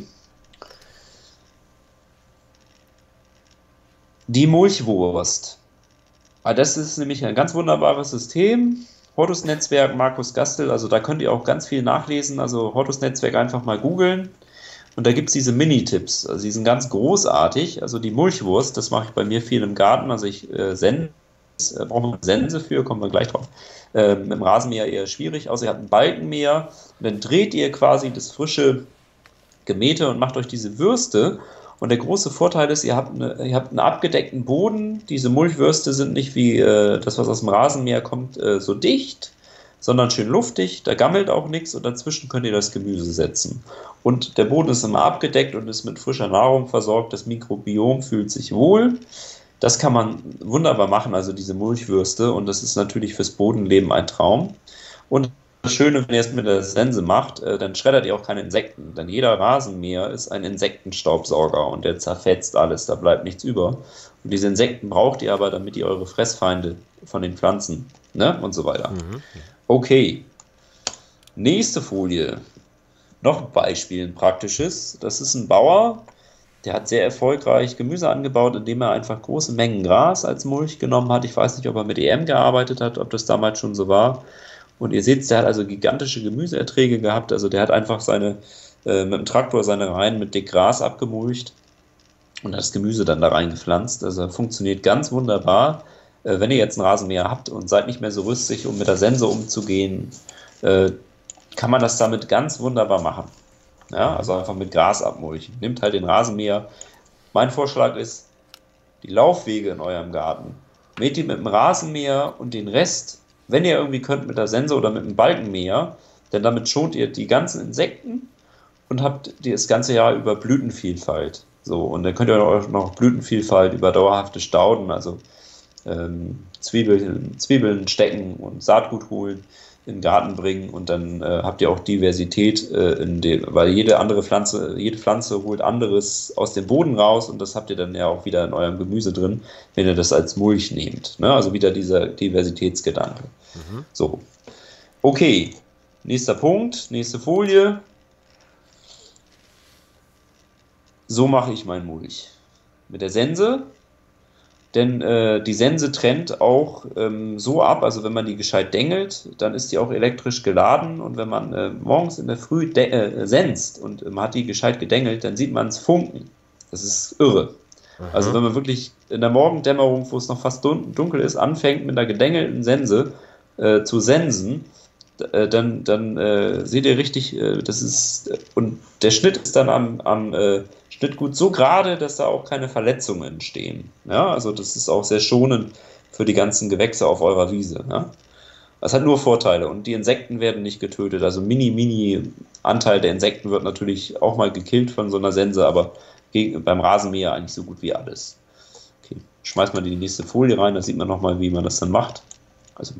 Die Mulchwurst. Das ist nämlich ein ganz wunderbares System. Hortus-Netzwerk, Markus Gastel, also da könnt ihr auch ganz viel nachlesen. Also Hortus-Netzwerk einfach mal googeln. Und da gibt es diese Mini-Tipps. Also die sind ganz großartig. Also die Mulchwurst, das mache ich bei mir viel im Garten. Also ich brauchen wir Sense für, kommen wir gleich drauf. Mit dem Rasenmäher eher schwierig, außer ihr habt einen Balkenmäher. Und dann dreht ihr quasi das frische Gemähte und macht euch diese Würste. Und der große Vorteil ist, ihr habt einen abgedeckten Boden. Diese Mulchwürste sind nicht wie das, was aus dem Rasenmäher kommt, so dicht, sondern schön luftig. Da gammelt auch nichts und dazwischen könnt ihr das Gemüse setzen. Und der Boden ist immer abgedeckt und ist mit frischer Nahrung versorgt. Das Mikrobiom fühlt sich wohl. Das kann man wunderbar machen, also diese Mulchwürste. Und das ist natürlich fürs Bodenleben ein Traum. Und das Schöne, wenn ihr es mit der Sense macht, dann schreddert ihr auch keine Insekten. Denn jeder Rasenmäher ist ein Insektenstaubsauger und der zerfetzt alles, da bleibt nichts über. Und diese Insekten braucht ihr aber, damit ihr eure Fressfeinde von den Pflanzen, ne, und so weiter. Okay, nächste Folie. Noch ein Beispiel, ein praktisches. Das ist ein Bauer, der hat sehr erfolgreich Gemüse angebaut, indem er einfach große Mengen Gras als Mulch genommen hat. Ich weiß nicht, ob er mit EM gearbeitet hat, ob das damals schon so war. Und ihr seht, der hat also gigantische Gemüseerträge gehabt. Also der hat einfach mit dem Traktor seine Reihen mit dick Gras abgemulcht und hat das Gemüse dann da reingepflanzt. Also funktioniert ganz wunderbar. Wenn ihr jetzt einen Rasenmäher habt und seid nicht mehr so rüstig, um mit der Sense umzugehen, kann man das damit ganz wunderbar machen. Ja, also einfach mit Gras abmulchen. Nehmt halt den Rasenmäher. Mein Vorschlag ist, die Laufwege in eurem Garten, mäht die mit dem Rasenmäher und den Rest, wenn ihr irgendwie könnt, mit der Sense oder mit dem Balkenmäher, denn damit schont ihr die ganzen Insekten und habt das ganze Jahr über Blütenvielfalt. So, und dann könnt ihr auch noch Blütenvielfalt über dauerhafte Stauden, also Zwiebeln stecken und Saatgut holen, in den Garten bringen und dann habt ihr auch Diversität weil jede Pflanze holt anderes aus dem Boden raus und das habt ihr dann ja auch wieder in eurem Gemüse drin, wenn ihr das als Mulch nehmt. Ne? Also wieder dieser Diversitätsgedanke. So. Okay. Nächster Punkt, nächste Folie. So mache ich mein Mulch. Mit der Sense. Denn die Sense trennt auch so ab, also wenn man die gescheit dengelt, dann ist die auch elektrisch geladen und wenn man morgens in der Früh senzt und man hat die gescheit gedengelt, dann sieht man es funken. Das ist irre. Also wenn man wirklich in der Morgendämmerung, wo es noch fast dunkel ist, anfängt mit einer gedengelten Sense zu sensen, dann seht ihr richtig, und der Schnitt ist dann am Schnittgut so gerade, dass da auch keine Verletzungen entstehen. Ja, also das ist auch sehr schonend für die ganzen Gewächse auf eurer Wiese. Ja? Das hat nur Vorteile und die Insekten werden nicht getötet. Also mini Anteil der Insekten wird natürlich auch mal gekillt von so einer Sense, aber beim Rasenmäher eigentlich so gut wie alles. Okay, schmeißt mal die nächste Folie rein, da sieht man nochmal, wie man das dann macht. Also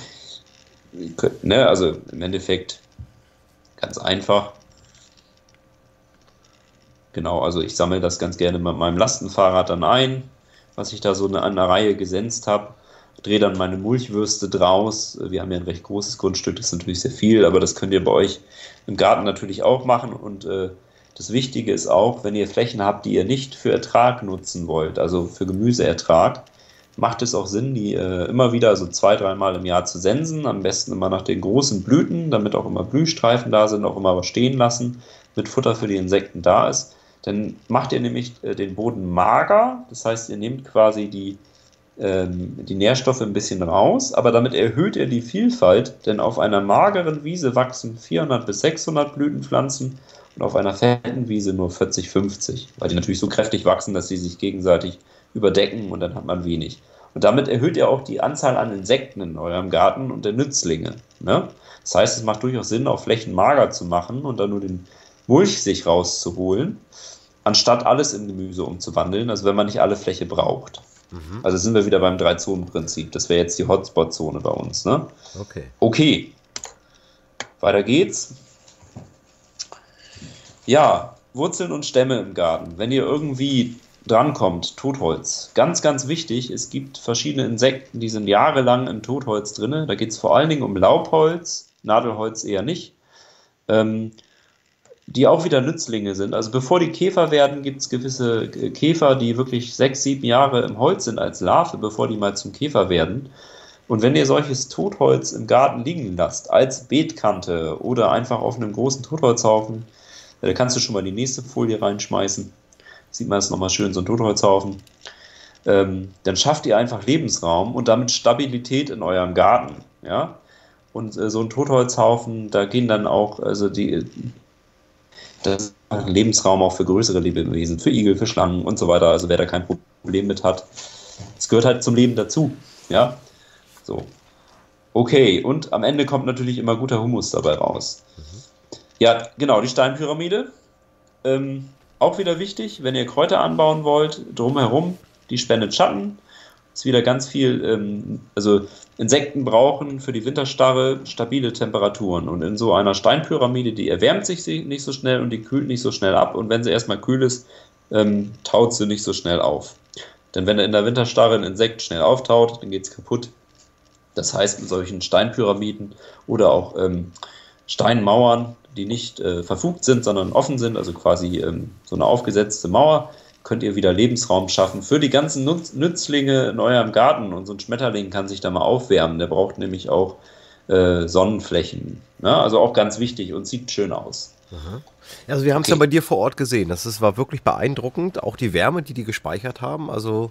also im Endeffekt ganz einfach. Genau, also ich sammle das ganz gerne mit meinem Lastenfahrrad dann ein, was ich da so an einer Reihe gesenzt habe, drehe dann meine Mulchwürste draus. Wir haben ja ein recht großes Grundstück, das ist natürlich sehr viel, aber das könnt ihr bei euch im Garten natürlich auch machen und das Wichtige ist auch, wenn ihr Flächen habt, die ihr nicht für Ertrag nutzen wollt, also für Gemüseertrag, macht es auch Sinn, die immer wieder so 2-3 Mal im Jahr zu sensen, am besten immer nach den großen Blüten, damit auch immer Blühstreifen da sind, auch immer was stehen lassen, mit Futter für die Insekten da ist. Dann macht ihr nämlich den Boden mager, das heißt, ihr nehmt quasi die Nährstoffe ein bisschen raus, aber damit erhöht ihr die Vielfalt, denn auf einer mageren Wiese wachsen 400 bis 600 Blütenpflanzen und auf einer fetten Wiese nur 40, 50, weil die natürlich so kräftig wachsen, dass sie sich gegenseitig überdecken und dann hat man wenig. Und damit erhöht ihr auch die Anzahl an Insekten in eurem Garten und der Nützlinge. Ne? Das heißt, es macht durchaus Sinn, auch Flächen mager zu machen und dann nur den Mulch sich rauszuholen, anstatt alles in Gemüse umzuwandeln, also wenn man nicht alle Fläche braucht. Also sind wir wieder beim 3-Zonen-Prinzip. Das wäre jetzt die Hotspot-Zone bei uns. Ne? Okay. Weiter geht's. Ja, Wurzeln und Stämme im Garten. Wenn ihr irgendwie drankommt, Totholz. Ganz, ganz wichtig, es gibt verschiedene Insekten, die sind jahrelang im Totholz drin. Da geht es vor allen Dingen um Laubholz, Nadelholz eher nicht, die auch wieder Nützlinge sind. Also bevor die Käfer werden, gibt es gewisse Käfer, die wirklich 6, 7 Jahre im Holz sind als Larve, bevor die mal zum Käfer werden. Und wenn ihr solches Totholz im Garten liegen lasst, als Beetkante oder einfach auf einem großen Totholzhaufen, da kannst du schon mal die nächste Folie reinschmeißen. Sieht man das nochmal schön, so ein Totholzhaufen. Dann schafft ihr einfach Lebensraum und damit Stabilität in eurem Garten. Ja? Und so ein Totholzhaufen, da gehen dann auch, also das ist ein Lebensraum auch für größere Lebewesen, für Igel, für Schlangen und so weiter. Also wer da kein Problem mit hat, es gehört halt zum Leben dazu. Ja, so. Okay, und am Ende kommt natürlich immer guter Humus dabei raus. Ja, genau, die Steinpyramide. Auch wieder wichtig, wenn ihr Kräuter anbauen wollt, drumherum, die spendet Schatten. Ist wieder ganz viel, also Insekten brauchen für die Winterstarre stabile Temperaturen. Und in so einer Steinpyramide, die erwärmt sich nicht so schnell und die kühlt nicht so schnell ab. Und wenn sie erstmal kühl ist, taut sie nicht so schnell auf. Denn wenn in der Winterstarre ein Insekt schnell auftaut, dann geht es kaputt. Das heißt, mit solchen Steinpyramiden oder auch Steinmauern, die nicht verfugt sind, sondern offen sind, also quasi so eine aufgesetzte Mauer, könnt ihr wieder Lebensraum schaffen für die ganzen Nützlinge in eurem Garten. Und so ein Schmetterling kann sich da mal aufwärmen. Der braucht nämlich auch Sonnenflächen. Ne? Also auch ganz wichtig und sieht schön aus. Also wir haben es ja bei dir vor Ort gesehen. Das war wirklich beeindruckend. Auch die Wärme, die gespeichert haben. Also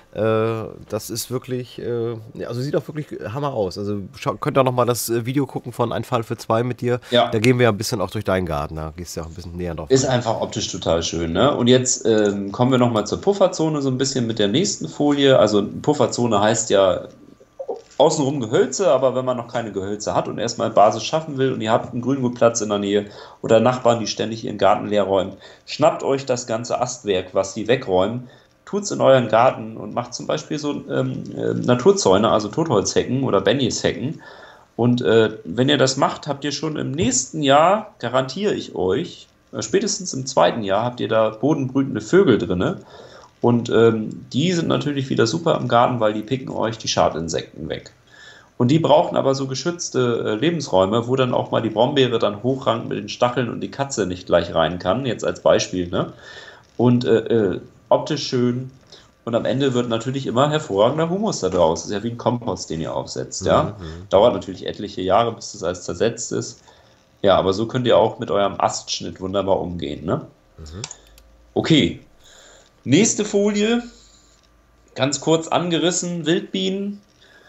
das ist wirklich, also sieht auch wirklich Hammer aus. Also könnt ihr noch mal das Video gucken von Ein Fall für zwei mit dir. Ja. Da gehen wir ein bisschen auch durch deinen Garten. Da gehst du ja auch ein bisschen näher drauf. Ist einfach optisch total schön. Ne? Und jetzt kommen wir noch mal zur Pufferzone so ein bisschen mit der nächsten Folie. Also Pufferzone heißt ja außenrum Gehölze, aber wenn man noch keine Gehölze hat und erstmal Basis schaffen will und ihr habt einen Grüngutplatz in der Nähe oder Nachbarn, die ständig ihren Garten leer räumen, schnappt euch das ganze Astwerk, was die wegräumen, tut es in euren Garten und macht zum Beispiel so Naturzäune, also Totholzhecken oder Benjishecken. Und wenn ihr das macht, habt ihr schon im nächsten Jahr, garantiere ich euch, spätestens im 2. Jahr habt ihr da bodenbrütende Vögel drin. Und die sind natürlich wieder super im Garten, weil die picken euch die Schadinsekten weg. Und die brauchen aber so geschützte Lebensräume, wo dann auch mal die Brombeere dann hochrankt mit den Stacheln und die Katze nicht gleich rein kann, jetzt als Beispiel. Ne? Und optisch schön und am Ende wird natürlich immer hervorragender Humus da draus. Das ist ja wie ein Kompost, den ihr aufsetzt. Ja? Dauert natürlich etliche Jahre, bis das alles zersetzt ist. Ja, aber so könnt ihr auch mit eurem Astschnitt wunderbar umgehen. Ne? Okay, nächste Folie, ganz kurz angerissen, Wildbienen.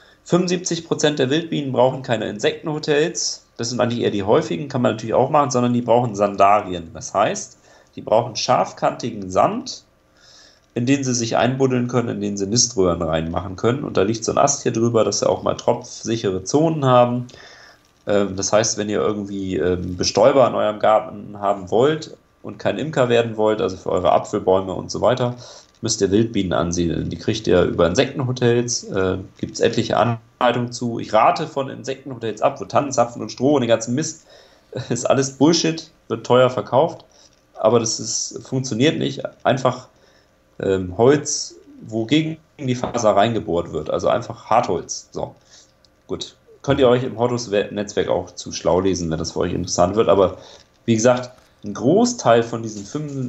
75% der Wildbienen brauchen keine Insektenhotels. Das sind eigentlich eher die häufigen, kann man natürlich auch machen, sondern die brauchen Sandarien. Das heißt, die brauchen scharfkantigen Sand, in den sie sich einbuddeln können, in den sie Niströhren reinmachen können. Und da liegt so ein Ast hier drüber, dass sie auch mal tropfsichere Zonen haben. Das heißt, wenn ihr irgendwie Bestäuber in eurem Garten haben wollt und kein Imker werden wollt, also für eure Apfelbäume und so weiter, müsst ihr Wildbienen ansiedeln. Die kriegt ihr über Insektenhotels, gibt es etliche Anleitungen zu. Ich rate von Insektenhotels ab, wo Tannenzapfen und Stroh und den ganzen Mist, ist alles Bullshit, wird teuer verkauft, aber funktioniert nicht. Einfach Holz, wo gegen die Faser reingebohrt wird, also einfach Hartholz. So, gut. Könnt ihr euch im Hortus-Netzwerk auch zu schlau lesen, wenn das für euch interessant wird, aber wie gesagt, ein Großteil von diesen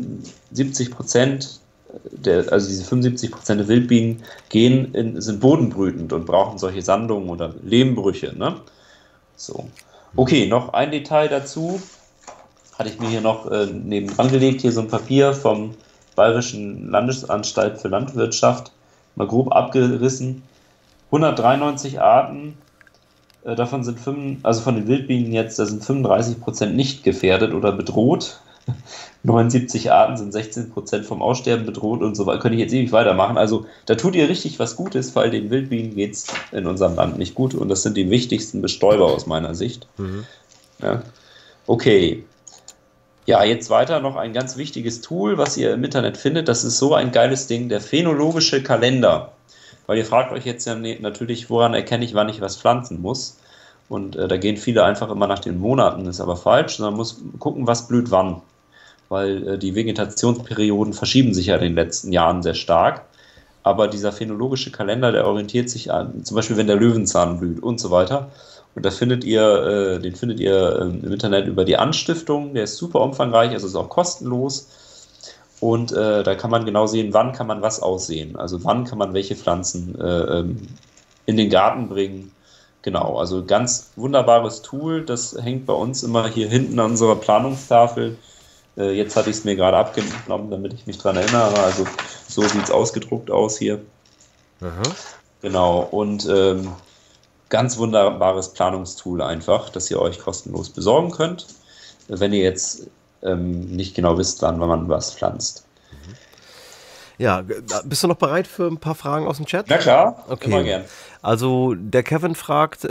75%, also diese 75% der Wildbienen sind bodenbrütend und brauchen solche Sandungen oder Lehmbrüche. Ne? So. Okay, noch ein Detail dazu. Hatte ich mir hier noch nebenan gelegt, hier so ein Papier vom Bayerischen Landesanstalt für Landwirtschaft, mal grob abgerissen. 193 Arten, davon sind also von den Wildbienen jetzt, da sind 35% nicht gefährdet oder bedroht. 79 Arten sind 16% vom Aussterben bedroht und so weiter. Könnte ich jetzt ewig weitermachen. Also da tut ihr richtig was Gutes, weil den Wildbienen geht es in unserem Land nicht gut und das sind die wichtigsten Bestäuber aus meiner Sicht. Ja. Okay. Ja, jetzt weiter noch ein ganz wichtiges Tool, was ihr im Internet findet. Das ist so ein geiles Ding, der phänologische Kalender. Weil ihr fragt euch jetzt ja natürlich, woran erkenne ich, wann ich was pflanzen muss. Und da gehen viele einfach immer nach den Monaten, ist aber falsch. Man muss gucken, was blüht wann. weil die Vegetationsperioden verschieben sich ja in den letzten Jahren sehr stark. Aber dieser phänologische Kalender, der orientiert sich an, zum Beispiel wenn der Löwenzahn blüht und so weiter. Und den findet ihr im Internet über die Anstiftung, der ist super umfangreich, also ist auch kostenlos. Und da kann man genau sehen, wann kann man was aussehen. Also wann kann man welche Pflanzen in den Garten bringen. Genau, also ganz wunderbares Tool, das hängt bei uns immer hier hinten an unserer Planungstafel. Jetzt hatte ich es mir gerade abgenommen, damit ich mich daran erinnere. Also so sieht es ausgedruckt aus hier. Aha. Genau, und ganz wunderbares Planungstool einfach, das ihr euch kostenlos besorgen könnt, wenn ihr jetzt nicht genau wisst, wann man was pflanzt. Ja, bist du noch bereit für ein paar Fragen aus dem Chat? Na klar, okay. Immer gern. Also der Kevin fragt,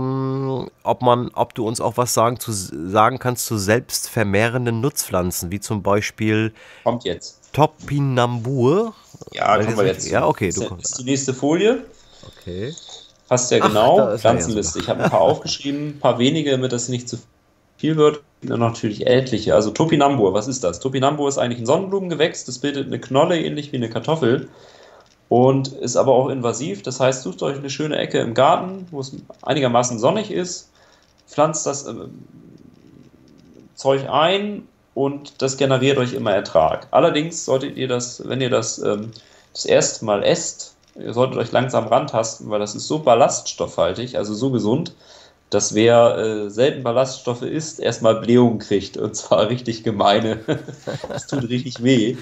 ob du uns auch was sagen kannst zu selbstvermehrenden Nutzpflanzen, wie zum Beispiel Kommt jetzt. Topinambur. Ja, kommen wir jetzt. Ja, okay. Das ist die nächste Folie. Okay. Passt ja genau. da ist er Pflanzenliste. Ich habe ein paar aufgeschrieben, ein paar wenige, damit das nicht zu viel wird. Und natürlich etliche. Also Topinambur, was ist das? Topinambur ist eigentlich ein Sonnenblumengewächs. Das bildet eine Knolle, ähnlich wie eine Kartoffel. Und ist aber auch invasiv. Das heißt, sucht euch eine schöne Ecke im Garten, wo es einigermaßen sonnig ist. Pflanzt das Zeug ein und das generiert euch immer Ertrag. Allerdings solltet ihr das, wenn ihr das erste Mal esst, ihr solltet euch langsam rantasten, weil das ist so ballaststoffhaltig, also so gesund, dass wer selten Ballaststoffe isst, erstmal Blähung kriegt. Und zwar richtig gemeine. Das tut richtig weh.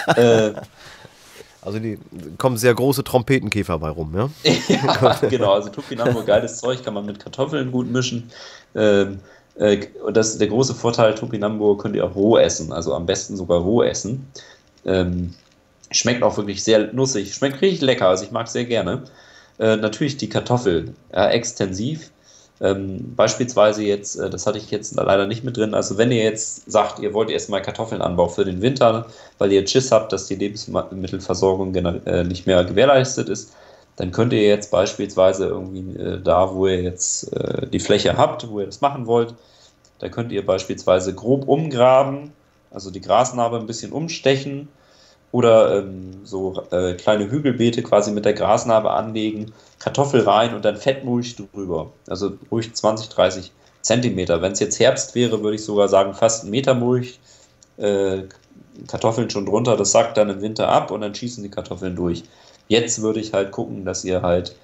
Also die kommen sehr große Trompetenkäfer bei rum, ja? Ja, genau. Also Topinambur, geiles Zeug, kann man mit Kartoffeln gut mischen. Und das ist der große Vorteil, Topinambur könnt ihr auch roh essen, also am besten sogar roh essen. Schmeckt auch wirklich sehr nussig, schmeckt richtig lecker, also ich mag es sehr gerne. Natürlich die Kartoffel, extensiv. Beispielsweise jetzt, das hatte ich jetzt leider nicht mit drin, also wenn ihr jetzt sagt, ihr wollt erstmal Kartoffelanbau für den Winter, weil ihr Schiss habt, dass die Lebensmittelversorgung nicht mehr gewährleistet ist, dann könnt ihr jetzt beispielsweise irgendwie da, wo ihr jetzt die Fläche habt, wo ihr das machen wollt, da könnt ihr beispielsweise grob umgraben, also die Grasnarbe ein bisschen umstechen oder kleine Hügelbeete quasi mit der Grasnarbe anlegen, Kartoffel rein und dann Fettmulch drüber. Also ruhig 20, 30 Zentimeter. Wenn es jetzt Herbst wäre, würde ich sogar sagen fast 1 Meter Mulch. Kartoffeln schon drunter, das sackt dann im Winter ab und dann schießen die Kartoffeln durch. Jetzt würde ich halt gucken, dass ihr halt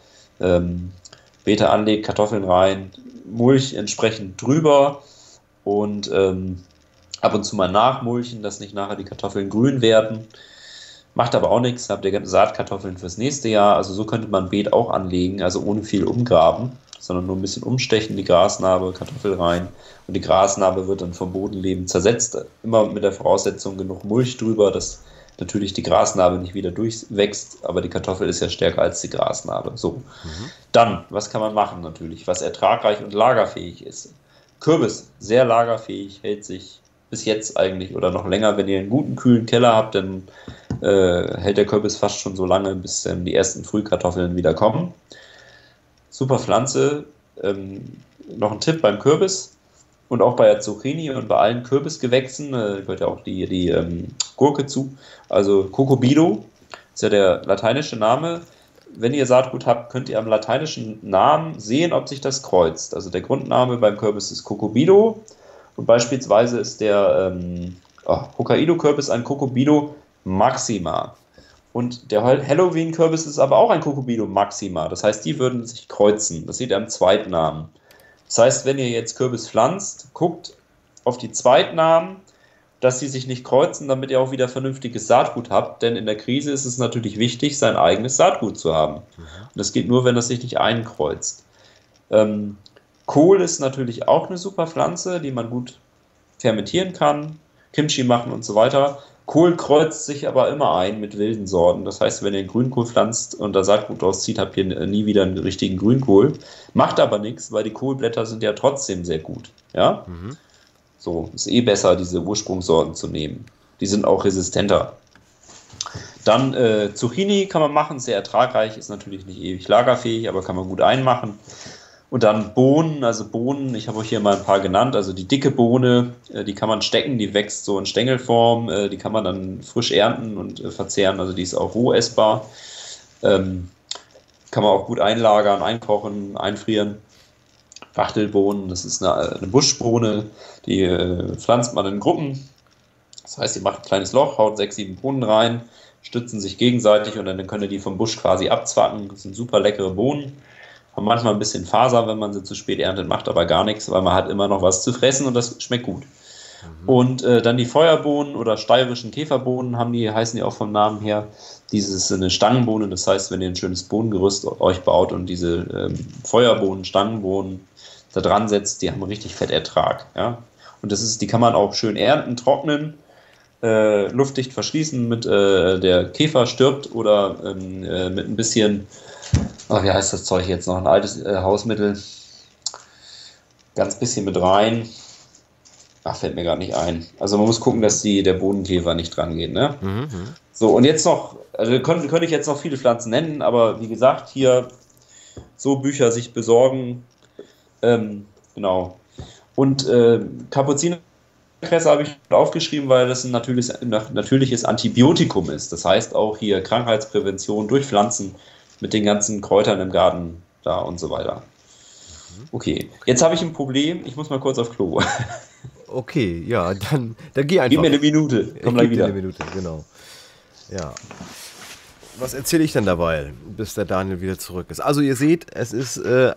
Beete anlegt, Kartoffeln rein, Mulch entsprechend drüber und ab und zu mal nachmulchen, dass nicht nachher die Kartoffeln grün werden. Macht aber auch nichts, habt ihr Saatkartoffeln fürs nächste Jahr. Also so könnte man ein Beet auch anlegen, also ohne viel umgraben, sondern nur ein bisschen umstechen, die Grasnarbe, Kartoffel rein und die Grasnarbe wird dann vom Bodenleben zersetzt. Immer mit der Voraussetzung genug Mulch drüber, dass natürlich die Grasnarbe nicht wieder durchwächst, aber die Kartoffel ist ja stärker als die Grasnarbe. So. Dann, was kann man machen natürlich, was ertragreich und lagerfähig ist? Kürbis, sehr lagerfähig, hält sich bis jetzt eigentlich oder noch länger, wenn ihr einen guten, kühlen Keller habt, dann hält der Kürbis fast schon so lange, bis dann die ersten Frühkartoffeln wieder kommen. Super Pflanze. Noch ein Tipp beim Kürbis und auch bei der Zucchini und bei allen Kürbisgewächsen, gehört ja auch die Gurke zu, also Cucurbito, ist ja der lateinische Name. Wenn ihr Saatgut habt, könnt ihr am lateinischen Namen sehen, ob sich das kreuzt. Also der Grundname beim Kürbis ist Cucurbito und beispielsweise ist der Hokkaido-Kürbis ein Cucurbito Maxima. Und der Halloween-Kürbis ist aber auch ein Cucurbito Maxima. Das heißt, die würden sich kreuzen. Das seht ihr am Zweitnamen. Das heißt, wenn ihr jetzt Kürbis pflanzt, guckt auf die Zweitnamen, dass sie sich nicht kreuzen, damit ihr auch wieder vernünftiges Saatgut habt. Denn in der Krise ist es natürlich wichtig, sein eigenes Saatgut zu haben. Und das geht nur, wenn das sich nicht einkreuzt. Kohl ist natürlich auch eine super Pflanze, die man gut fermentieren kann, Kimchi machen und so weiter. Kohl kreuzt sich aber immer ein mit wilden Sorten. Das heißt, wenn ihr Grünkohl pflanzt und da Saatgut rauszieht, habt ihr nie wieder einen richtigen Grünkohl. Macht aber nichts, weil die Kohlblätter sind ja trotzdem sehr gut. Ja? So, ist eh besser, diese Ursprungssorten zu nehmen. Die sind auch resistenter. Dann Zucchini kann man machen, sehr ertragreich, ist natürlich nicht ewig lagerfähig, aber kann man gut einmachen. Und dann Bohnen, also Bohnen, ich habe euch hier mal ein paar genannt, also die dicke Bohne, die kann man stecken, die wächst so in Stängelform, die kann man dann frisch ernten und verzehren, also die ist auch roh essbar. Kann man auch gut einlagern, einkochen, einfrieren. Wachtelbohnen, das ist eine Buschbohne, die pflanzt man in Gruppen. Das heißt, ihr macht ein kleines Loch, haut 6, 7 Bohnen rein, stützen sich gegenseitig und dann könnt ihr die vom Busch quasi abzwacken. Das sind super leckere Bohnen. Haben manchmal ein bisschen Faser, wenn man sie zu spät erntet, macht aber gar nichts, weil man hat immer noch was zu fressen und das schmeckt gut. Und dann die Feuerbohnen oder steirischen Käferbohnen heißen die auch vom Namen her. Dieses ist eine Stangenbohne, das heißt, wenn ihr ein schönes Bohnengerüst euch baut und diese Feuerbohnen, Stangenbohnen da dran setzt, die haben einen richtig Fettertrag. Ja? Und die kann man auch schön ernten, trocknen, luftdicht verschließen, mit der Käfer stirbt oder mit ein bisschen, wie heißt das Zeug jetzt noch, ein altes Hausmittel, ganz bisschen mit rein. Fällt mir gerade nicht ein. Also man muss gucken, dass der Bodenkäfer nicht dran geht. Ne? So, und jetzt noch, also könnte ich jetzt noch viele Pflanzen nennen, aber wie gesagt, hier so Bücher sich besorgen. Genau. Und Kapuzinerkresse habe ich aufgeschrieben, weil das ein natürliches Antibiotikum ist. Das heißt auch hier Krankheitsprävention durch Pflanzen mit den ganzen Kräutern im Garten da und so weiter. Okay, jetzt habe ich ein Problem. Ich muss mal kurz auf Klo. Okay, ja, dann geh einfach. Gib mir eine Minute. Komm gleich wieder. Eine Minute, genau. Ja. Was erzähle ich denn dabei, bis der Daniel wieder zurück ist? Also ihr seht, es ist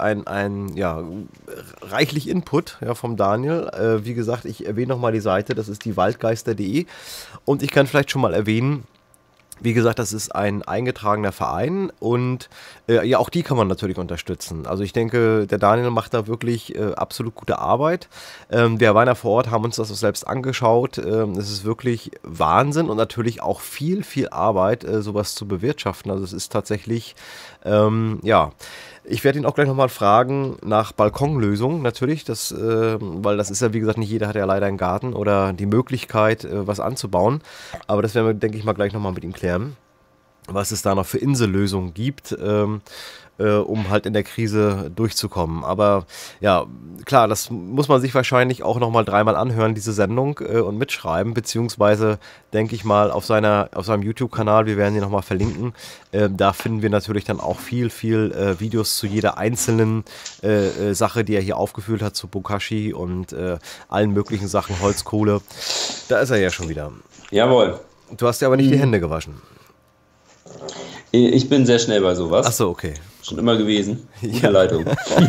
reichlich Input vom Daniel. Wie gesagt, ich erwähne nochmal die Seite, das ist die waldgeister.de. Und ich kann vielleicht schon mal erwähnen, wie gesagt, das ist ein eingetragener Verein und auch die kann man natürlich unterstützen. Also ich denke, der Daniel macht da wirklich absolut gute Arbeit. Wir waren ja vor Ort, haben uns das auch selbst angeschaut. Es ist wirklich Wahnsinn und natürlich auch viel, viel Arbeit, sowas zu bewirtschaften. Also es ist tatsächlich, ich werde ihn auch gleich nochmal fragen nach Balkonlösungen natürlich, weil das ist ja, wie gesagt, nicht jeder hat ja leider einen Garten oder die Möglichkeit, was anzubauen. Aber das werden wir, denke ich mal, gleich nochmal mit ihm klären, was es da noch für Insellösungen gibt, um halt in der Krise durchzukommen. Aber ja, klar, das muss man sich wahrscheinlich auch nochmal 3-mal anhören, diese Sendung, und mitschreiben, beziehungsweise, denke ich mal, auf seinem YouTube-Kanal, wir werden ihn nochmal verlinken, da finden wir natürlich dann auch viel Videos zu jeder einzelnen Sache, die er hier aufgeführt hat, zu Bokashi und allen möglichen Sachen, Holzkohle. Da ist er ja schon wieder. Jawohl. Du hast dir aber nicht die Hände gewaschen. Ich bin sehr schnell bei sowas. Ach so, okay. Schon immer gewesen. Gute Leitung.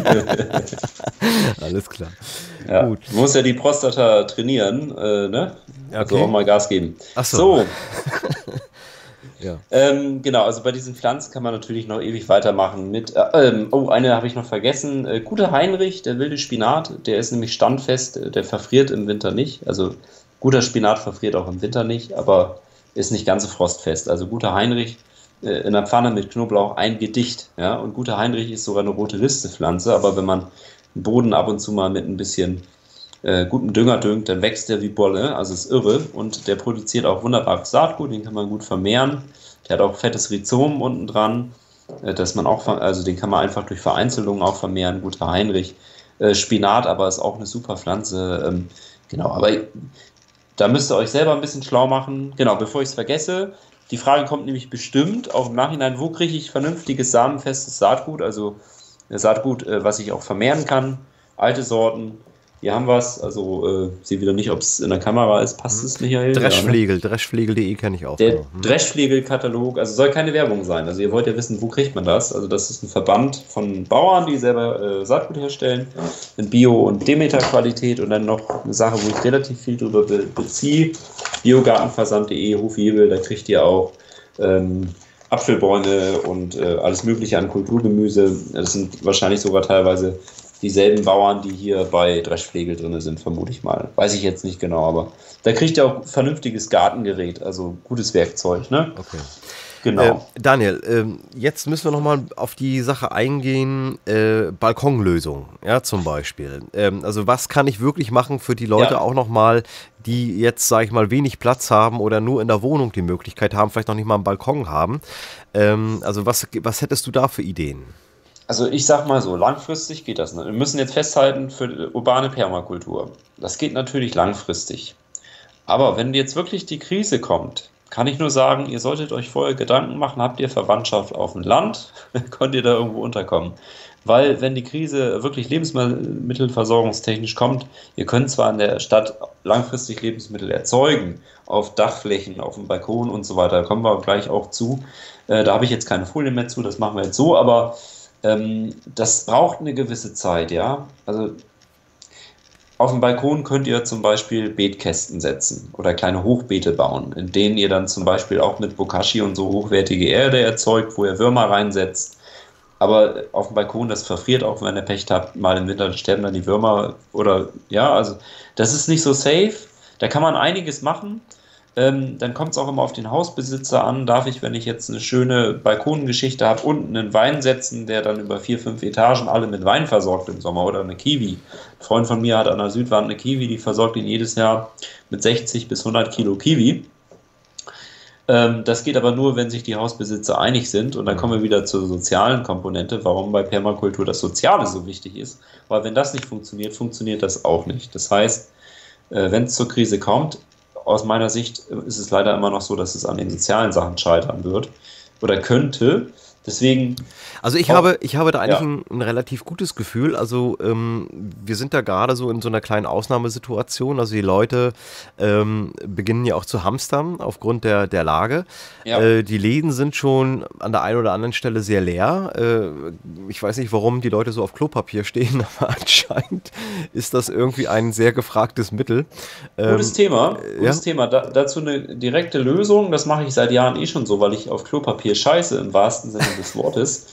Alles klar. Ja. Gut. Man muss ja die Prostata trainieren, ne? Okay. Also auch mal Gas geben. Ach so. Ja. Genau, also bei diesen Pflanzen kann man natürlich noch ewig weitermachen mit, eine habe ich noch vergessen, guter Heinrich, der wilde Spinat, der ist nämlich standfest, der verfriert im Winter nicht, also guter Spinat verfriert auch im Winter nicht, aber ist nicht ganz so frostfest, also guter Heinrich in der Pfanne mit Knoblauch ein Gedicht, ja, und guter Heinrich ist sogar eine rote Liste-Pflanze, aber wenn man den Boden ab und zu mal mit ein bisschen guten Dünger düngt, dann wächst der wie Bolle, also ist irre und der produziert auch wunderbares Saatgut, den kann man gut vermehren, der hat auch fettes Rhizom unten dran, also den kann man einfach durch Vereinzelung auch vermehren, guter Heinrich, Spinat aber ist auch eine super Pflanze, genau, aber da müsst ihr euch selber ein bisschen schlau machen, genau, bevor ich es vergesse, die Frage kommt nämlich bestimmt auch im Nachhinein, wo kriege ich vernünftiges samenfestes Saatgut, also Saatgut, was ich auch vermehren kann, alte Sorten. Hier haben wir es, also sehe wieder nicht, ob es in der Kamera ist. Passt es, Michael? Dreschflegel, dreschflegel.de kenne ich auch. Der Dreschflegel-Katalog, also soll keine Werbung sein. Also ihr wollt ja wissen, wo kriegt man das? Also das ist ein Verband von Bauern, die selber Saatgut herstellen, in Bio- und Demeter-Qualität und dann noch eine Sache, wo ich relativ viel drüber beziehe, biogartenversand.de, Hofjebel, da kriegt ihr auch Apfelbäume und alles mögliche an Kulturgemüse. Das sind wahrscheinlich sogar teilweise dieselben Bauern, die hier bei Dreschflegel drin sind, vermute ich mal. Weiß ich jetzt nicht genau, aber da kriegt ihr auch vernünftiges Gartengerät, also gutes Werkzeug, ne? Okay. Genau. Daniel, jetzt müssen wir nochmal auf die Sache eingehen, Balkonlösung, ja, zum Beispiel. Also was kann ich wirklich machen für die Leute auch nochmal, die jetzt, sage ich mal, wenig Platz haben oder nur in der Wohnung die Möglichkeit haben, vielleicht noch nicht mal einen Balkon haben. Also was hättest du da für Ideen? Also ich sag mal so, langfristig geht das nicht. Wir müssen jetzt festhalten für urbane Permakultur. Das geht natürlich langfristig. Aber wenn jetzt wirklich die Krise kommt, kann ich nur sagen, ihr solltet euch vorher Gedanken machen, habt ihr Verwandtschaft auf dem Land, könnt ihr da irgendwo unterkommen. Weil wenn die Krise wirklich lebensmittelversorgungstechnisch kommt, ihr könnt zwar in der Stadt langfristig Lebensmittel erzeugen, auf Dachflächen, auf dem Balkon und so weiter, da kommen wir gleich auch zu. Da habe ich jetzt keine Folie mehr zu, das machen wir jetzt so, aber das braucht eine gewisse Zeit, ja. Also auf dem Balkon könnt ihr zum Beispiel Beetkästen setzen oder kleine Hochbeete bauen, in denen ihr dann zum Beispiel auch mit Bokashi und so hochwertige Erde erzeugt, wo ihr Würmer reinsetzt. Aber auf dem Balkon, das verfriert auch, wenn ihr Pech habt, mal im Winter sterben dann die Würmer oder ja, also das ist nicht so safe. Da kann man einiges machen. Dann kommt es auch immer auf den Hausbesitzer an. Darf ich, wenn ich jetzt eine schöne Balkongeschichte habe, unten einen Wein setzen, der dann über 4, 5 Etagen alle mit Wein versorgt im Sommer oder eine Kiwi. Ein Freund von mir hat an der Südwand eine Kiwi, die versorgt ihn jedes Jahr mit 60 bis 100 Kilo Kiwi. Das geht aber nur, wenn sich die Hausbesitzer einig sind. Und dann kommen wir wieder zur sozialen Komponente, warum bei Permakultur das Soziale so wichtig ist. Weil wenn das nicht funktioniert, funktioniert das auch nicht. Das heißt, wenn es zur Krise kommt, aus meiner Sicht ist es leider immer noch so, dass es an den sozialen Sachen scheitern wird oder könnte. Deswegen. Also ich habe da eigentlich ein relativ gutes Gefühl. Also wir sind da gerade so in so einer kleinen Ausnahmesituation. Also die Leute beginnen ja auch zu hamstern aufgrund der Lage. Ja. Die Läden sind schon an der einen oder anderen Stelle sehr leer. Ich weiß nicht, warum die Leute so auf Klopapier stehen, aber anscheinend ist das irgendwie ein sehr gefragtes Mittel. Gutes Thema. Dazu eine direkte Lösung. Das mache ich seit Jahren eh schon so, weil ich auf Klopapier scheiße im wahrsten Sinne des Wortes.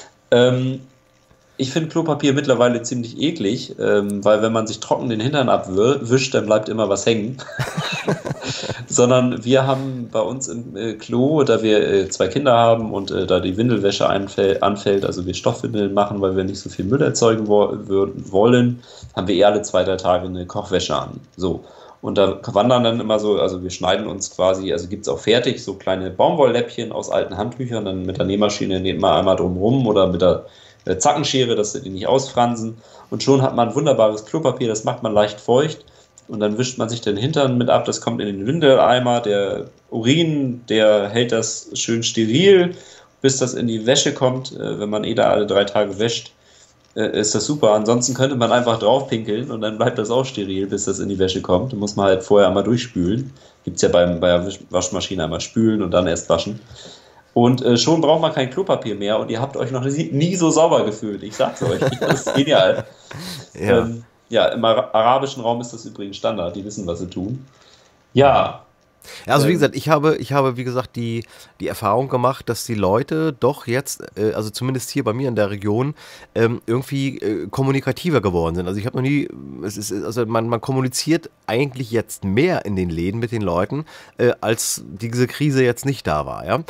Ich finde Klopapier mittlerweile ziemlich eklig, weil wenn man sich trocken den Hintern abwischt, dann bleibt immer was hängen. Sondern wir haben bei uns im Klo, da wir 2 Kinder haben und da die Windelwäsche anfällt, also wir Stoffwindeln machen, weil wir nicht so viel Müll erzeugen wollen, haben wir alle 2, 3 Tage eine Kochwäsche an. So. Und da wandern dann immer so, also wir schneiden uns quasi, also gibt es auch fertig, so kleine Baumwollläppchen aus alten Handtüchern, dann mit der Nähmaschine näht man einmal drum rum oder mit der Zackenschere, dass die nicht ausfransen. Und schon hat man wunderbares Klopapier, das macht man leicht feucht. Und dann wischt man sich den Hintern mit ab, das kommt in den Windeleimer, der Urin, der hält das schön steril, bis das in die Wäsche kommt, wenn man da alle 3 Tage wäscht. Ist das super. Ansonsten könnte man einfach draufpinkeln und dann bleibt das auch steril, bis das in die Wäsche kommt. Da muss man halt vorher einmal durchspülen. Gibt es ja bei der Waschmaschine einmal spülen und dann erst waschen. Und schon braucht man kein Klopapier mehr und ihr habt euch noch nie so sauber gefühlt. Ich sag's euch. Das ist genial. Ja. Im arabischen Raum ist das übrigens Standard. Die wissen, was sie tun. Ja. Ja, also wie gesagt, ich habe wie gesagt die Erfahrung gemacht, dass die Leute doch jetzt, also zumindest hier bei mir in der Region, irgendwie kommunikativer geworden sind. Also ich habe noch nie, also man kommuniziert eigentlich jetzt mehr in den Läden mit den Leuten, als diese Krise jetzt nicht da war, ja.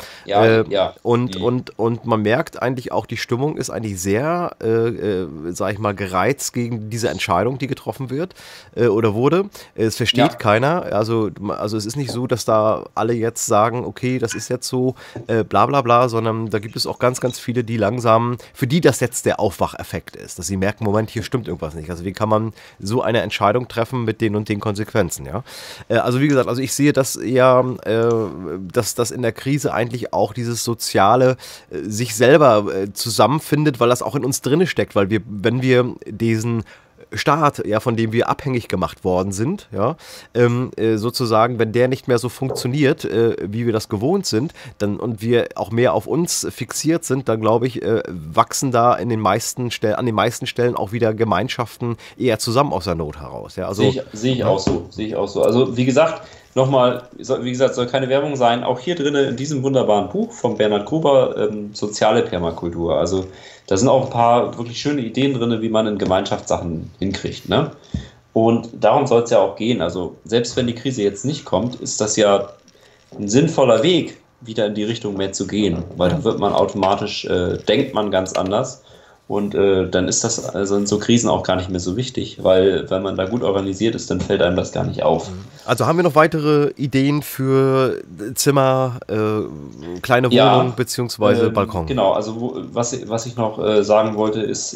Und man merkt eigentlich auch, die Stimmung ist eigentlich sehr, sag ich mal, gereizt gegen diese Entscheidung, die getroffen wird oder wurde. Es versteht keiner, also es ist nicht so, dass da alle jetzt sagen, okay, das ist jetzt so, bla bla bla, sondern da gibt es auch ganz, ganz viele, die langsam, für die das jetzt der Aufwacheffekt ist, dass sie merken, Moment, hier stimmt irgendwas nicht. Also wie kann man so eine Entscheidung treffen mit den und den Konsequenzen, ja? Also wie gesagt, also ich sehe das eher, dass in der Krise eigentlich auch dieses Soziale sich selber zusammenfindet, weil das auch in uns drinne steckt, weil wenn wir diesen Staat, ja, von dem wir abhängig gemacht worden sind, ja, sozusagen, wenn der nicht mehr so funktioniert, wie wir das gewohnt sind, dann und wir auch mehr auf uns fixiert sind, dann glaube ich, wachsen da an den meisten Stellen auch wieder Gemeinschaften eher zusammen aus der Not heraus. Ja, also, sehe ich auch so. Also wie gesagt, nochmal, soll keine Werbung sein, auch hier drin in diesem wunderbaren Buch von Bernhard Gruber, Soziale Permakultur. Also da sind auch ein paar wirklich schöne Ideen drin, wie man in Gemeinschaftssachen hinkriegt, ne? Und darum soll es ja auch gehen. Also selbst wenn die Krise jetzt nicht kommt, ist das ja ein sinnvoller Weg, wieder in die Richtung mehr zu gehen, weil dann wird man automatisch, denkt man ganz anders. Und dann ist das also in so Krisen auch gar nicht mehr so wichtig, weil wenn man da gut organisiert ist, dann fällt einem das gar nicht auf. Also haben wir noch weitere Ideen für Zimmer, kleine Wohnung Ja, beziehungsweise Balkon? genau. Also was ich noch sagen wollte ist,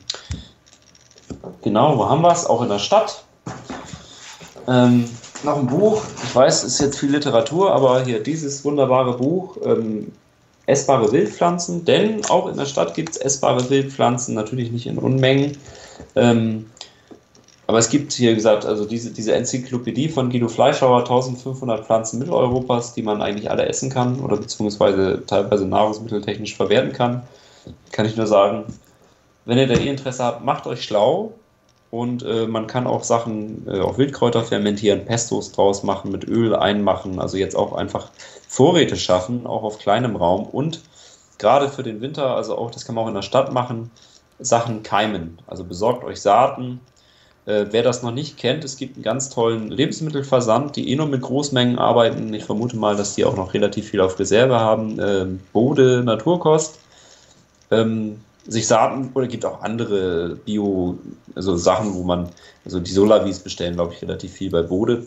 genau, wo haben wir es? Auch in der Stadt. Noch ein Buch. Ich weiß, es ist jetzt viel Literatur, aber hier dieses wunderbare Buch, Essbare Wildpflanzen. Denn auch in der Stadt gibt es essbare Wildpflanzen, natürlich nicht in Unmengen. Ähm, aber es gibt hier gesagt, also diese Enzyklopädie von Guido Fleischhauer, 1500 Pflanzen Mitteleuropas, die man eigentlich alle essen kann oder beziehungsweise teilweise nahrungsmitteltechnisch verwerten kann. Kann ich nur sagen, wenn ihr da Interesse habt, macht euch schlau. Und man kann auch Sachen, auch Wildkräuter fermentieren, Pestos draus machen, mit Öl einmachen, also jetzt auch einfach Vorräte schaffen, auch auf kleinem Raum. Und gerade für den Winter, also auch, das kann man auch in der Stadt machen, Sachen keimen. Also besorgt euch Saaten. Wer das noch nicht kennt, es gibt einen ganz tollen Lebensmittelversand, die nur mit Großmengen arbeiten. Ich vermute mal, dass die auch noch relativ viel auf Reserve haben. Bode Naturkost. Sich Saaten oder gibt auch andere Bio, also Sachen, wo man, also die Solavis bestellen, glaube ich, relativ viel bei Bode.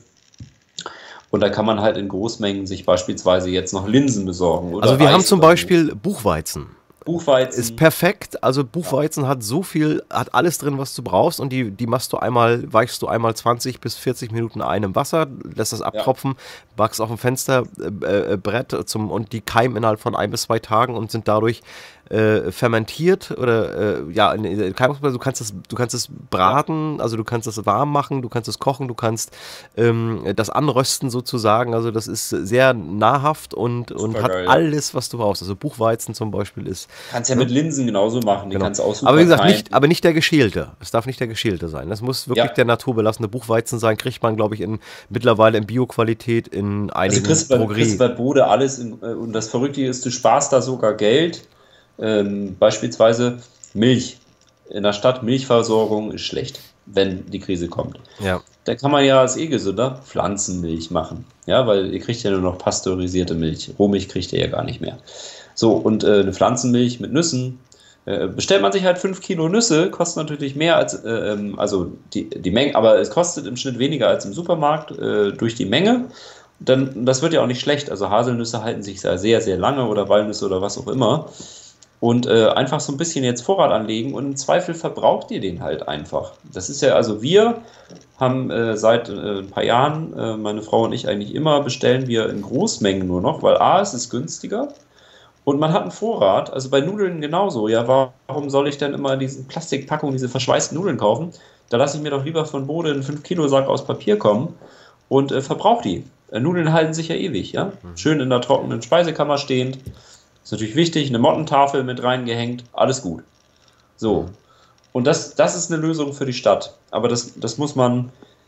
Und da kann man halt in Großmengen sich beispielsweise jetzt noch Linsen besorgen. Oder Also wir haben Reis zum oder so. Beispiel Buchweizen. Ist Buchweizen. perfekt. Also Buchweizen hat so viel, hat alles drin, was du brauchst und die weichst du einmal 20 bis 40 Minuten ein im Wasser, lässt das Ja, abtropfen, backst auf dem Fensterbrett und die keimen innerhalb von 1 bis 2 Tagen und sind dadurch fermentiert oder ja, du kannst es ja, braten, also du kannst es warm machen, du kannst es kochen, du kannst das anrösten sozusagen. Also das ist sehr nahrhaft und super hat geil, ja. alles, was du brauchst. Also Buchweizen zum Beispiel ist, Kannst ja ne? mit Linsen genauso machen, die Genau. kannst du auch Aber wie super gesagt, keimen. nicht der geschälte. Es darf nicht der geschälte sein. Das muss wirklich Ja, der naturbelassene Buchweizen sein. Kriegt man, glaube ich, mittlerweile in Bio-Qualität in also einigen kriegst du Drogerien. bei Bode alles und das Verrückte ist, du sparst da sogar Geld. Beispielsweise Milch. In der Stadt Milchversorgung ist schlecht, wenn die Krise kommt. Ja. Da kann man ja als gesünder Pflanzenmilch machen. Ja, weil ihr kriegt ja nur noch pasteurisierte Milch. Rohmilch kriegt ihr ja gar nicht mehr. So, und eine Pflanzenmilch mit Nüssen. Bestellt man sich halt 5 Kilo Nüsse, kostet natürlich mehr als, also die Menge, aber es kostet im Schnitt weniger als im Supermarkt durch die Menge. Dann, das wird ja auch nicht schlecht. Also Haselnüsse halten sich sehr, sehr, sehr lange oder Walnüsse oder was auch immer. Und einfach so ein bisschen jetzt Vorrat anlegen und im Zweifel verbraucht ihr den halt einfach. Das ist ja, also wir haben seit ein paar Jahren, meine Frau und ich eigentlich immer, bestellen wir in Großmengen nur noch, weil A, es ist günstiger und man hat einen Vorrat. Also bei Nudeln genauso. Ja, warum soll ich denn immer diese Plastikpackung, diese verschweißten Nudeln kaufen? Da lasse ich mir doch lieber von Bode einen 5-Kilo-Sack aus Papier kommen und verbrauche die. Nudeln halten sich ja ewig, ja. Schön in der trockenen Speisekammer stehend. Ist natürlich wichtig, eine Mottentafel mit reingehängt, alles gut. So. Und das ist eine Lösung für die Stadt. Aber das muss man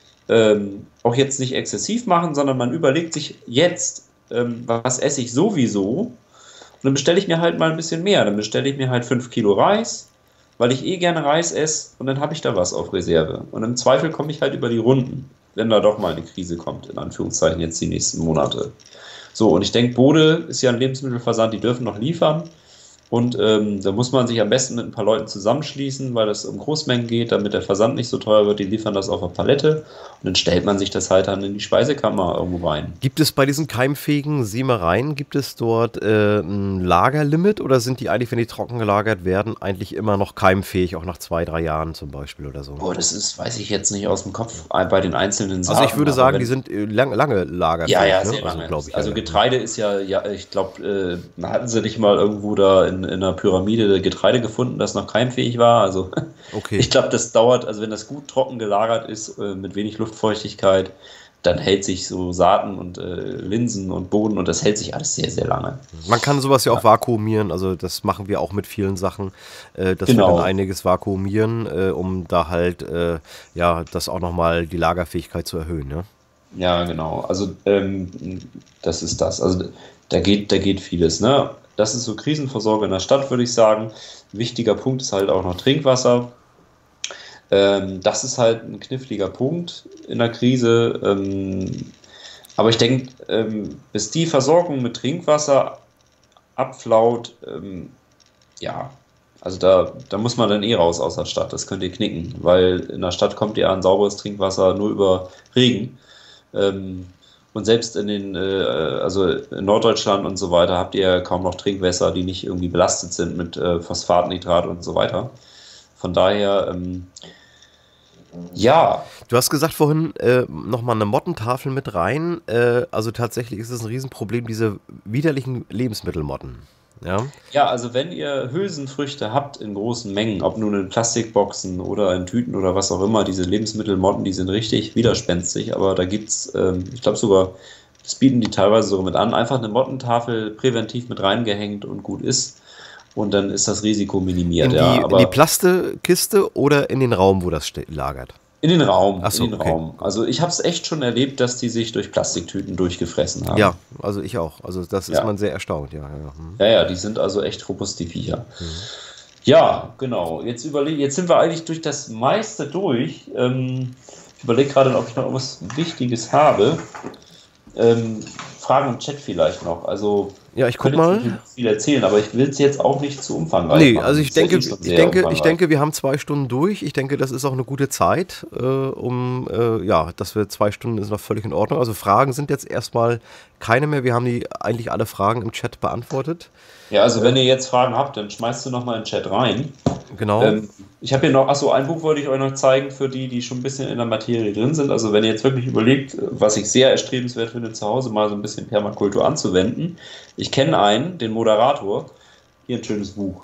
auch jetzt nicht exzessiv machen, sondern man überlegt sich jetzt, was esse ich sowieso. Und dann bestelle ich mir halt mal ein bisschen mehr. Dann bestelle ich mir halt 5 Kilo Reis, weil ich eh gerne Reis esse und dann habe ich da was auf Reserve. Und im Zweifel komme ich halt über die Runden, wenn da doch mal eine Krise kommt, in Anführungszeichen jetzt die nächsten Monate. So, und ich denke, Bode ist ja ein Lebensmittelversand, die dürfen noch liefern. Und da muss man sich am besten mit ein paar Leuten zusammenschließen, weil das um Großmengen geht, damit der Versand nicht so teuer wird. Die liefern das auf der Palette und dann stellt man sich das halt dann in die Speisekammer irgendwo rein. Gibt es bei diesen keimfähigen Sämereien, gibt es dort ein Lagerlimit oder sind die eigentlich, wenn die trocken gelagert werden, eigentlich immer noch keimfähig, auch nach 2, 3 Jahren zum Beispiel oder so? Boah, das ist, weiß ich jetzt nicht aus dem Kopf bei den einzelnen Also ich Saaten, würde aber sagen, die wenn, sind lange ja, lagerfähig, ja, ne? sehr Also lange. glaube ich, ja, Also ja. Getreide ist ja, ich glaube, hatten sie nicht mal irgendwo da in einer Pyramide Getreide gefunden, das noch keimfähig war. Also Okay. ich glaube, das dauert, also wenn das gut trocken gelagert ist, mit wenig Luftfeuchtigkeit, dann hält sich so Saaten und Linsen und Boden und das hält sich alles sehr, sehr lange. Man kann sowas ja auch Ja, vakuumieren, also das machen wir auch mit vielen Sachen, dass wir dann genau. einiges vakuumieren, um da halt, ja, das auch nochmal die Lagerfähigkeit zu erhöhen, ne? Ja, genau. Also das ist das. Also da geht vieles, ne? Das ist so Krisenversorgung in der Stadt, würde ich sagen. Ein wichtiger Punkt ist halt auch noch Trinkwasser. Das ist halt ein kniffliger Punkt in der Krise. Aber ich denke, bis die Versorgung mit Trinkwasser abflaut, ja, Also da muss man dann eh raus aus der Stadt, das könnt ihr knicken, weil in der Stadt kommt ihr an sauberes Trinkwasser nur über Regen. Und selbst also in Norddeutschland und so weiter habt ihr ja kaum noch Trinkwässer, die nicht irgendwie belastet sind mit Phosphatnitrat und so weiter. Von daher, ja. Du hast gesagt vorhin nochmal eine Mottentafel mit rein. Also tatsächlich ist es ein Riesenproblem, diese widerlichen Lebensmittelmotten. Ja. Ja, also wenn ihr Hülsenfrüchte habt in großen Mengen, ob nun in Plastikboxen oder in Tüten oder was auch immer, diese Lebensmittelmotten, die sind richtig widerspenstig, aber da gibt's, ich glaube sogar, das bieten die teilweise sogar mit an, einfach eine Mottentafel präventiv mit reingehängt und gut ist und dann ist das Risiko minimiert. In die Plastikiste oder in den Raum, wo das lagert? In den Raum, Ach so, in den okay. Raum. Also ich habe es echt schon erlebt, dass die sich durch Plastiktüten durchgefressen haben. Ja, also ich auch. Also das ist Ja. man sehr erstaunt, ja. Ja, die sind also echt robust, die Viecher. Ja, genau. Jetzt sind wir eigentlich durch das meiste durch. Ich überlege gerade, ob ich noch irgendwas Wichtiges habe. Fragen im Chat vielleicht noch. Also Ja, ich guck könnte jetzt mal. nicht viel erzählen, aber ich will es jetzt auch nicht zu umfangreich Nee, machen. also Das ist ja schon sehr umfangreich. denke, wir haben 2 Stunden durch. Ich denke, das ist auch eine gute Zeit, dass wir 2 Stunden ist noch völlig in Ordnung. Also Fragen sind jetzt erstmal keine mehr. Wir haben eigentlich alle Fragen im Chat beantwortet. Ja, also wenn ihr jetzt Fragen habt, dann schmeißt du nochmal in den Chat rein. Genau. Ich habe hier noch, ein Buch wollte ich euch noch zeigen für die schon ein bisschen in der Materie drin sind. Also wenn ihr jetzt wirklich überlegt, was ich sehr erstrebenswert finde, zu Hause mal so ein bisschen Permakultur anzuwenden. Ich kenne einen, den Moderator. Hier ein schönes Buch.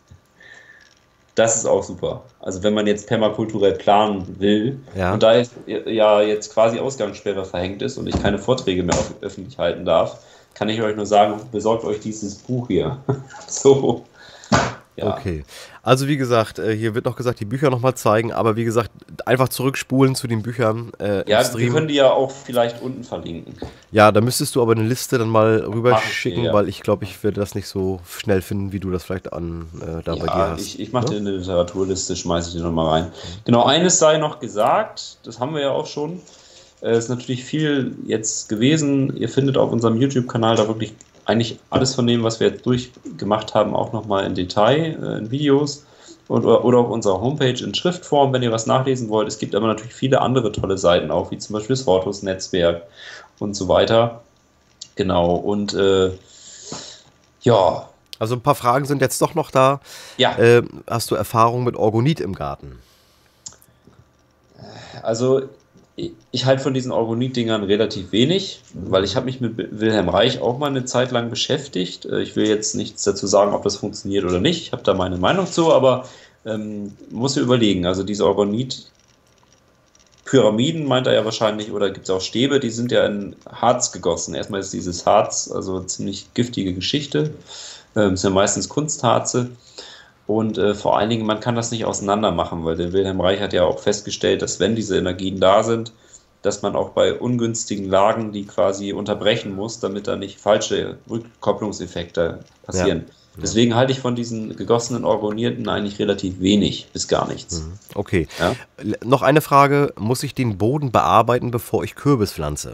Das ist auch super. Also wenn man jetzt permakulturell planen will und da ja jetzt quasi Ausgangssperre verhängt ist und ich keine Vorträge mehr öffentlich halten darf, kann ich euch nur sagen, besorgt euch dieses Buch hier. So. Ja. Okay. Also wie gesagt, hier wird noch gesagt, die Bücher nochmal zeigen, aber wie gesagt, einfach zurückspulen zu den Büchern im Ja, Stream. wir können die ja auch vielleicht unten verlinken. Ja, da müsstest du aber eine Liste dann mal rüberschicken, ja. weil ich glaube, ich werde das nicht so schnell finden, wie du das vielleicht bei dir hast. Ich mache dir eine Literaturliste, schmeiße ich dir nochmal rein. Genau, eines sei noch gesagt, das haben wir ja auch schon. Es ist natürlich viel jetzt gewesen. Ihr findet auf unserem YouTube-Kanal da wirklich eigentlich alles von dem, was wir jetzt durchgemacht haben, auch nochmal in Detail, in Videos oder auf unserer Homepage in Schriftform, wenn ihr was nachlesen wollt. Es gibt aber natürlich viele andere tolle Seiten auch, wie zum Beispiel das Hortus-Netzwerk und so weiter. Genau, und ja. Also ein paar Fragen sind jetzt doch noch da. Ja. Hast du Erfahrung mit Orgonit im Garten? Also ich halte von diesen Orgonit-Dingern relativ wenig, weil ich habe mich mit Wilhelm Reich auch mal eine Zeit lang beschäftigt. Ich will jetzt nichts dazu sagen, ob das funktioniert oder nicht. Ich habe da meine Meinung zu, aber muss ja überlegen. Also diese Orgonit-Pyramiden meint er ja wahrscheinlich, oder gibt es auch Stäbe, die sind ja in Harz gegossen. Erstmal ist dieses Harz also ziemlich giftige Geschichte. Das sind ja meistens Kunstharze. Und vor allen Dingen, man kann das nicht auseinander machen, weil der Wilhelm Reich hat ja auch festgestellt, dass wenn diese Energien da sind, dass man auch bei ungünstigen Lagen die quasi unterbrechen muss, damit da nicht falsche Rückkopplungseffekte passieren. Ja. Deswegen halte ich von diesen gegossenen Orgonierten eigentlich relativ wenig bis gar nichts. Okay. Ja? Noch eine Frage, muss ich den Boden bearbeiten, bevor ich Kürbis pflanze?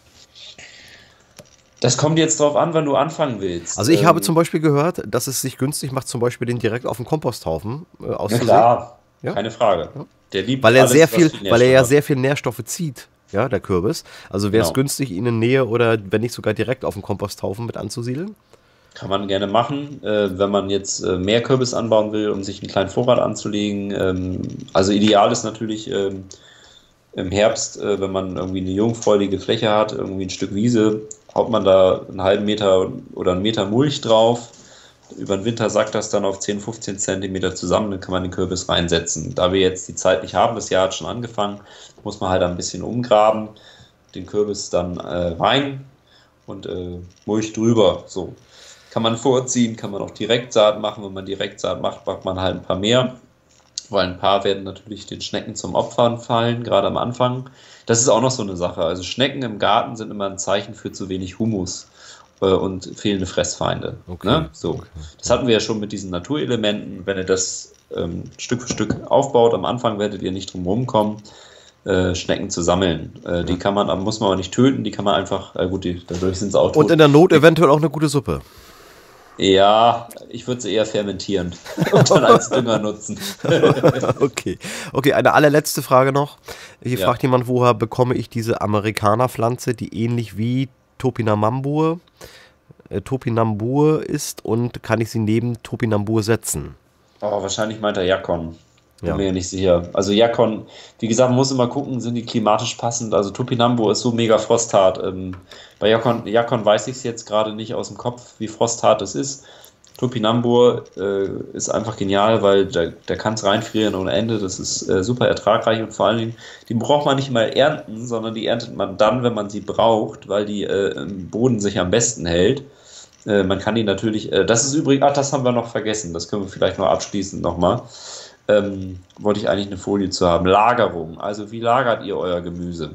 Das kommt jetzt drauf an, wann du anfangen willst. Also ich habe zum Beispiel gehört, dass es sich günstig macht, zum Beispiel den direkt auf den Komposthaufen auszusehen. Ja klar, keine Frage. Ja. Der liebt weil er alles, weil er ja sehr viel Nährstoffe zieht, ja, der Kürbis. Also wäre es günstig, ihn in Nähe oder wenn nicht sogar direkt auf den Komposthaufen mit anzusiedeln? Kann man gerne machen, wenn man jetzt mehr Kürbis anbauen will, um sich einen kleinen Vorrat anzulegen. Also ideal ist natürlich im Herbst, wenn man irgendwie eine jungfräuliche Fläche hat, irgendwie ein Stück Wiese, haut man da einen halben Meter oder einen Meter Mulch drauf. Über den Winter sackt das dann auf 10, 15 Zentimeter zusammen, dann kann man den Kürbis reinsetzen. Da wir jetzt die Zeit nicht haben, das Jahr hat schon angefangen, muss man halt ein bisschen umgraben, den Kürbis dann rein und Mulch drüber. So kann man vorziehen, kann man auch Direktsaat machen. Wenn man Direktsaat macht, macht man halt ein paar mehr, weil ein paar werden natürlich den Schnecken zum Opfern fallen, gerade am Anfang. Das ist auch noch so eine Sache. Also Schnecken im Garten sind immer ein Zeichen für zu wenig Humus und fehlende Fressfeinde. Okay. Ne? So. Okay. Das hatten wir ja schon mit diesen Naturelementen. Wenn ihr das Stück für Stück aufbaut, am Anfang werdet ihr nicht drum rumkommen, Schnecken zu sammeln. Die muss man aber nicht töten, die kann man einfach, dadurch sind es auch tot. Und in der Not eventuell auch eine gute Suppe. Ja, ich würde sie eher fermentieren und dann als Dünger nutzen. Okay. Okay, eine allerletzte Frage noch. Hier Ja. fragt jemand, woher bekomme ich diese Amerikanerpflanze, die ähnlich wie Topinambur ist und kann ich sie neben Topinambur setzen? Oh, wahrscheinlich meint er Yakon. Bin Ja. mir ja nicht sicher. Also Yakon, wie gesagt, man muss immer gucken, sind die klimatisch passend. Also Topinambur ist so mega frosthart. Bei Yakon weiß ich es jetzt gerade nicht aus dem Kopf, wie frosthart es ist. Topinambur ist einfach genial, weil da kann es reinfrieren ohne Ende. Das ist super ertragreich und vor allen Dingen, die braucht man nicht mal ernten, sondern die erntet man dann, wenn man sie braucht, weil die im Boden sich am besten hält. Man kann die natürlich, das ist übrigens, das haben wir noch vergessen, das können wir vielleicht noch abschließend nochmal. Wollte ich eigentlich eine Folie zu haben. Lagerung, also wie lagert ihr euer Gemüse?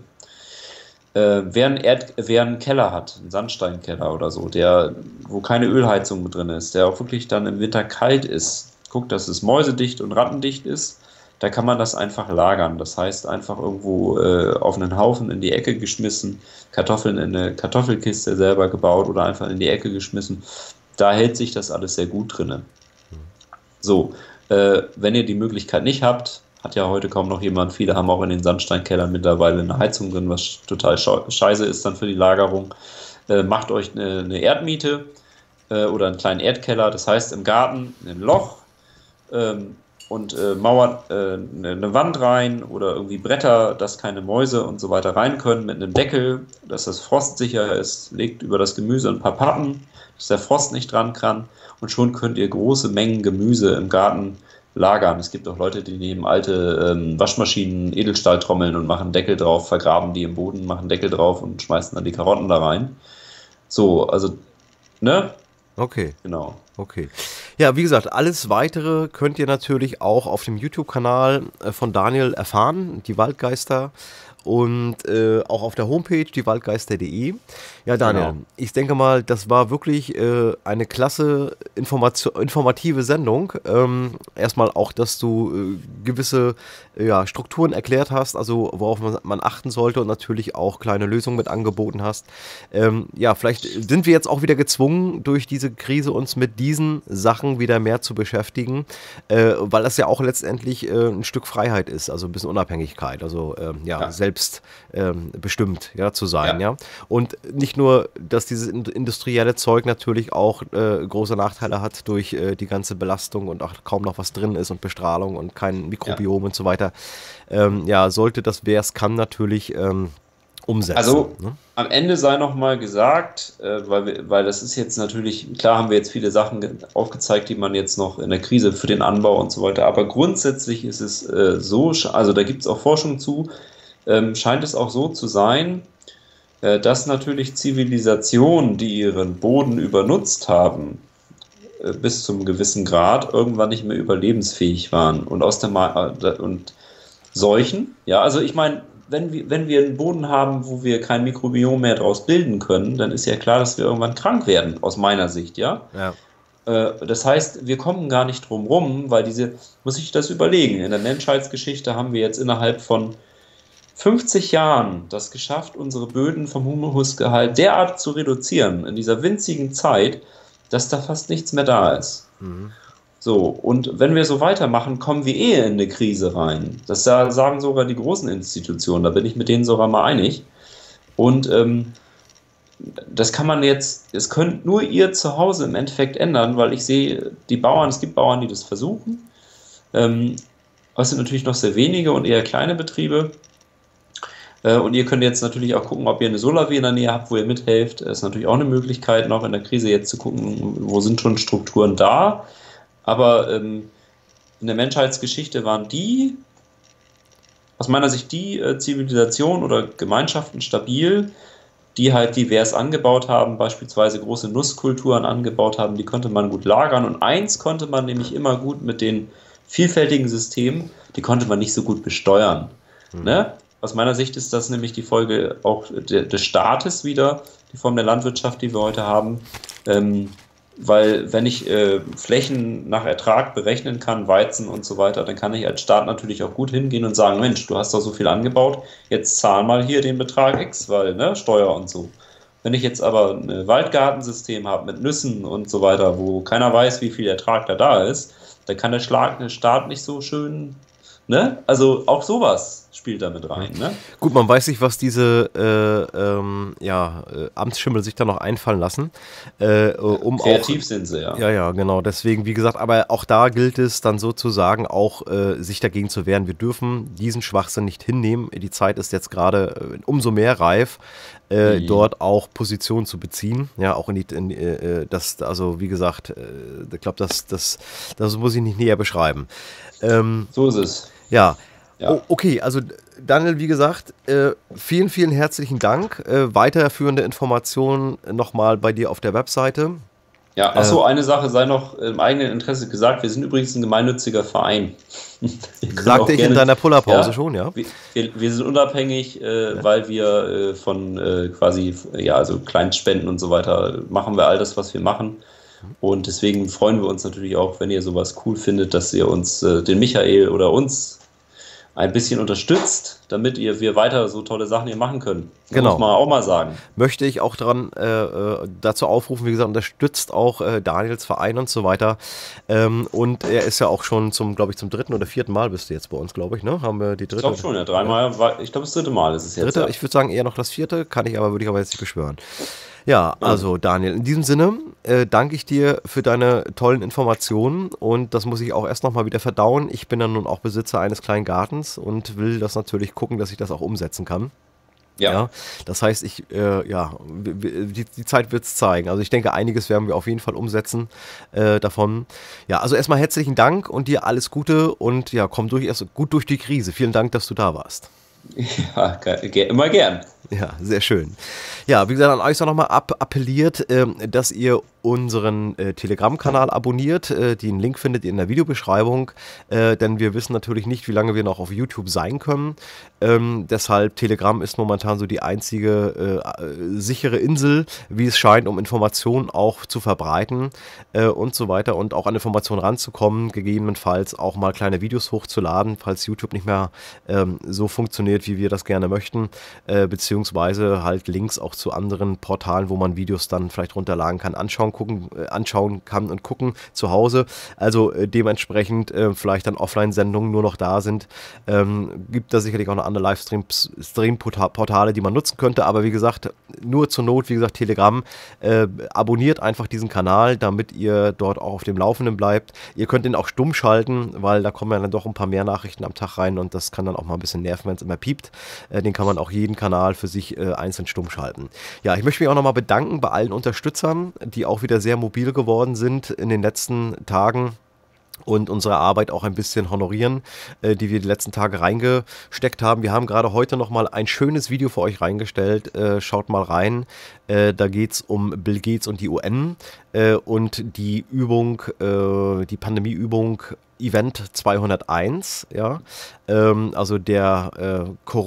Wer einen Keller hat, einen Sandsteinkeller oder so, wo keine Ölheizung mit drin ist, der auch wirklich dann im Winter kalt ist, guckt, dass es mäusedicht und rattendicht ist, da kann man das einfach lagern. Das heißt, einfach irgendwo auf einen Haufen in die Ecke geschmissen, Kartoffeln in eine Kartoffelkiste selber gebaut oder einfach in die Ecke geschmissen. Da hält sich das alles sehr gut drinne. So, wenn ihr die Möglichkeit nicht habt, hat ja heute kaum noch jemand, viele haben auch in den Sandsteinkellern mittlerweile eine Heizung drin, was total scheiße ist dann für die Lagerung. Macht euch eine Erdmiete oder einen kleinen Erdkeller, das heißt im Garten ein Loch und mauert eine Wand rein oder irgendwie Bretter, dass keine Mäuse und so weiter rein können mit einem Deckel, dass das frostsicher ist, legt über das Gemüse ein paar Pappen, dass der Frost nicht dran kann und schon könnt ihr große Mengen Gemüse im Garten lagern. Es gibt auch Leute, die nehmen alte Waschmaschinen, Edelstahltrommeln und machen Deckel drauf, vergraben die im Boden, machen Deckel drauf und schmeißen dann die Karotten da rein. So, also, ne? Okay. Genau. Okay. Ja, wie gesagt, alles Weitere könnt ihr natürlich auch auf dem YouTube-Kanal von Daniel erfahren, die Waldgeister, und auch auf der Homepage, diewaldgeister.de. Ja, Daniel, Genau. ich denke mal, das war wirklich eine klasse informative Sendung. Erstmal auch, dass du gewisse Strukturen erklärt hast, also worauf man achten sollte und natürlich auch kleine Lösungen mit angeboten hast. Ja, vielleicht sind wir jetzt auch wieder gezwungen, durch diese Krise uns mit diesen Sachen wieder mehr zu beschäftigen, weil das ja auch letztendlich ein Stück Freiheit ist, also ein bisschen Unabhängigkeit, also selbst bestimmt zu sein, Ja. ja. Und nicht nur, dass dieses industrielle Zeug natürlich auch große Nachteile hat durch die ganze Belastung und auch kaum noch was drin ist und Bestrahlung und kein Mikrobiom und so weiter. Sollte das, wer es kann, natürlich umsetzen. Also Ne? am Ende sei noch mal gesagt, weil das ist jetzt natürlich, klar haben wir jetzt viele Sachen aufgezeigt, die man jetzt noch in der Krise für den Anbau und so weiter, aber grundsätzlich ist es so, also da gibt es auch Forschung zu, scheint es auch so zu sein, dass natürlich Zivilisationen, die ihren Boden übernutzt haben, bis zum gewissen Grad irgendwann nicht mehr überlebensfähig waren und und Seuchen, ja, also ich meine, wenn wir einen Boden haben, wo wir kein Mikrobiom mehr draus bilden können, dann ist ja klar, dass wir irgendwann krank werden, aus meiner Sicht, ja. Ja. Das heißt, wir kommen gar nicht drum rum, weil muss ich das überlegen, in der Menschheitsgeschichte haben wir jetzt innerhalb von 50 Jahren das geschafft, unsere Böden vom Humusgehalt derart zu reduzieren, in dieser winzigen Zeit, dass da fast nichts mehr da ist. Mhm. So, und wenn wir so weitermachen, kommen wir in eine Krise rein. Das sagen sogar die großen Institutionen, da bin ich mit denen sogar mal einig. Und das könnt nur ihr zu Hause im Endeffekt ändern, weil ich sehe, es gibt Bauern, die das versuchen. Aber es sind natürlich noch sehr wenige und eher kleine Betriebe. Und ihr könnt jetzt natürlich auch gucken, ob ihr eine Solarwie in der Nähe habt, wo ihr mithelft. Das ist natürlich auch eine Möglichkeit, noch in der Krise jetzt zu gucken, wo sind schon Strukturen da. Aber in der Menschheitsgeschichte waren aus meiner Sicht die Zivilisationen oder Gemeinschaften stabil, die halt divers angebaut haben, beispielsweise große Nusskulturen angebaut haben, die konnte man gut lagern. Und eins konnte man nämlich immer gut mit den vielfältigen Systemen, die konnte man nicht so gut besteuern. Mhm. Ne? Aus meiner Sicht ist das nämlich die Folge auch des Staates wieder, die Form der Landwirtschaft, die wir heute haben. Weil wenn ich Flächen nach Ertrag berechnen kann, Weizen und so weiter, dann kann ich als Staat natürlich auch gut hingehen und sagen, Mensch, du hast doch so viel angebaut, jetzt zahl mal hier den Betrag X, weil, ne, Steuer und so. Wenn ich jetzt aber ein Waldgartensystem habe mit Nüssen und so weiter, wo keiner weiß, wie viel Ertrag da ist, dann kann der Staat nicht so schön, ne? Also auch sowas spielt da mit rein, ne? Gut, man weiß nicht, was diese Amtsschimmel sich da noch einfallen lassen. Kreativ sind sie, ja. Ja, genau. Deswegen, wie gesagt, aber auch da gilt es dann sozusagen auch, sich dagegen zu wehren. Wir dürfen diesen Schwachsinn nicht hinnehmen. Die Zeit ist jetzt gerade umso mehr reif, dort auch Position zu beziehen. Ja, auch also wie gesagt, ich glaube, das muss ich nicht näher beschreiben. So ist es. Ja. Ja. Oh, okay, also Daniel, wie gesagt, vielen, vielen herzlichen Dank. Weiterführende Informationen nochmal bei dir auf der Webseite. Ja, achso, eine Sache sei noch im eigenen Interesse gesagt. Wir sind übrigens ein gemeinnützer Verein. Sagte ich in deiner Pullerpause schon, ja? Wir sind unabhängig, weil wir also Kleinspenden und so weiter machen wir all das, was wir machen. Und deswegen freuen wir uns natürlich auch, wenn ihr sowas cool findet, dass ihr uns, den Michael oder uns, ein bisschen unterstützt, damit wir weiter so tolle Sachen hier machen können. Das genau. Muss man auch mal sagen. Möchte ich auch dazu aufrufen, wie gesagt, unterstützt auch Daniels Verein und so weiter. Und er ist ja auch schon zum 3. oder 4. Mal bist du jetzt bei uns, glaube ich, ne? Haben wir die 3. Ich glaube schon, ja, 3 Mal, ich glaube das 3. Mal ist es jetzt. 3., ich würde sagen eher noch das 4., würde ich aber jetzt nicht beschwören. Ja, also Daniel, in diesem Sinne danke ich dir für deine tollen Informationen und das muss ich auch erst nochmal wieder verdauen. Ich bin dann nun auch Besitzer eines kleinen Gartens und will das natürlich gucken, dass ich das auch umsetzen kann. Ja, das heißt, die Zeit wird es zeigen. Also ich denke, einiges werden wir auf jeden Fall umsetzen davon. Ja, also erstmal herzlichen Dank und dir alles Gute und ja, komm gut durch die Krise. Vielen Dank, dass du da warst. Ja, immer gern. Ja, sehr schön. Ja, wie gesagt, an euch ist auch nochmal appelliert, dass ihr unseren Telegram-Kanal abonniert. Den Link findet ihr in der Videobeschreibung, denn wir wissen natürlich nicht, wie lange wir noch auf YouTube sein können. Deshalb, Telegram ist momentan so die einzige sichere Insel, wie es scheint, um Informationen auch zu verbreiten und so weiter und auch an Informationen ranzukommen, gegebenenfalls auch mal kleine Videos hochzuladen, falls YouTube nicht mehr so funktioniert, wie wir das gerne möchten, beziehungsweise halt Links auch zu anderen Portalen, wo man Videos dann vielleicht runterladen kann, anschauen kann und gucken zu Hause. Also dementsprechend vielleicht dann Offline-Sendungen nur noch da sind. Gibt da sicherlich auch noch andere Livestream-Portale, die man nutzen könnte, aber wie gesagt, nur zur Not, wie gesagt, Telegram. Abonniert einfach diesen Kanal, damit ihr dort auch auf dem Laufenden bleibt. Ihr könnt ihn auch stumm schalten, weil da kommen ja dann doch ein paar mehr Nachrichten am Tag rein und das kann dann auch mal ein bisschen nerven, wenn es immer piept. Den kann man auch jeden Kanal für sich einzeln stumm schalten. Ja, ich möchte mich auch nochmal bedanken bei allen Unterstützern, die auch wieder sehr mobil geworden sind in den letzten Tagen und unsere Arbeit auch ein bisschen honorieren, die wir die letzten Tage reingesteckt haben. Wir haben gerade heute nochmal ein schönes Video für euch reingestellt. Schaut mal rein. Da geht es um Bill Gates und die UN und die Übung, die Pandemieübung Event 201, ja, also der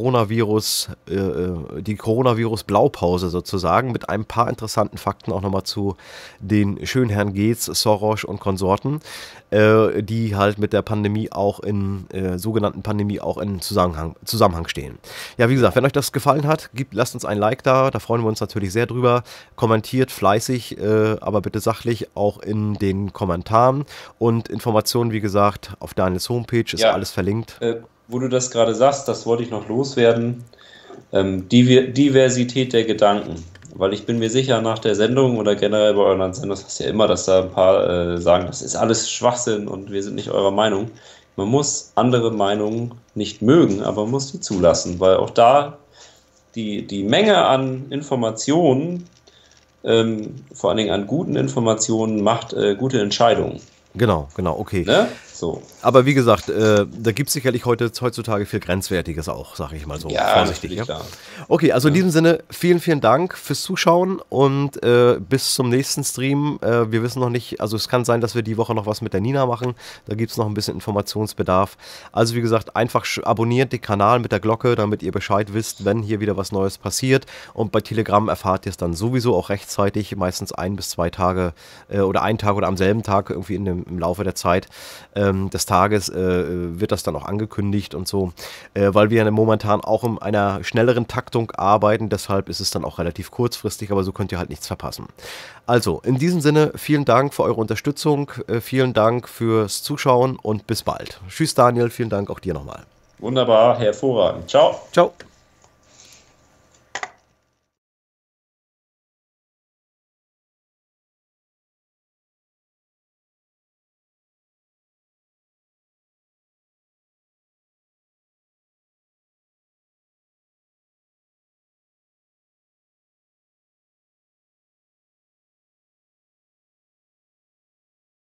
die Coronavirus-Blaupause sozusagen mit ein paar interessanten Fakten auch nochmal zu den schönen Herrn Gates, Soros und Konsorten, die halt mit der Pandemie auch sogenannten Pandemie auch in Zusammenhang stehen. Ja, wie gesagt, wenn euch das gefallen hat, lasst uns ein Like da freuen wir uns natürlich sehr drüber. Kommentiert fleißig, aber bitte sachlich auch in den Kommentaren und Informationen, wie gesagt, auf Daniels Homepage ist alles verlinkt. Wo du das gerade sagst, das wollte ich noch loswerden. Diversität der Gedanken. Weil ich bin mir sicher, nach der Sendung oder generell bei euren Sendungen, das ist ja immer, dass da ein paar sagen, das ist alles Schwachsinn und wir sind nicht eurer Meinung. Man muss andere Meinungen nicht mögen, aber man muss die zulassen, weil auch da die Menge an Informationen, vor allen Dingen an guten Informationen, macht gute Entscheidungen. Genau, okay. Ne? So. Aber wie gesagt, da gibt es sicherlich heutzutage viel Grenzwertiges auch, sage ich mal so. Ja, vorsichtig. Ja? Klar. Okay, also in diesem Sinne, vielen, vielen Dank fürs Zuschauen und bis zum nächsten Stream. Wir wissen noch nicht, also es kann sein, dass wir die Woche noch was mit der Nina machen. Da gibt es noch ein bisschen Informationsbedarf. Also wie gesagt, einfach abonniert den Kanal mit der Glocke, damit ihr Bescheid wisst, wenn hier wieder was Neues passiert. Und bei Telegram erfahrt ihr es dann sowieso auch rechtzeitig, meistens 1 bis 2 Tage oder einen Tag oder am selben Tag irgendwie im Laufe der Zeit. des Tages wird das dann auch angekündigt und so, weil wir momentan auch in einer schnelleren Taktung arbeiten, deshalb ist es dann auch relativ kurzfristig, aber so könnt ihr halt nichts verpassen. Also, in diesem Sinne, vielen Dank für eure Unterstützung, vielen Dank fürs Zuschauen und bis bald. Tschüss Daniel, vielen Dank auch dir nochmal. Wunderbar, hervorragend. Ciao. Ciao.